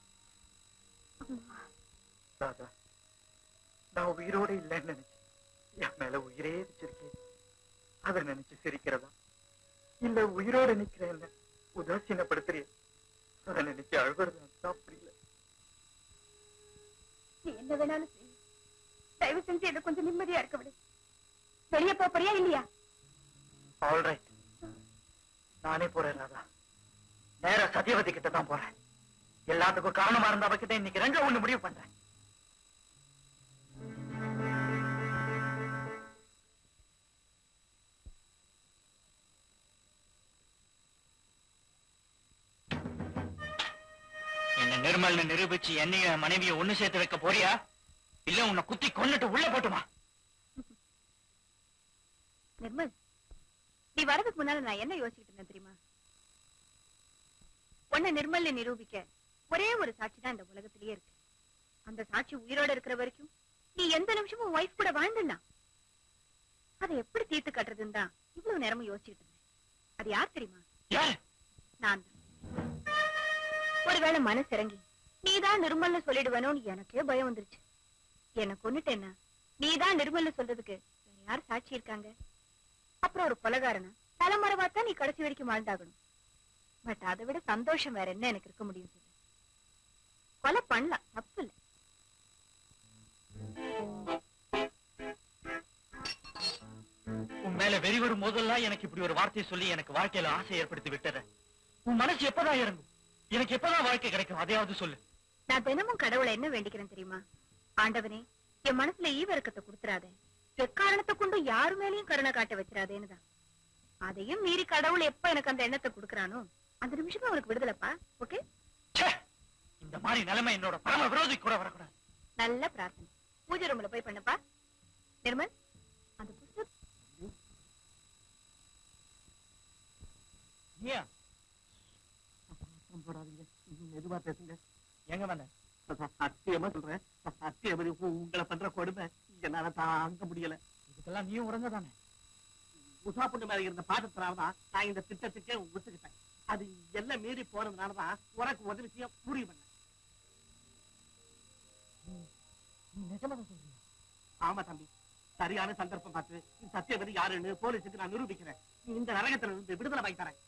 ராதா, நான் உயிரோட இல்லைன்னு நினைச்சு என் மேல உயிரே வச்சிருக்கேன். அதை நினைச்சு சிரிக்கிறதா இல்ல உயிரோட நிக்கிறேன் உதாசீனப்படுத்துறிய? அதை நினைச்சு அழுகுறதா புரியல. நீ என்ன வேணாலும் செய்ய, தயவு செஞ்சு என்ன கொஞ்சம் நிம்மதியா இருக்க விடு. வெளியே போறியா இல்லையா? ஆல்ரைட், நானே போறேன் ராதா. நேர சத்தியவதி கிட்ட தான் போறேன். எல்லாத்துக்கும் காரணமா இருந்த அவகிட்ட இன்னைக்கு ரெண்டு ஒண்ணு முடிவு பண்றேன். என்ன நிர்மல் நிரூபிச்சு என்னைய மனைவியை ஒண்ணு சேர்த்து வைக்க போறியா இல்ல உன்னை குத்தி கொன்னுட்டு உள்ள போட்டுமா? நிர்மல், நீ வரதுக்கு முன்னால நான் என்ன யோசிச்சுட்டு இருந்தேன் தெரியுமா? உன்னை நிர்மல் நிரூபிக்க ஒரே ஒரு சாட்சி தான் இந்த உலகத்திலேயே இருக்கு. அந்த சாட்சி உயிரோட இருக்கிற வரைக்கும் நீ எந்த நிமிஷமும் வைஃப் கூட வாழ்ந்துடலாம். அதை எப்படி தீர்த்து கட்டுறதுன்னு தான் இவ்வளவு நேரமும் யோசிச்சுட்டு இருந்தேன். அது யார் தெரியுமா? நான் தான். ஒருவேளை மனசு இறங்கி நீதான் நிர்மல்னு சொல்லிடுவேணும்னு எனக்கே பயம் வந்துருச்சு. என்ன கொன்னுட்டேன்னா நீதான் நிர்மல்னு சொல்றதுக்கு வேற யார் சாட்சி இருக்காங்க? அப்புறம் ஒரு கொலைகாரனா தலைமறைவாத்தான் நீ கடைசி வரைக்கும் வாழ்ந்தாகணும். பட் அதை விட சந்தோஷம் வேற என்ன எனக்கு இருக்க முடியும் சொல்லு? கொலை பண்ணலாம், தப்பு இல்லை. உன் மேல வெறி வரும் போதெல்லாம் எனக்கு இப்படி ஒரு வார்த்தையை சொல்லி எனக்கு வாழ்க்கையில ஆசை ஏற்படுத்தி விட்டத. உன் மனசு எப்பதான் இறங்கும்? எனக்கு எப்பதான் வாழ்க்கை கிடைக்கும்? அதையாவது சொல்லு. நான் தினமும் கடவுளை என்ன வேண்டிக்கிறேன் தெரியுமா? ஆண்டவனே, என் மனசுல ஈவரக்கத்தை கொடுத்துறாதே, எக்காரணத்தை கொண்டு யாரு மேலேயும் கருணை காட்ட வச்சிடாதேன்னுதான். அதையும் மீறி கடவுள் எப்ப எனக்கு அந்த எண்ணத்தை கொடுக்கறானோ அந்த நிமிஷமே அவனுக்கு விடுதலைப்பா. ஓகே? இந்த மாதிரி நிலைமை என்னோட பரம விரோதி கூட வரக்கூடாது. நல்ல பிரார்த்தனை. பூஜை ரூம்ல போய் பண்ணப்பா. நிர்மல், அந்த புத்தகம் மெதுவா பேசுங்க. எங்க வந்த? சத்தியமா சொல்றேன், சத்தியபதி உங்களை பண்ற கொடுமை என்னால தாங்க முடியல. இதுக்கெல்லாம் நீயும் உறங்கதானே? உஷா பொண்ணு மேல இருந்த பாட்டத்தினாலதான் நான் இந்த திட்டத்துக்கே ஒத்துக்கிட்டேன். அது எல்லாம் மீறி போறதுனாலதான் உனக்கு உதவி செய்ய முடிவு பண்ணேன். நிஜமாதான் சொல்றீங்க? ஆமா தம்பி, சரியான சந்தர்ப்பம் பார்த்து சத்தியபதி யாருன்னு போலீஸுக்கு நான் நிரூபிக்கிறேன். இந்த நரகத்துல இருந்து விடுதலை வாங்கி தரேன்.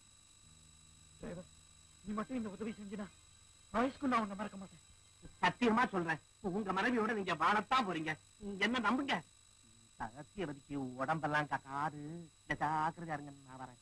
நீ மட்டும் இந்த உதவி செஞ்சினா வயசுக்கு நான் உன்னை மறக்க மாட்டேன். சத்தியமா சொல்றேன், உங்க மனைவியோட நீங்க வாழத்தான் போறீங்க. என்ன நம்புங்க. சத்தியவதிக்கு உடம்பெல்லாம் காக்காது, ஜாக்கிரதையா இருங்க. நான் வரேன்.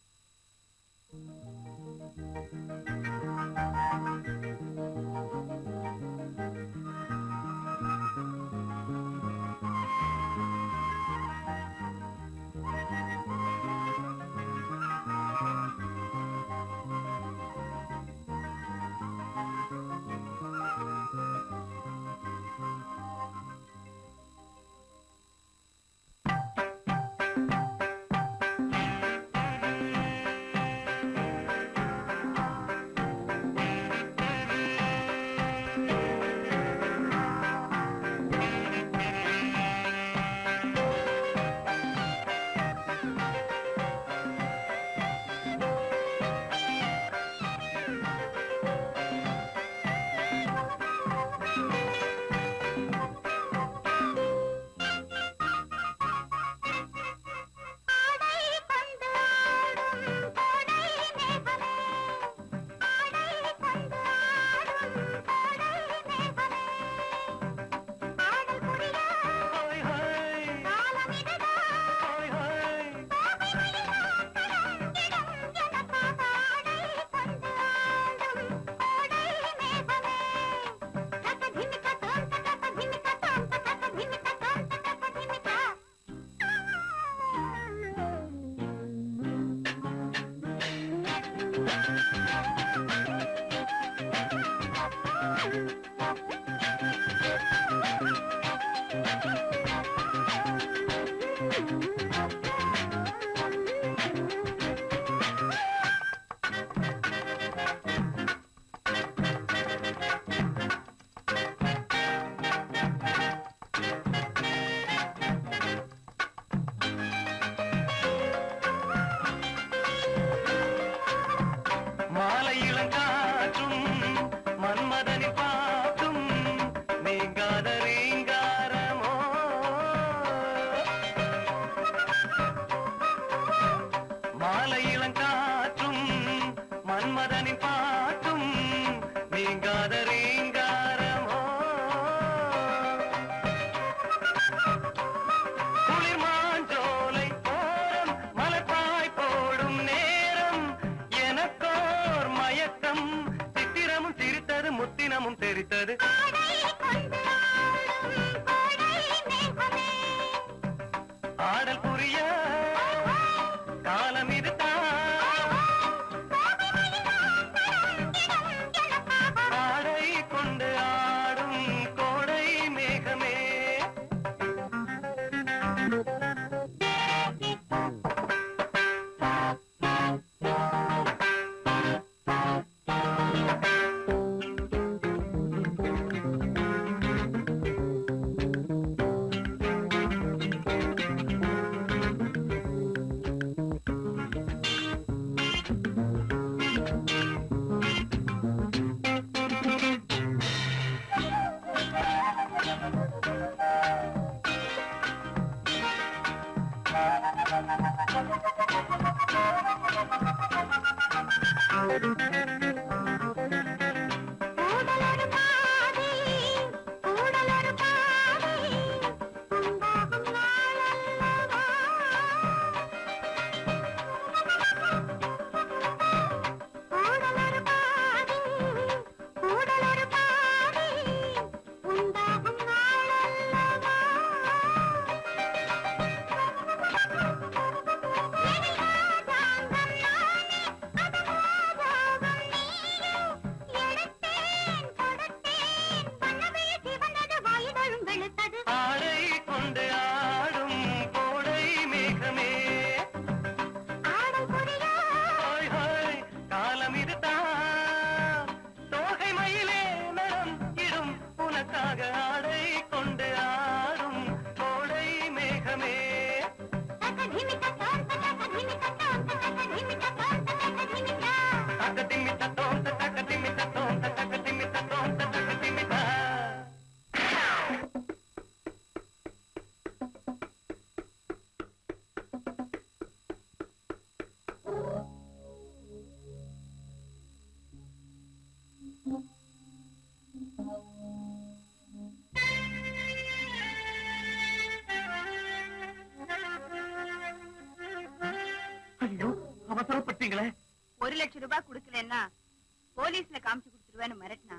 ஒரு லட்சம் ரூபாய் கொடுக்கலன்னா போலீஸ்ல காமிச்சு கொடுத்துருவேன்னு மிரட்டினா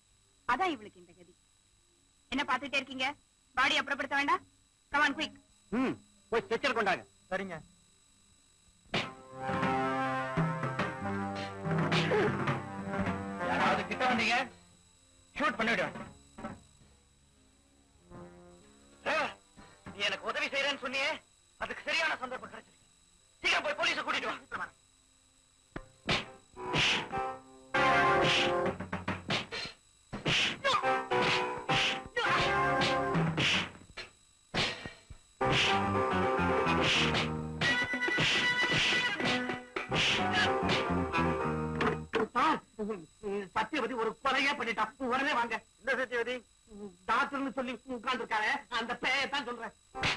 அதான் இவளுக்கு இந்த கதி. என்ன பாத்துட்டே இருக்கீங்க? பாடி அப்புறப்படுத்த வேண்டாம். Come on quick. ம், போய் ஸ்ட்ரெச்சர் கொண்டாங்க. சரிங்க. யாராவது கிட்ட வந்தீங்க ஷூட் பண்ணிடுவேன். நீ எனக்கு உதவி செய்யறேன்னு சொன்னியே, அதுக்கு சரியான சந்தர்ப்பம் கிடைச்சிருக்கு. சீக்கிரம் போய் போலீஸை கூட்டிட்டு வா. சத்தியவதி ஒரு கொலையே பண்ணிட்டான். உடனே வாங்க. இந்த சத்தியவதி டாக்டர்னு சொல்லி உட்கார்ந்து இருக்காரு, அந்த பேயத்தான் சொல்றேன்.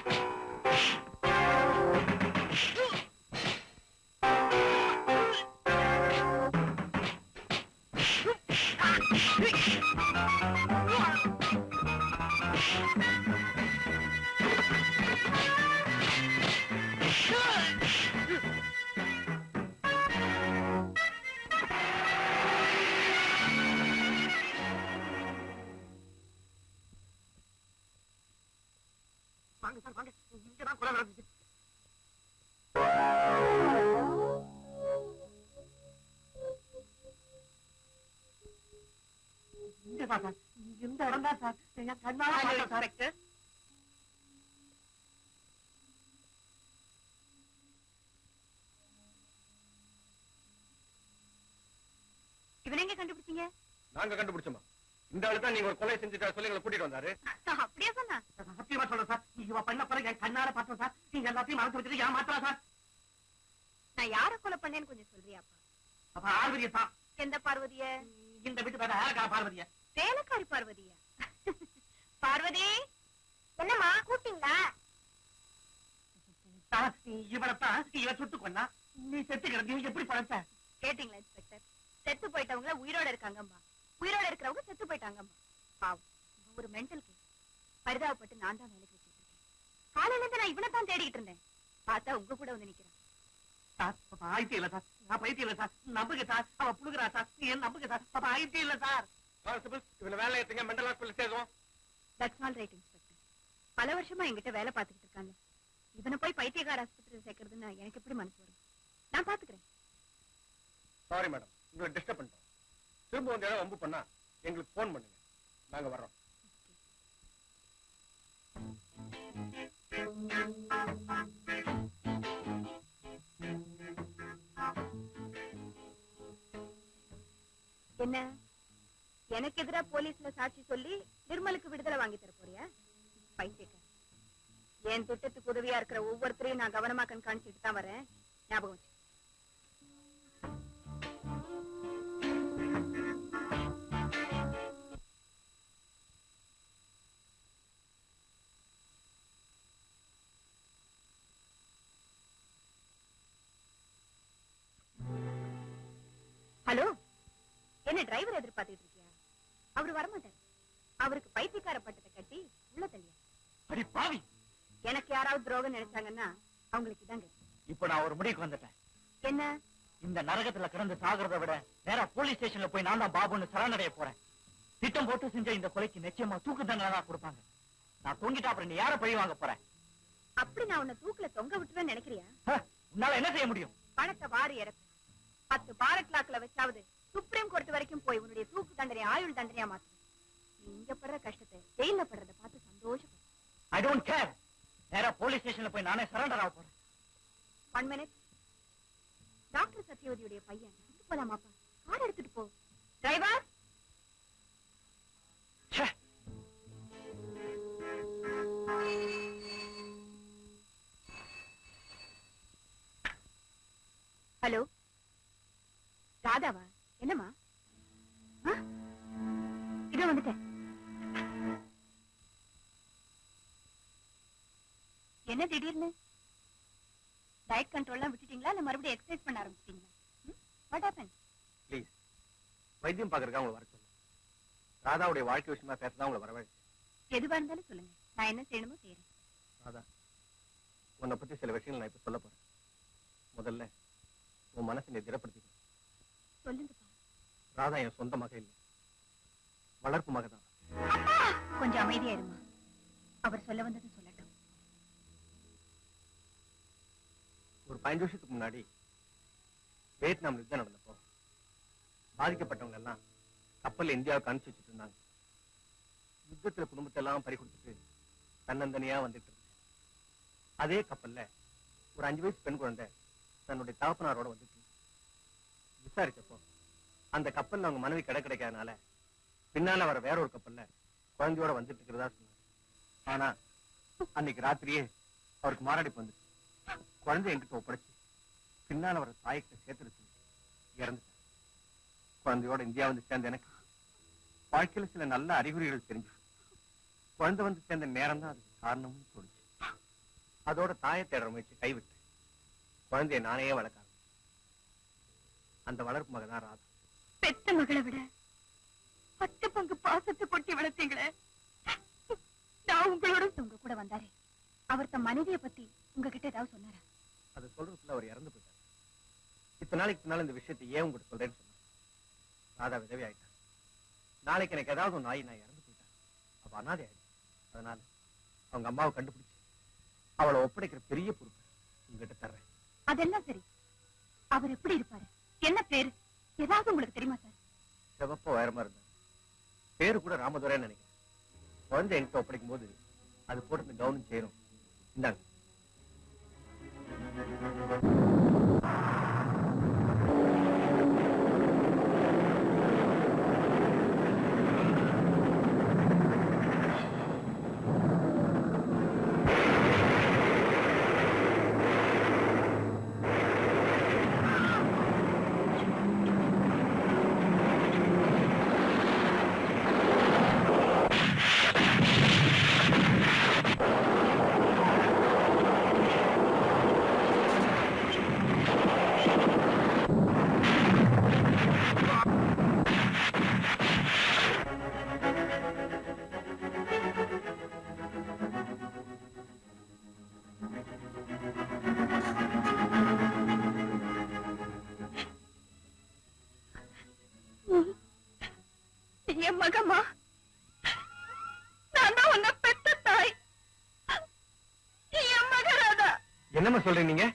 வாங்க சார், வாங்க. இங்கதான் கொலை நடந்துச்சு. இங்கதான் சார், இந்த இடம் தான் சார். என் கண்ணால பார்த்தேன் சார். இவனை எங்க கண்டுபிடிச்சீங்க? நாங்க கண்டுபிடிச்சோமா? இந்த ஆளு தான் நீங்க ஒரு கொலை செஞ்சுட்டா சொல்லி எங்களை கூட்டிட்டு வந்தாரு. அப்படியே சொன்னா? சத்தியமா சொல்றேன் சார், இவ பண்ண கொலை என் கண்ணால பார்த்தோம் சார். நீங்க எல்லாத்தையும் மறந்து வச்சுட்டு ஏன் மாத்திரா சார்? நான் யார கொலை பண்ணேன்னு கொஞ்சம் சொல்றியாப்பா? அப்ப பார்வதிய தான். எந்த பார்வதிய? இந்த வீட்டு பேர ஆரக்கா பார்வதிய. வேலைக்காரி பார்வதியா? பார்வதி, என்னம்மா கூப்பிட்டீங்களா? இவளத்தான் இவ சுட்டு கொண்டா. நீ செத்து கிடந்து எப்படி பழத்த? கேட்டீங்களா இன்ஸ்பெக்டர்? செத்து போயிட்டவங்க உயிரோட இருக்காங்கம்மா, உயிரோட இருக்கிறவங்க செத்து போயிட்டாங்கம்மா. பாவம், ஒரு மென்டல் கேஸ். பரிதாபப்பட்டு நான் தான் வேலைக்கு வச்சுட்டு இருக்கேன். காலையில இருந்து நான் இவனை தான் தேடிக்கிட்டு இருந்தேன். பார்த்தா உங்க கூட வந்து நிக்கிறேன். ஆயிரத்தி இல்ல சார், நான் பைத்தியம் இல்ல சார். நம்புங்க சார், அவ புழுகிறா சார். நீ நம்புங்க சார், பாப்பா ஆயிரத்தி இல்ல சார். கான்ஸ்டபிள், இவள வேலை ஏத்துங்க, மெண்டல் ஹாஸ்பிடல் சேர்வோம். That's all right inspector. பல வருஷமா என்கிட்ட வேலை பார்த்துக்கிட்டு இருக்காங்க. இவனை போய் பைத்தியக்கார ஆஸ்பத்திரியில் சேர்க்கறதுன்னா எனக்கு எப்படி மனசு வரும்? நான் பாத்துக்கிறேன். சாரி மேடம், உங்களை டிஸ்டர்ப் பண்ணிட்டோம். திரும்ப வந்து ஏதாவது வம்பு பண்ணா எங்களுக்கு போன் பண்ணுங்க, நாங்க வர்றோம். என்ன, எனக்கு எதிரா போலீஸ்ல சாட்சி சொல்லி நிர்மலுக்கு விடுதலை வாங்கி தர போறியா? பைத்தியக்கார. என் திட்டத்துக்கு உதவியா இருக்கிற ஒவ்வொருத்தரையும் நான் கவனமா கண்காணிச்சுட்டு தான் வரேன். ஞாபகம் வச்சு. ஹலோ, என்ன டிரைவர் எதிர்பார்த்துட்டு இருக்கியா? அவரு வரமாட்டார். அவருக்கு பைத்தியக்கார பட்டத்தை கட்டி உள்ள தள்ளியா. அடி பாவி, எனக்கு யாராவது துரோகம் நினைச்சாங்கன்னா அவங்களுக்கு இதாங்க. இப்ப நான் ஒரு முடிவுக்கு வந்துட்டேன். என்ன? இந்த நரகத்துல கிடந்து சாகிறத விட நேரா போலீஸ் ஸ்டேஷன்ல போய் நான் தான் பாபுன்னு சரணடைய போறேன். திட்டம் போட்டு செஞ்ச இந்த கொலைக்கு நிச்சயமா தூக்கு தண்டனை தான் கொடுப்பாங்க. நான் தூங்கிட்டா அப்புறம் நீ யார பழி வாங்க போறேன்? அப்படி நான் உன்னை தூக்குல தொங்க விட்டுவேன்னு நினைக்கிறியா? உன்னால என்ன செய்ய முடியும்? பணத்தை வாரி இறக்கு. பத்து பாரத் லாக்ல வச்சாவது சுப்ரீம் கோர்ட் வரைக்கும் போய் உன்னுடைய தூக்கு தண்டனை ஆயுள் தண்டனையா மாத்து. நீ இங்க படுற கஷ்டத்தை ஜெயில படுறத பார்த்து சந்தோஷப்படு. I don't care. நேரா போலீஸ் ஸ்டேஷன்ல போய் நானே சரண்டர் ஆக போறேன். One minute. டாக்டர் சத்யவதியுடைய பையன் கூட்டு போலாமாப்பா? கார் எடுத்துட்டு போ. டிரைவர். ஹலோ, ராதாவா? என்னம்மா? இதோ வந்துட்டேன். என்ன திடீர்னு? டயட் கண்ட்ரோல்லாம் விட்டுட்டீங்களா இல்ல மறுபடியும் எக்ஸசைஸ் பண்ண ஆரம்பிச்சிட்டீங்களா? What happen? ப்ளீஸ், வைத்தியம் பாக்குறதுக்கு உங்களை வர சொல்லுங்க. ராதாவுடைய வாழ்க்கை விஷயமா பேசதான் உங்களை வரவழைச்சு. எதுவா இருந்தாலும் சொல்லுங்க, நான் என்ன செய்யணுமோ செய்யறேன். ராதா, உன்னை பத்தி சில விஷயங்கள் நான் இப்ப சொல்ல போறேன். முதல்ல உன் மனசை நீ திடப்படுத்திக்கணும். சொல்லுங்கப்பா. ராதா என் சொந்த மக இல்லை, வளர்ப்பு மகதான். கொஞ்சம் அமைதியா இருமா. அவர் சொல்ல வந்தது சொல்லட்டும். ஒரு பதினஞ்சு வருஷத்துக்கு முன்னாடி வியட்நாம் யுத்தம் நடந்தப்போ பாதிக்கப்பட்டவங்க எல்லாம் கப்பல் இந்தியாவுக்கு அனுப்பிச்சு வச்சுட்டு இருந்தாங்க. யுத்தத்துல குடும்பத்தை எல்லாம் பறி கொடுத்துட்டு தன்னந்தனியா வந்துட்டு இருக்கு. அதே கப்பல்ல ஒரு அஞ்சு வயசு பெண் குழந்தை தன்னுடைய தகப்பனாரோட வந்துட்டு விசாரிச்சப்போ அந்த கப்பல்ல அவங்க மனைவி கடை கிடைக்காதனால பின்னால வர வேற ஒரு கப்பல்ல குழந்தையோட வந்துட்டு இருக்கிறதா சொன்னாங்க. ஆனா அன்னைக்கு ராத்திரியே அவருக்கு மாரடைப்பு வந்துச்சு. குழந்தை என்கிட்ட ஒப்படைச்சு பின்னால வர தாய்கிட்ட சேர்த்துருச்சு இறந்துட்டார். குழந்தையோட இந்தியா வந்து சேர்ந்த எனக்கு வாழ்க்கையில சில நல்ல அறிகுறிகள் தெரிஞ்சு குழந்தை வந்து சேர்ந்த நேரம் தான் அதுக்கு காரணம்னு தோணுச்சு. அதோட தாயை தேடுற முயற்சி கைவிட்டு குழந்தைய நானே வளர்க்க அந்த வளர்ப்பு மகதான் ராதா. பெத்த மகளை விட பத்து பங்கு பாசத்தை கொட்டி வளர்த்தீங்களே. நான் உங்களோட உங்க கூட வந்தாரே, அவர் தன் மனைவியை பத்தி உங்ககிட்ட ஏதாவது சொன்னாரா? அதை சொல்றதுக்குள்ள அவர் இறந்து போயிட்டார். இத்தனை நாளைக்கு பின்னால இந்த விஷயத்தை ஏன் உங்ககிட்ட சொல்றேன்னு சொன்னார். ராதா விதவி ஆயிட்டார். நாளைக்கு எனக்கு ஏதாவது ஒரு நாய் நான் இறந்து போயிட்டேன், அப்ப அனாதை ஆயிடுச்சு. அதனால அவங்க அம்மாவை கண்டுபிடிச்சு அவளை ஒப்படைக்கிற பெரிய பொறுப்பு உங்ககிட்ட தர்றேன். அதெல்லாம் சரி, அவர் எப்படி இருப்பாரு? என்ன பேரு ஏதாவது உங்களுக்கு தெரியுமா சார்? சிவப்ப உயரமா இருந்தார். பேரு கூட ராமதுரைன்னு நினைக்கிறேன். குழந்தை என்கிட்ட ஒப்படைக்கும் போது அது போட்டு கவனம் செய்யணும். இந்தாங்க. என் மகமா, நான் தான் உன்னை பெத்த தாய். என் மக ராதா. என்னம்மா சொல்றீங்க நீங்க?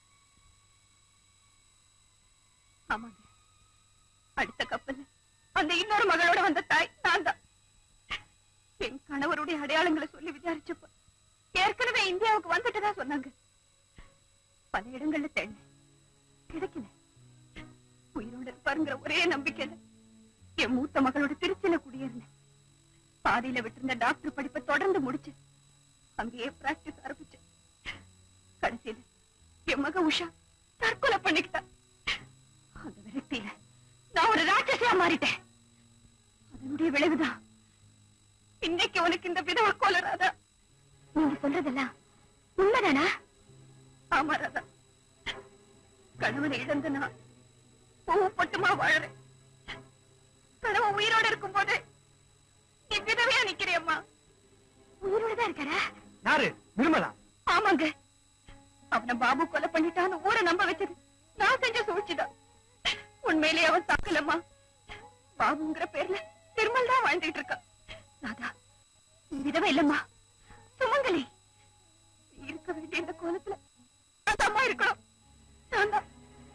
ஆமாங்க, அடுத்த கப்பல் அந்த இன்னொரு மகளோட வந்த தாய் நான் தான். என் கணவருடைய அடையாளங்களை சொல்லி விசாரிச்சப்ப ஏற்கனவே இந்தியாவுக்கு வந்துட்டுதான் சொன்னாங்க. பல இடங்கள்ல தேடின, கிடைக்கல. உயிரோட இருப்பாருங்கிற ஒரே நம்பிக்கையில என் மூத்த மகளோட திருச்சியில குடியேறினேன். பாதியில விட்டிருந்த டாக்டர் படிப்பை தொடர்ந்து முடிச்சு அங்கேயே பிராக்டிஸ் ஆரம்பிச்சேன். கடைசியில என் மக உஷா தற்கொலை பண்ணிக்கிட்டா. அந்த விரக்தியில நான் ஒரு ராட்சசியா மாறிட்டேன். அதனுடைய விளைவுதான் இன்னைக்கு உனக்கு இந்த விதவ கோல ராதா. நீங்க சொல்றதெல்லாம் உண்மைதானா? ஆமா ராதா, கணவனை இழந்து நான் பூவு பொட்டுமா வாழறேன். கணவன் உயிரோட இருக்கும் போது நீ விதவையா நிக்கிறியம்மா. உயிரோட தான் இருக்கிற? யாரு? நிர்மலா? ஆமாங்க, அவனை பாபு கொலை பண்ணிட்டான்னு ஊரை நம்ப வச்சது நான் செஞ்ச சூழ்ச்சிதான். உண்மையிலே அவன் சாக்கலம்மா. பாபுங்கிற பேர்ல திருமல் தான் வாழ்ந்துட்டு இருக்கா. ராதா, நீ விதவை இல்லம்மா, சுமங்கலி. நீ இருக்க வேண்டிய இந்த கோலத்துல அந்த அம்மா இருக்கணும். நான் தான்.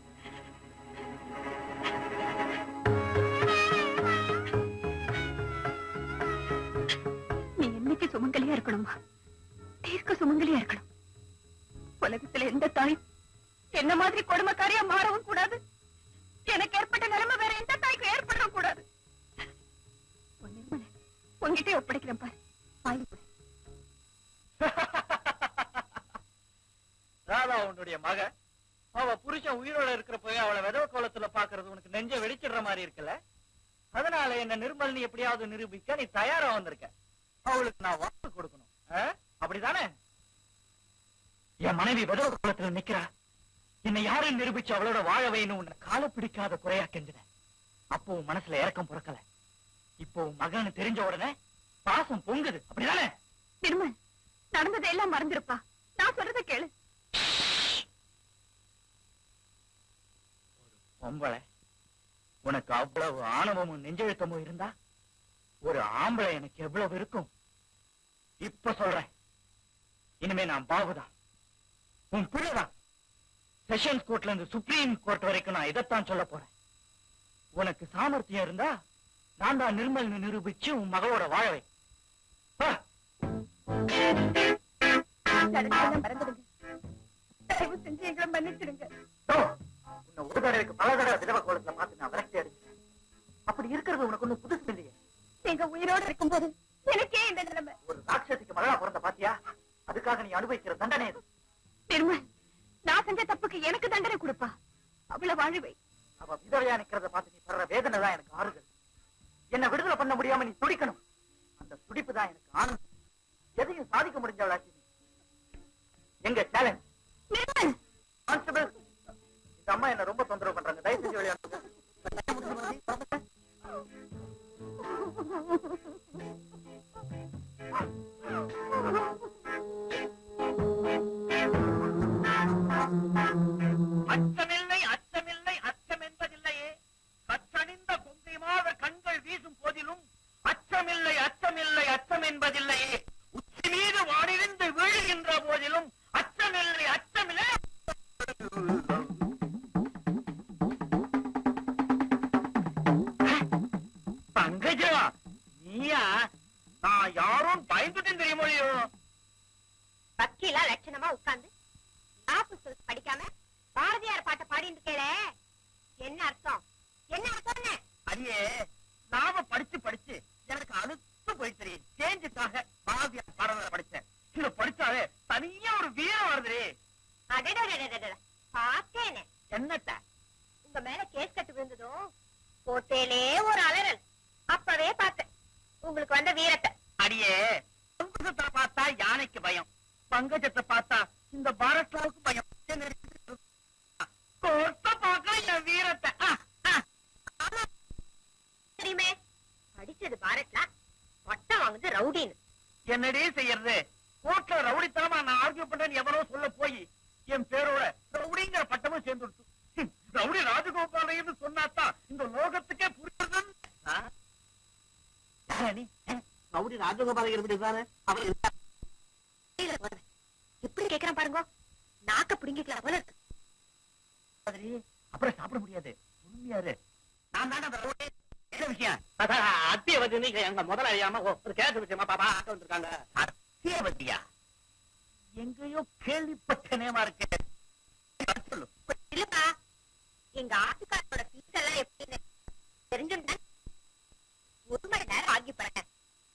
நீ என்னைக்கு சுமங்கலியா இருக்கணுமா, தீர்க்க சுமங்கலியா இருக்கணும். உலகத்துல எந்த தாய் என்ன மாதிரி கொடுமைக்காரியா மாறவும் கூடாது. எனக்கு ஏற்பட்ட நிலைமை வேற எந்த தாய்க்கும் ஏற்படவும் கூடாது. உங்ககிட்டே ஒப்படைக்கிறேன் பாரு. ராதா உன்னுடைய மக, அவ புருஷன் உயிரோட இருக்கிறப்ப அவளை விதவ கோலத்துல பாக்குறது உனக்கு நெஞ்ச வெடிச்சிடுற மாதிரி இருக்குல்ல. அதனால என்ன நிர்மல் நீ எப்படியாவது நிரூபிக்க நீ தயாரா வந்திருக்க. அவளுக்கு நான் வாக்கு கொடுக்கணும், அப்படிதானே? என் மனைவி விதவ கோலத்துல நிக்கிறா, என்னை யாரும் நிரூபிச்சு அவளோட வாழ வைன்னு உன்னை கால பிடிக்காத குறையா கெஞ்சின. அப்போ உன் மனசுல இறக்கம் பிறக்கல. இப்போ உன் மகன்னு தெரிஞ்ச உடனே பாசம் பொங்குது, அப்படிதானே? நிர்மல், நடந்ததை எல்லாம் மறந்துருப்பா. நான் சொல்றத கேளு. பொம்பளை உனக்கு அவ்வளவு ஆணவமும் நெஞ்செழுத்தமும் இருந்தா ஒரு ஆம்பளை எனக்கு எவ்வளவு இருக்கும் இப்ப சொல்றேன். இனிமே நான் பாபுதான், உன் பிள்ளைதான். செஷன்ஸ் கோர்ட்ல இருந்து சுப்ரீம் கோர்ட் வரைக்கும் நான் இதைத்தான் சொல்ல போறேன். உனக்கு சாமர்த்தியம் இருந்தா நான் தான் நிர்மல் நிரூபிச்சு உன் மகளோட வாழவை. மறந்துடுங்க, தயவு செஞ்சு எங்களை மன்னிச்சிடுங்க. ஒரு தடவைக்கு பல தடவை விதவ கோலத்துல பார்த்து நான் விரக்தி அடிச்சேன். அப்படி இருக்கிறது உனக்கு ஒண்ணு புதுசு இல்லையே. நீங்க உயிரோட இருக்கும் போது எனக்கே இந்த நிலைமை. ஒரு ராட்சசிக்கு மகளா பிறந்த பாத்தியா, அதுக்காக நீ அனுபவிக்கிற தண்டனை இது. நிர்மல், நான் செஞ்ச தப்புக்கு எனக்கு தண்டனை கொடுப்பா. அவளை வாழவை. அவ விதவையா நிக்கிறத பார்த்து நீ படுற வேதனை தான் எனக்கு ஆறுதல். என்ன விடுதலை பண்ண முடியாம நீ துடிக்கணும். அந்த துடிப்பு தான் எனக்கு ஆனந்தம். எதையும் சாதிக்க முடிஞ்சவளாச்சு. எங்க சேலஞ்ச் கான்ஸ்டபிள், இந்த அம்மா என்ன ரொம்ப தொந்தரவு பண்றாங்க, தயவு செஞ்சு விளையாடுங்க. அச்சமில்லை அச்சமில்லை அச்சம் என்பதில்லையே, கச்சணிந்த கொங்கைமாத கண்கள் வீசும் போதிலும் அச்சமில்லை அச்சமில்லை அச்சம் என்பதில்லையே, உச்சி மீது வானிருந்து வீழுகின்ற போதிலும் அச்சமில்லை அச்சமில்லை. பங்கஜா, நீயா? நான் யாரும் பயந்துட்டேன் தெரியுமோ? வக்கீலா லட்சணமா உட்கார்ந்து படிக்காம பாரதியார் பாட்டை பாடிட்டு கேள. என்ன அர்த்தம்? என்ன அர்த்தம்? அடியே, நாம படிச்சு படிச்சு எனக்கு அழுத்து போயிட்டு சேஞ்சுக்காக பாரதியார் பாடல படிச்சேன். இத படிச்சாலே தனியா ஒரு வீரம் வருது. பார்த்தேனே. என்னத்த? உங்க மேல கேஸ் கட்டு விழுந்ததும் கோட்டையிலே ஒரு அலறல். அப்பவே பார்த்தேன் உங்களுக்கு வந்த வீரத்தை. அடியே, பங்கஜத்தை பார்த்தா யானைக்கு பயம், பங்கஜத்தை பார்த்தா இந்த பாரத்லாவுக்கு பயம். கோர்த்த பார்க்க என் வீரத்தை. தெரியுமே, படிச்சது பாரத்லா, பட்டம் வாங்குது ரவுடின்னு. என்னடே செய்யறது? கோர்ட்ல ரவுடித்தனமா நான் ஆர்கியூ பண்றேன்னு எவனோ சொல்ல போய் என் பேரோட ரவுடிங்கிற பட்டமும் சேர்ந்துடுச்சு. ரவுடி ராஜகோபாலையும் சொன்னாத்தான் இந்த லோகத்துக்கே புரியுது. மாதிரி ராஜகோபாலகர் இப்படிதானே அவர் எப்படி கேக்குறான் பாருங்க. நாக்க பிடிங்கிக்கலாம் போல இருக்கு. அப்புறம் சாப்பிட முடியாது. உண்மையாரு நான் தானே என்ன விஷயம்? அத்திய வச்சு நீங்க எங்க முதல்ல அறியாம ஒரு கேஸ் விஷயமா பாப்பா ஆட்ட வந்திருக்காங்க. அத்திய வட்டியா? எங்கேயோ கேள்விப்பட்ட நேமா இருக்கு. சொல்லு. இல்லப்பா, எங்க ஆட்டுக்காரோட ஃபீஸ் எல்லாம் எப்படின்னு தெரிஞ்சுட்டேன். ஒரு மணி நேரம் ஆகி போறேன்.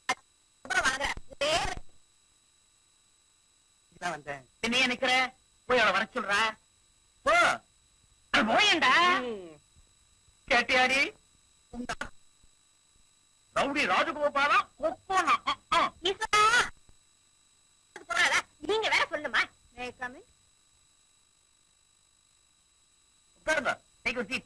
வந்தேன் என்னைய நிக்கிற போய் அவளை வர சொல்ற. போ போயண்டா. கேட்டியாடி? ரவுடி ராஜகோபாலா கொக்கோனா நீங்க வேற சொல்லுமா? உட்காருங்க. Take seat.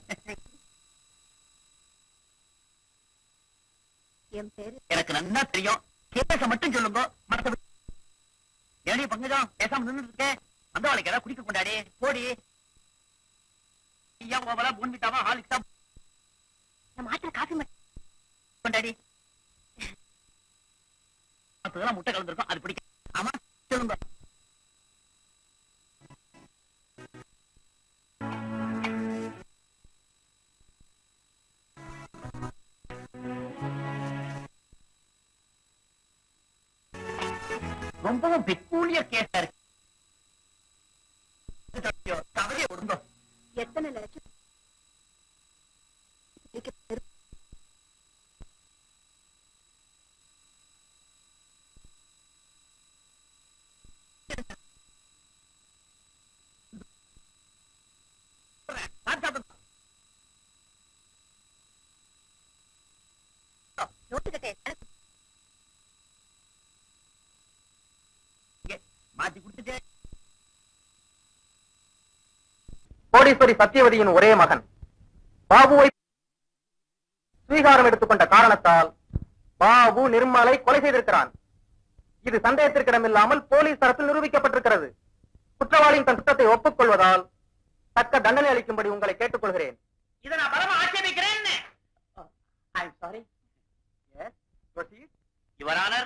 என் பேரு எனக்கு நல்லா தெரியும். கேச மட்டும் சொல்லுங்க. மற்ற ஏடி பங்கஜம் பேசாம நின்று இருக்கேன். அந்த வாழைக்கு ஏதாவது குடிக்க கொண்டாடி போடி. ஐயா கோபாலா பூன்விட்டாவா ஹாலிக்ஸா நான் மாத்திர காஃபி கொண்டாடி. அதெல்லாம் முட்டை கலந்துருக்கும். அது பிடிக்கும். ஆமா சொல்லுங்க. ரொம்பவும் பெக்கூலியர் கேஸா இருக்கு. கவலையை விடுங்க. எத்தனை லட்சம் மாத்தி கொடுத்துட்டே. கோடீஸ்வரி சத்தியவதியின் ஒரே மகன் பாபுவை ஸ்வீகாரம் எடுத்துக்கொண்ட காரணத்தால் பாபு நிர்மலை கொலை செய்திருக்கிறான். இது சந்தேகத்திற்கிடமில்லாமல் போலீஸ் தரப்பில் நிரூபிக்கப்பட்டிருக்கிறது. குற்றவாளியின் தன் குற்றத்தை ஒப்புக்கொள்வதால் தக்க தண்டனை அளிக்கும்படி உங்களை கேட்டுக்கொள்கிறேன். இதை நான் பரம ஆட்சேபிக்கிறேன். I am sorry. Yes proceed your honour.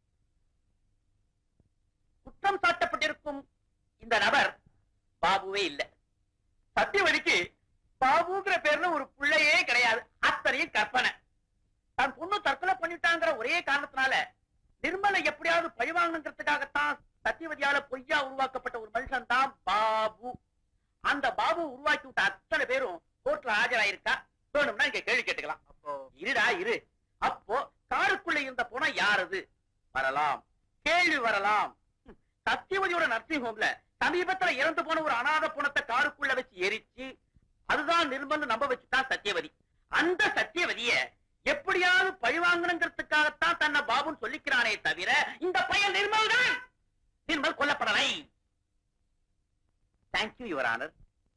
குற்றம் சாட்டப்பட்டிருக்கும் இந்த நபர் பாபுவே இல்ல. சத்தியவதிக்கு பாபுங்கிற பேர்ல ஒரு பிள்ளையே கிடையாது. அத்தனையும் கற்பனை. தான் பொண்ணு தற்கொலை பண்ணிட்டாங்கிற ஒரே காரணத்தினால நிர்மலை எப்படியாவது பழிவாங்கணுங்கிறதுக்காகத்தான் சத்தியவதியால பொய்யா உருவாக்கப்பட்ட ஒரு மனுஷன் தான் பாபு. அந்த பாபு உருவாக்கி விட்ட அத்தனை பேரும் கோர்ட்ல ஆஜராயிருக்கா? வேணும்னா இங்க கேள்வி கேட்டுக்கலாம். அப்போ இருடா இரு. அப்போ காருக்குள்ள இருந்த போனா யாரது? வரலாம், கேள்வி வரலாம். சத்தியவதியோட நர்சிங் ஹோம்ல சமீபத்துல இறந்து போன ஒரு அநாத புணத்தை காருக்குள்ள வச்சு எரிச்சு அதுதான் நிர்மல் நம்ப வச்சுதான் சத்தியவதி. அந்த சத்தியவதிய எப்படியாவது பழிவாங்கணுங்கிறதுக்காகத்தான் தன்னை பாபுன்னு சொல்லிக்கிறானே தவிர இந்த பையன் நிர்மல் தான். நிர்மல் கொல்லப்படலை. Thank you your honour.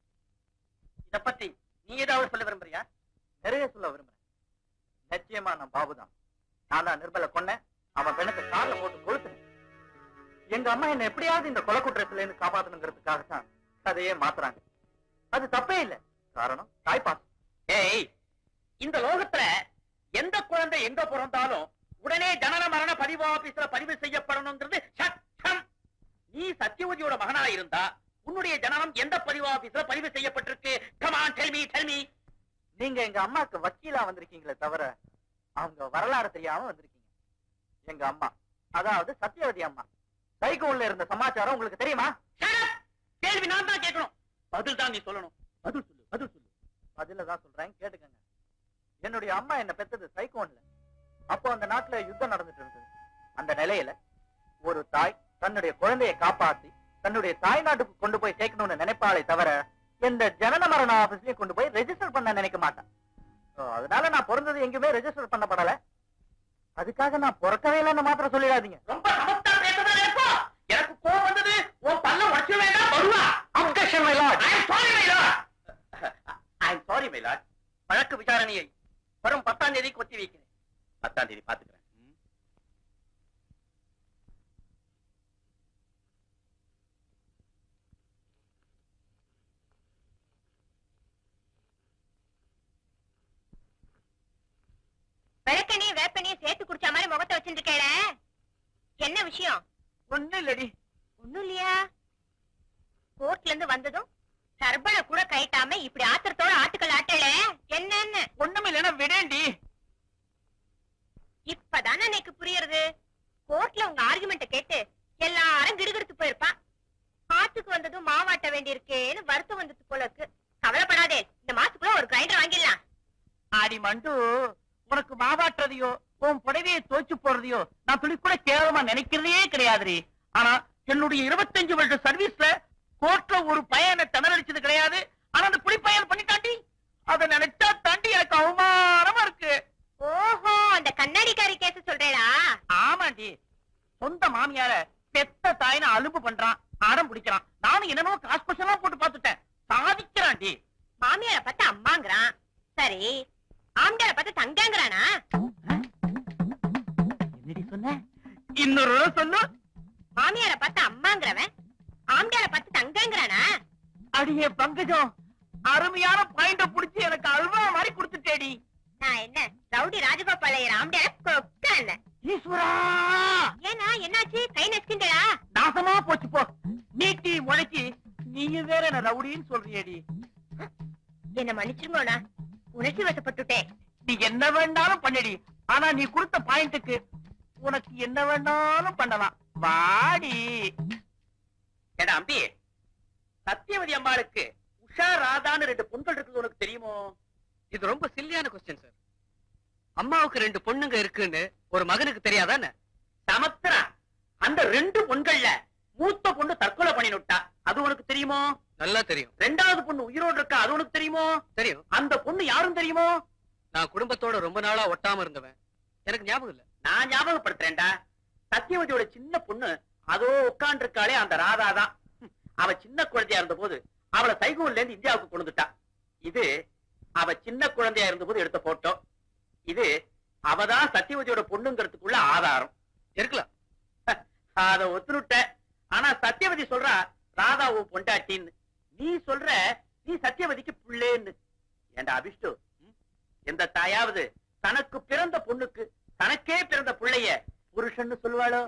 இத பத்தி நீ ஏதாவது சொல்ல விரும்புறியா? நிறைய சொல்ல விரும்புறேன். நிச்சயமா நான் பாபுதான். நான் தான் நிர்மலை கொன்னேன். அவன் பெண்ணத்தை கார்ல போட்டு கொளுத்துனேன். எங்க அம்மா என்ன எப்படியாவது இந்த கொலை குற்றத்துல இருந்து காப்பாத்தணுங்கிறதுக்காகத்தான் கதையே மாத்துறாங்க. அது தப்பே இல்லை. காரணம் தாய்ப்பாசம். ஏய், இந்த லோகத்துல எந்த குழந்தை எங்க பிறந்தாலும் உடனே ஜனன மரண பதிவு ஆபீஸ்ல பதிவு செய்யப்படணுங்கிறது சட்டம். நீ சத்தியவதியோட மகனா இருந்தா உன்னுடைய ஜனனம் எந்த பதிவு ஆபீஸ்ல பதிவு செய்யப்பட்டிருக்கு? Come on, tell me, tell me. நீங்க எங்க அம்மாக்கு வக்கீலா வந்திருக்கீங்களே தவிர அவங்க வரலாறு தெரியாம வந்திருக்கீங்க. எங்க அம்மா, அதாவது சத்தியவதி அம்மா, சைகோன்ல இருந்த சமாச்சாரம் உங்களுக்கு தெரியுமா? கேள்வி நான் தான் கேட்கணும், பதில் தான் நீ சொல்லணும். பதில் சொல்லு, பதில் சொல்லு. பதில தான் சொல்றேன், கேட்டுக்கங்க. என்னுடைய அம்மா என்ன பெத்தது சைகோன்ல. அப்போ அந்த நாட்டுல யுத்தம் நடந்துட்டு இருந்தது. அந்த நிலையில ஒரு தாய் தன்னுடைய குழந்தையை காப்பாத்தி தன்னுடைய தாய் நாட்டுக்கு கொண்டு போய் சேர்க்கணும்னு நினைப்பாளே தவிர எந்த ஜனன மரண ஆபீஸ்லயும் கொண்டு போய் ரெஜிஸ்டர் பண்ண நினைக்க மாட்டேன். அதனால நான் பிறந்தது எங்குமே ரெஜிஸ்டர் பண்ணப்படல. அதுக்காக நான் பிறக்கவே இல்லைன்னு மாத்திரம் சொல்லிடாதீங்க. ரொம்ப சமத்தா பேசுறதா இருப்பா. எனக்கு கோவம் வந்தது. உன் பல்ல உடைச்சு வேண்டாம் வருவா. Objection, my lord. I am sorry, my lord. I am sorry, my lord. வழக்கு விசாரணையை வரும் பத்தாம் தேதிக்கு ஒத்தி வைக்கிறேன். பத்தாம் தேதி பாத்துக்கிறேன். விளக்கெண்ணி வேப்பெண்ணியை சேர்த்து குடிச்ச மாதிரி முகத்தை வச்சுட்டு இருக்கேள, என்ன விஷயம்? ஒண்ணும் இல்லடி. ஒண்ணும் இல்லையா? கோர்ட்ல இருந்து வந்ததும் சர்பன கூட கைட்டாம இப்படி ஆத்திரத்தோட ஆட்டுக்கள் ஆட்டல என்னன்னு? ஒண்ணும் இல்லைன்னா விடேண்டி. இப்பதானே எனக்கு புரியுறது. கோர்ட்ல உங்க ஆர்குமெண்ட கேட்டு எல்லாரும் கிடுகிடுத்து போயிருப்பான். ஆத்துக்கு வந்ததும் மாவாட்ட வேண்டி இருக்கேன்னு வருத்தம் வந்தது போல இருக்கு. கவலைப்படாதே, இந்த மாசத்துக்குள்ள ஒரு கிரைண்டர் வாங்கிடலாம். ஆடி மண்டு, உனக்கு மாவாட்டுறதையோ உன் புடவையை தோச்சு போறதையோ நான் துளி கூட கேவலமா நினைக்கிறதே கிடையாதுரி. ஆனா என்னுடைய இருபத்தஞ்சு வருஷம் சர்வீஸ்ல கோர்ட்ல ஒரு பையனை திணறடிச்சது கிடையாது. ஆனா அந்த புலி பையன் பண்ணிட்டாண்டி. அதை நினைச்சா தாண்டி எனக்கு அவமானமா இருக்கு. ஓஹோ, அந்த கண்ணாடிக்காரி கேஸ் சொல்றேடா? ஆமாண்டி, சொந்த மாமியார பெத்த தாயின அலும்பு பண்றான், அடம் பிடிக்கிறான். நானும் என்னமோ காசு பசெல்லாம் போட்டு பாத்துட்டேன், சாதிக்கிறான்டி. மாமியார பார்த்து அம்மாங்கிறான், சரி ஆம்டார பார்த்து தங்கங்கிறானா? என்னடி சொன்ன? இன்னொரு சொல்லு. மாமியார பார்த்து அம்மாங்கிறவன் ஆம்டார பார்த்து தங்கங்கிறானா? அடியே பங்கஜம், அருமையான பாயிண்ட புடிச்சு எனக்கு அல்வா மாதிரி கொடுத்துட்டேடி. நான் என்ன ரவுடி ராஜகோபாலையர் ஆம்டார கொக்கான? ஈஸ்வரா, ஏனா என்னாச்சு? கை நசுக்கிண்டா? நாசமா போச்சு போ. நீட்டி முளைச்சி நீங்க வேற என்ன ரவுடின்னு சொல்றியடி. என்ன மன்னிச்சிருங்கோண்ணா, உணர்ச்சி வசப்பட்டுட்டேன். நீ என்ன வேண்டாலும் பண்ணடி, ஆனா நீ கொடுத்த பாயிண்ட்டுக்கு உனக்கு என்ன வேண்டாலும் பண்ணலாம். வாடி. ஏடா அம்பி, சத்தியவதி அம்மாளுக்கு உஷா ராதான்னு ரெண்டு பொண்கள் இருக்குது, உனக்கு தெரியுமோ? இது ரொம்ப சில்லியான கொஸ்டின் சார். அம்மாவுக்கு ரெண்டு பொண்ணுங்க இருக்குன்னு ஒரு மகனுக்கு தெரியாதானே? சமத்ரா, அந்த ரெண்டு பொண்கள்ல மூத்த பொண்ணு தற்கொலை பண்ணினுட்டா, அது உனக்கு தெரியுமோ? நல்லா தெரியும். ரெண்டாவது பொண்ணு உயிரோடு இருக்கா, அது உனக்கு தெரியுமோ? தெரியும். அந்த பொண்ணு யாரும் தெரியுமோ? நான் குடும்பத்தோட ரொம்ப நாளா ஒட்டாம இருந்தவன், எனக்கு ஞாபகம் இல்ல. நான் ஞாபகப்படுத்துறேன்டா. சத்தியவதியோட சின்ன பொண்ணு அதோ உட்கார்ந்து இருக்காளே, அந்த ராதா தான். அவ சின்ன குழந்தையா இருந்த போது அவளை சைகூன்ல இருந்து இந்தியாவுக்கு கொண்டுட்டா. இது அவ சின்ன குழந்தையா இருந்த போது எடுத்த போட்டோ. இது அவதான் சத்தியவதியோட பொண்ணுங்கிறதுக்குள்ள ஆதாரம். இருக்கலாம். அத ஒத்துனுட்ட. ஆனா சத்தியவதி சொல்றா ராதா உன் பொண்டாட்டின்னு. நீ சொல்ற நீ சத்தியவதிக்கு புள்ளேன்னு. ஏண்டா அபிஷ்டு, எந்த தாயாவது தனக்கு பிறந்த பொண்ணுக்கு தனக்கே பிறந்த பிள்ளைய புருஷன்னு சொல்லுவாளோ?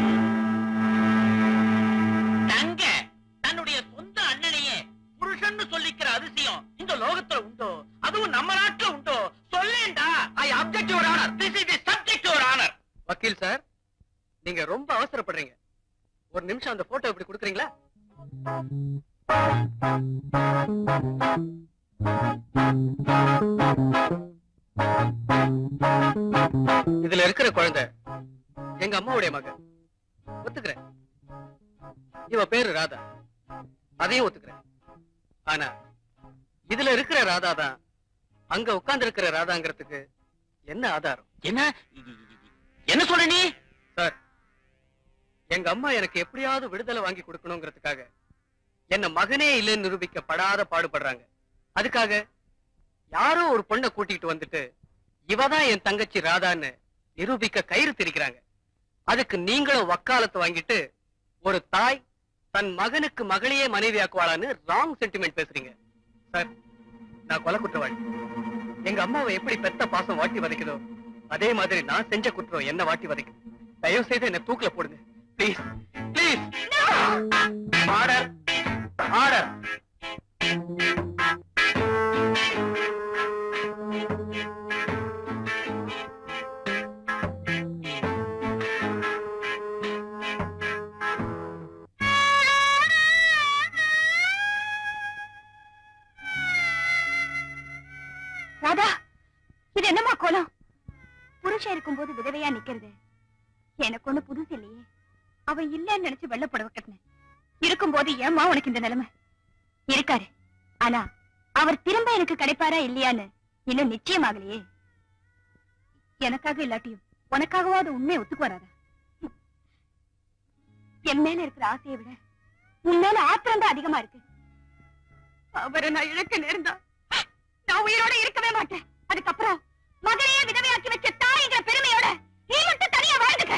தங்க தன்னுடைய சொந்த அண்ணனையே புருஷன்னு சொல்லிக்கிற அதிசயம் இந்த லோகத்துல உண்டோ? அதுவும் நம்ம நாட்டுல உண்டோ? சொல்லேண்டா. I object your honour. This is the subject your honour. வக்கீல் சார், நீங்க ரொம்ப அவசரப்படுறீங்க. ஒரு நிமிஷம் அந்த போட்டோ இப்படி கொடுக்குறீங்களா? இதுல இருக்கிற குழந்தை எங்க அம்மாவுடைய மகன், ஒத்துக்கிறேன். இவ பேரு ராதா, அதையும் ஒத்துக்கிறேன். ஆனா இதுல இருக்கிற ராதா தான் அங்க உட்கார்ந்து இருக்கிற ராதாங்கிறதுக்கு என்ன ஆதாரம்? என்ன என்ன சொல்ற நீ? சார், எங்க அம்மா எனக்கு எப்படியாவது விடுதலை வாங்கி கொடுக்கணுங்கிறதுக்காக என்ன மகனே இல்லைன்னு நிரூபிக்கப்படாத பாடுபடுறாங்க. அதுக்காக யாரோ ஒரு பொண்ணை கூட்டிட்டு வந்துட்டு இவதான் என் தங்கச்சி ராதான்னு நிரூபிக்க கயிறு திரிக்கிறாங்க. அதுக்கு நீங்களும் வக்காலத்து வாங்கிட்டு ஒரு தாய் தன் மகனுக்கு மகளையே மனைவியாக்குவாளான்னு ராங் சென்டிமெண்ட் பேசுறீங்க. சார், நான் கொலை குற்றவாளி. எங்க அம்மாவை எப்படி பெத்த பாசம் வாட்டி வதைக்குதோ அதே மாதிரி நான் செஞ்ச குற்றம் என்ன வாட்டி வதைக்குது. தயவு செய்து என்ன தூக்குல போடுங்க please, please. Order, order. Radha, இது என்னமா கோலம்? புருஷன் இருக்கும் போது விதவையா நிக்கிறது எனக்கு ஒண்ணு புதுசு இல்லையே. அவ இல்லன்னு நினைச்சு வெள்ளப்பட கட்டினேன். இருக்கும் போது ஏமா உனக்கு இந்த நிலைமை? இருக்காரு, ஆனா அவர் திரும்ப எனக்கு கிடைப்பாரா இல்லையான்னு இன்னும் நிச்சயமாகலையே. எனக்காக இல்லாட்டியும் உனக்காகவாது உண்மையை ஒத்துக்கு வராதா? என் மேல இருக்கிற ஆசையை விட உன் மேல ஆத்திரம் தான் அதிகமா இருக்கு. அவரை நான் இழக்க நேர்ந்தா நான் உயிரோட இருக்கவே மாட்டேன். அதுக்கப்புறம் மகனையே விதவையாக்கி வச்ச தாய்ங்கிற பெருமையோட நீ மட்டும் தனியா வாழ்ந்துக்க.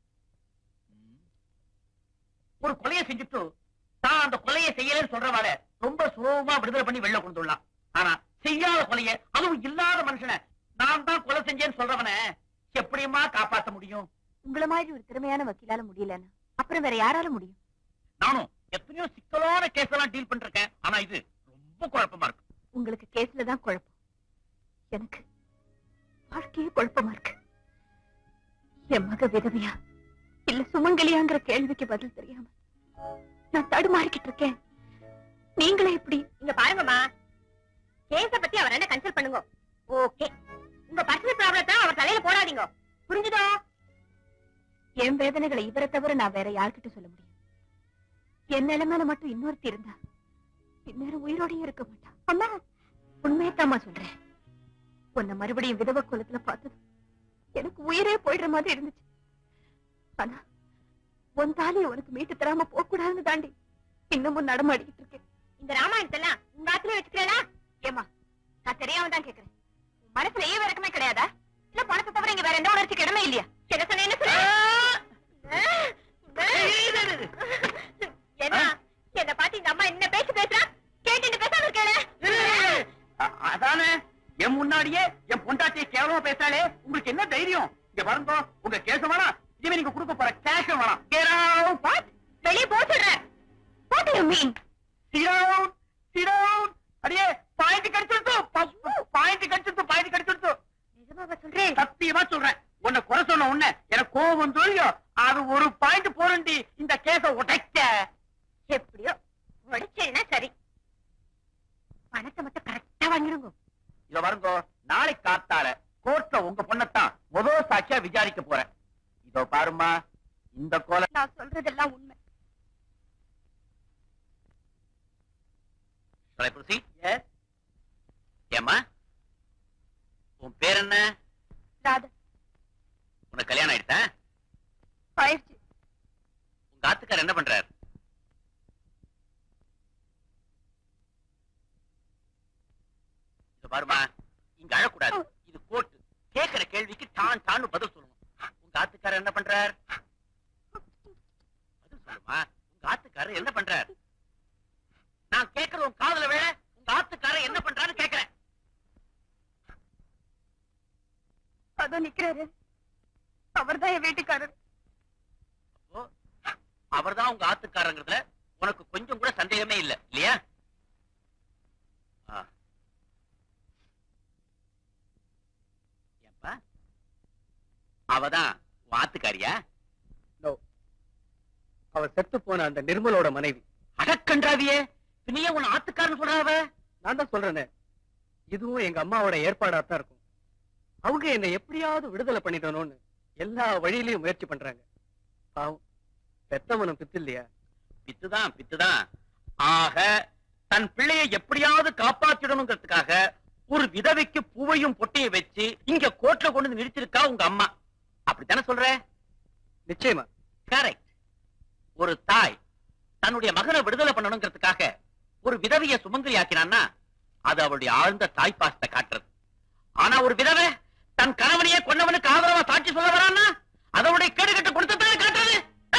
ஒரு கொலையை செஞ்சுட்டு தான் அந்த கொலையை செய்யலன்னு சொல்றவாள ரொம்ப சுலபமா விடுதலை பண்ணி வெளில கொண்டு வரலாம். ஆனா செய்யாத கொலைய, அதுவும் இல்லாத மனுஷனை நான் தான் கொலை செஞ்சேன்னு சொல்றவன எப்படியுமா காப்பாற்ற முடியும்? உங்கள மாதிரி ஒரு திறமையான வக்கீலால முடியலன்னு அப்புறம் வேற யாரால முடியும்? நானும் எத்தனையோ சிக்கலான கேஸ் எல்லாம் டீல் பண்ணிருக்கேன். ஆனா இது ரொம்ப குழப்பமா இருக்கு. உங்களுக்கு கேஸ்ல தான் குழப்பம், எனக்கு வாழ்க்கையே குழப்பமா இருக்கு. என் மக விதவையா இல்ல சுமங்கலியாங்கிற கேள்விக்கு பதில் தெரியாம நான் தடுமாறிக்கிட்டு இருக்கேன். நீங்களே எப்படி? இங்க பாருங்கம்மா, கேஸ பத்தி அவர் என்ன கன்சல்ட் பண்ணுங்க. ஓகே, உங்க பர்சனல் ப்ராப்ளத்தை அவர் தலையில போடாதீங்க. புரிஞ்சுதோ? என் வேதனைகளை இவரை தவிர நான் வேற யார்கிட்ட சொல்ல முடியும்? என் நிலைமையில மட்டும் இன்னொருத்தி இருந்தா இந்நேரம் உயிரோடயே இருக்க மாட்டா. அம்மா, உண்மையத்தாமா சொல்றேன். உன்னை மறுபடியும் விதவ குலத்துல பார்த்தது எனக்கு உயிரே போயிடுற மாதிரி இருந்துச்சு. ஆனா உன் தாலியை உனக்கு மீட்டு தராம போக கூடாதுன்னு தாண்டி இன்னமும் நடமாடிக்கிட்டு இருக்கேன். இந்த ராமாயணத்தெல்லாம் உங்க ஆத்துல வச்சுக்கிறா? ஏமா, நான் தெரியாம தான் கேக்குறேன். உன் மனசுல ஏன் இறக்கமே கிடையாதா? இல்ல பணத்தை தவிர இங்க வேற எந்த உணர்ச்சிக்கு இடமே இல்லையா? என்ன சொன்ன? என்ன சொன்ன? என்ன என்ன பாத்து இந்த அம்மா என்ன பேச்சு பேசுறா? கேட்டு பேசாம இருக்கேன். அதானே என் முன்னாடியே என் பொண்டாட்டியை கேவலமா பேசாலே உங்களுக்கு என்ன தைரியம்? இங்க வருங்க, உங்க கேச வேணாம், இனிமே நீங்க கொடுக்க போற கேஷ் வேணாம். வெளியே போ சொல்றேன். What do you mean? சிரவுன் சிரவுன் அடியே பாயிண்ட் கடிச்சிடுது, பாயிண்ட் கடிச்சிடுது, பாயிண்ட் கடிச்சிடுது. நிஜமாவா சொல்றேன்? சத்தியமா சொல்றேன். உன்னை குறை சொன்ன உன்ன எனக்கு கோபம் சொல்லியோ, அது ஒரு பாயிண்ட் போறண்டி இந்த கேஸ உடைக்க. எப்படியோ உடைச்சேன்னா சரி, பணத்தை மட்டும் கரெக்டா வாங்கிடுங்க. இத வருங்க, நாளைக்கு காத்தால கோர்ட்ல உங்க பொண்ணத்தான் முதல் சாட்சியா விசாரிக்க போறேன். இதோ பாருமா, இந்த கோல நான் சொல்றதெல்லாம் உண்மை. ஏமா, உன் பேர் என்ன? ராதா. உனக்கு கல்யாணம் ஆயிடுச்சா? ஆயிடுச்சு. உங்க ஆத்துக்காரர் என்ன பண்றாரு? பாருமா, இங்க அழக்கூடாது, இது கோர்ட். கேட்கிற கேள்விக்கு தான் தான் பதில் சொல்லணும். உங்க ஆத்துக்காரர் என்ன பண்றார்? பதில் சொல்லுமா. உங்க ஆத்துக்காரர் என்ன பண்றார்? நான் கேட்கறது உன் காதுல விழ. உங்க ஆத்துக்காரர் என்ன பண்றாரு கேட்கிறேன். அதோ நிக்கிறாரு, அவர்தான் என் வீட்டுக்காரர். அவர்தான் உங்க ஆத்துக்காரங்கிறதுல உனக்கு கொஞ்சம் கூட சந்தேகமே இல்ல இல்லையா? அவதான் ஆத்துக்காரியா? அவ செத்து போன அந்த நிர்மலோட மனைவி. அடக்கன்றாவியே, நீயே உன் ஆத்துக்காரன்னு சொல்றாவ? நான் தான் சொல்றேனே, இதுவும் எங்க அம்மாவோட ஏற்பாடா தான் இருக்கும். அவங்க என்னை எப்படியாவது விடுதலை பண்ணிடணும்னு எல்லா வழியிலையும் முயற்சி பண்றாங்க. பாவம், பெத்தவனும் பித்து இல்லையா? பித்துதான் பித்துதான். ஆக தன் பிள்ளையை எப்படியாவது காப்பாற்றிடணுங்கிறதுக்காக ஒரு விதவைக்கு பூவையும் பொட்டையை வச்சு இங்க கோர்ட்ல கொண்டு வந்து நிறுத்திருக்கா உங்க அம்மா. அப்படித்தானே சொல்ற? நிச்சயமா கரெக்ட். ஒரு தாய் தன்னுடைய மகனை விடுதலை பண்ணணுங்கிறதுக்காக ஒரு விதவைய சுமங்கலி ஆக்கினான்னா அது அவளுடைய ஆழ்ந்த தாய் பாசத்தை காட்டுறது. ஆனா ஒரு விதவை தன் கணவனையே கொன்னவனுக்கு ஆதரவா சாட்சி சொல்ல வரான்னா அதோடைய கேடுகட்ட கொடுத்ததானே காட்டுறது.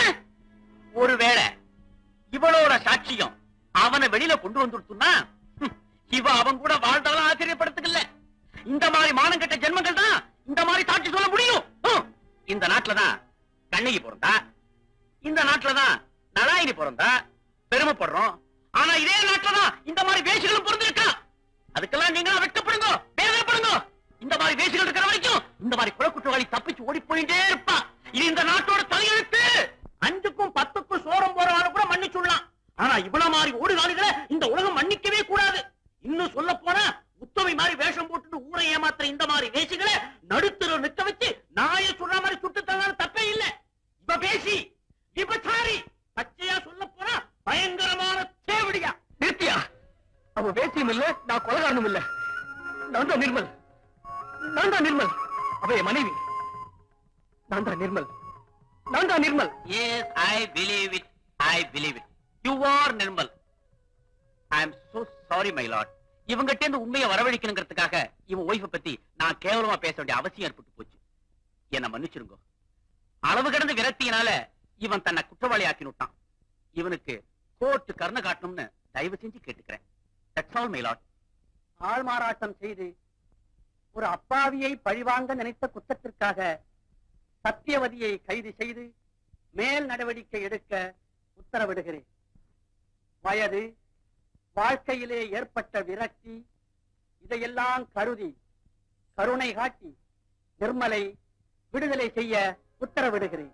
ஒருவேளை இவளோட சாட்சியம் அவனை வெளியில கொண்டு வந்துடுத்துன்னா இவ அவன் கூட வாழ்ந்தாலும் ஆச்சரியப்படுத்துக்கல. இந்த மாதிரி மானம் கெட்ட ஜென்மங்கள் தான் இந்த மாதிரி சாட்சி சொல்ல முடியும். இந்த நாட்டுலதான் கண்ணகி பிறந்தா, இந்த நாட்டுலதான் நலாயினி பிறந்தா, பெருமைப்படுறோம். ஆனா இதே நாட்டுலதான் இந்த மாதிரி வேசிகளும் பிறந்திருக்கா. அதுக்கெல்லாம் நீங்க வெட்கப்படுங்க, வேதனைப்படுங்க. இந்த மாதிரி வேசிகள் இருக்கிற வரைக்கும் இந்த மாதிரி குலக்குற்றவாளி தப்பிச்சு ஓடி போயிட்டே இருப்பா. இது இந்த நாட்டோட தலையெழுத்து. அஞ்சுக்கும் பத்துக்கும் சோரம் போறவான கூட மன்னிச்சுடலாம். ஆனா இவ்வளவு மாதிரி ஓடுகாலிகளை இந்த உலகம் மன்னிக்கவே கூடாது. இன்னும் சொல்ல போனா உத்தமை மாதிரி வேஷம் போட்டு ஊரை ஏமாத்துற இந்த மாதிரி வேசிகளை நடுத்தர நிக்க வச்சு நாய சொல்ற மாதிரி சுட்டு தந்தாலும் தப்பே இல்ல. இவ பேசி விபச்சாரி, பச்சையா சொல்ல போனா பயங்கரமான தேவடியா. நிறுத்தியா? அவ வேசியும் இல்ல, நான் கொலகாரனும் இல்ல. நான் தான் நிர்மல், நான் தான் நிர்மல். அவ என் மனைவி. நான் தான் நிர்மல், நான் தான் Nirmal. Yes, I believe it. I believe it. You are Nirmal. I am so sorry, my lord. இவங்கிட்ட இருந்து உண்மையை வரவழைக்கணுங்கிறதுக்காக இவன் ஒய்ஃபை பத்தி நான் கேவலமா பேச வேண்டிய அவசியம் ஏற்பட்டு போச்சு. என்ன மன்னிச்சிருங்க. அளவு கடந்து விரக்தியினால இவன் தன்னை குற்றவாளி ஆக்கினுட்டான். இவனுக்கு கோர்ட்டு கருணை காட்டணும்னு தயவு செஞ்சு கேட்டுக்கிறேன். That's all my lord. ஆள்மாறாட்டம் செய்து ஒரு அப்பாவியை பழிவாங்க நினைத்த குற்றத்திற்காக சத்தியவதியை கைது செய்து மேல் நடவடிக்கை எடுக்க உத்தரவிடுகிறேன். வயது, வாழ்க்கையிலே ஏற்பட்ட விரக்தி இதையெல்லாம் கருதி கருணை காட்டி நிர்மலை விடுதலை செய்ய உத்தரவிடுகிறேன்.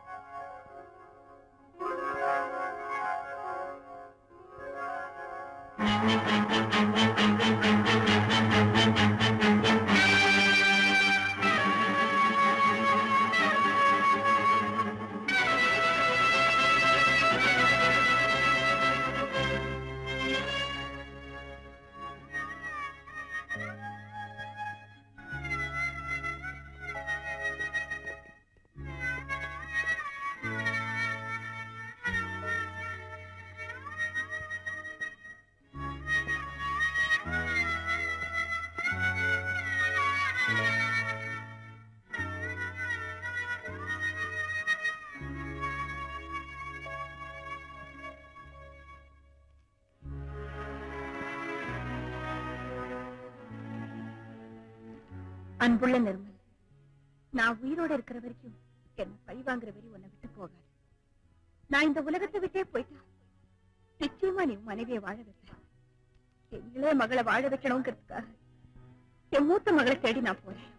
அன்புள்ள நிர்மல், நான் உயிரோட இருக்கிற வரைக்கும் என்ன பழி வாங்குற வரை உன்னை விட்டு போகாது. நான் இந்த உலகத்தை விட்டே போயிட்டா நிச்சயமா நீ மனைவியை வாழ வைப்ப. என் இளைய மகளை வாழ வைக்கணுங்கிறதுக்காக என் மூத்த மகளை தேடி நான் போறேன்.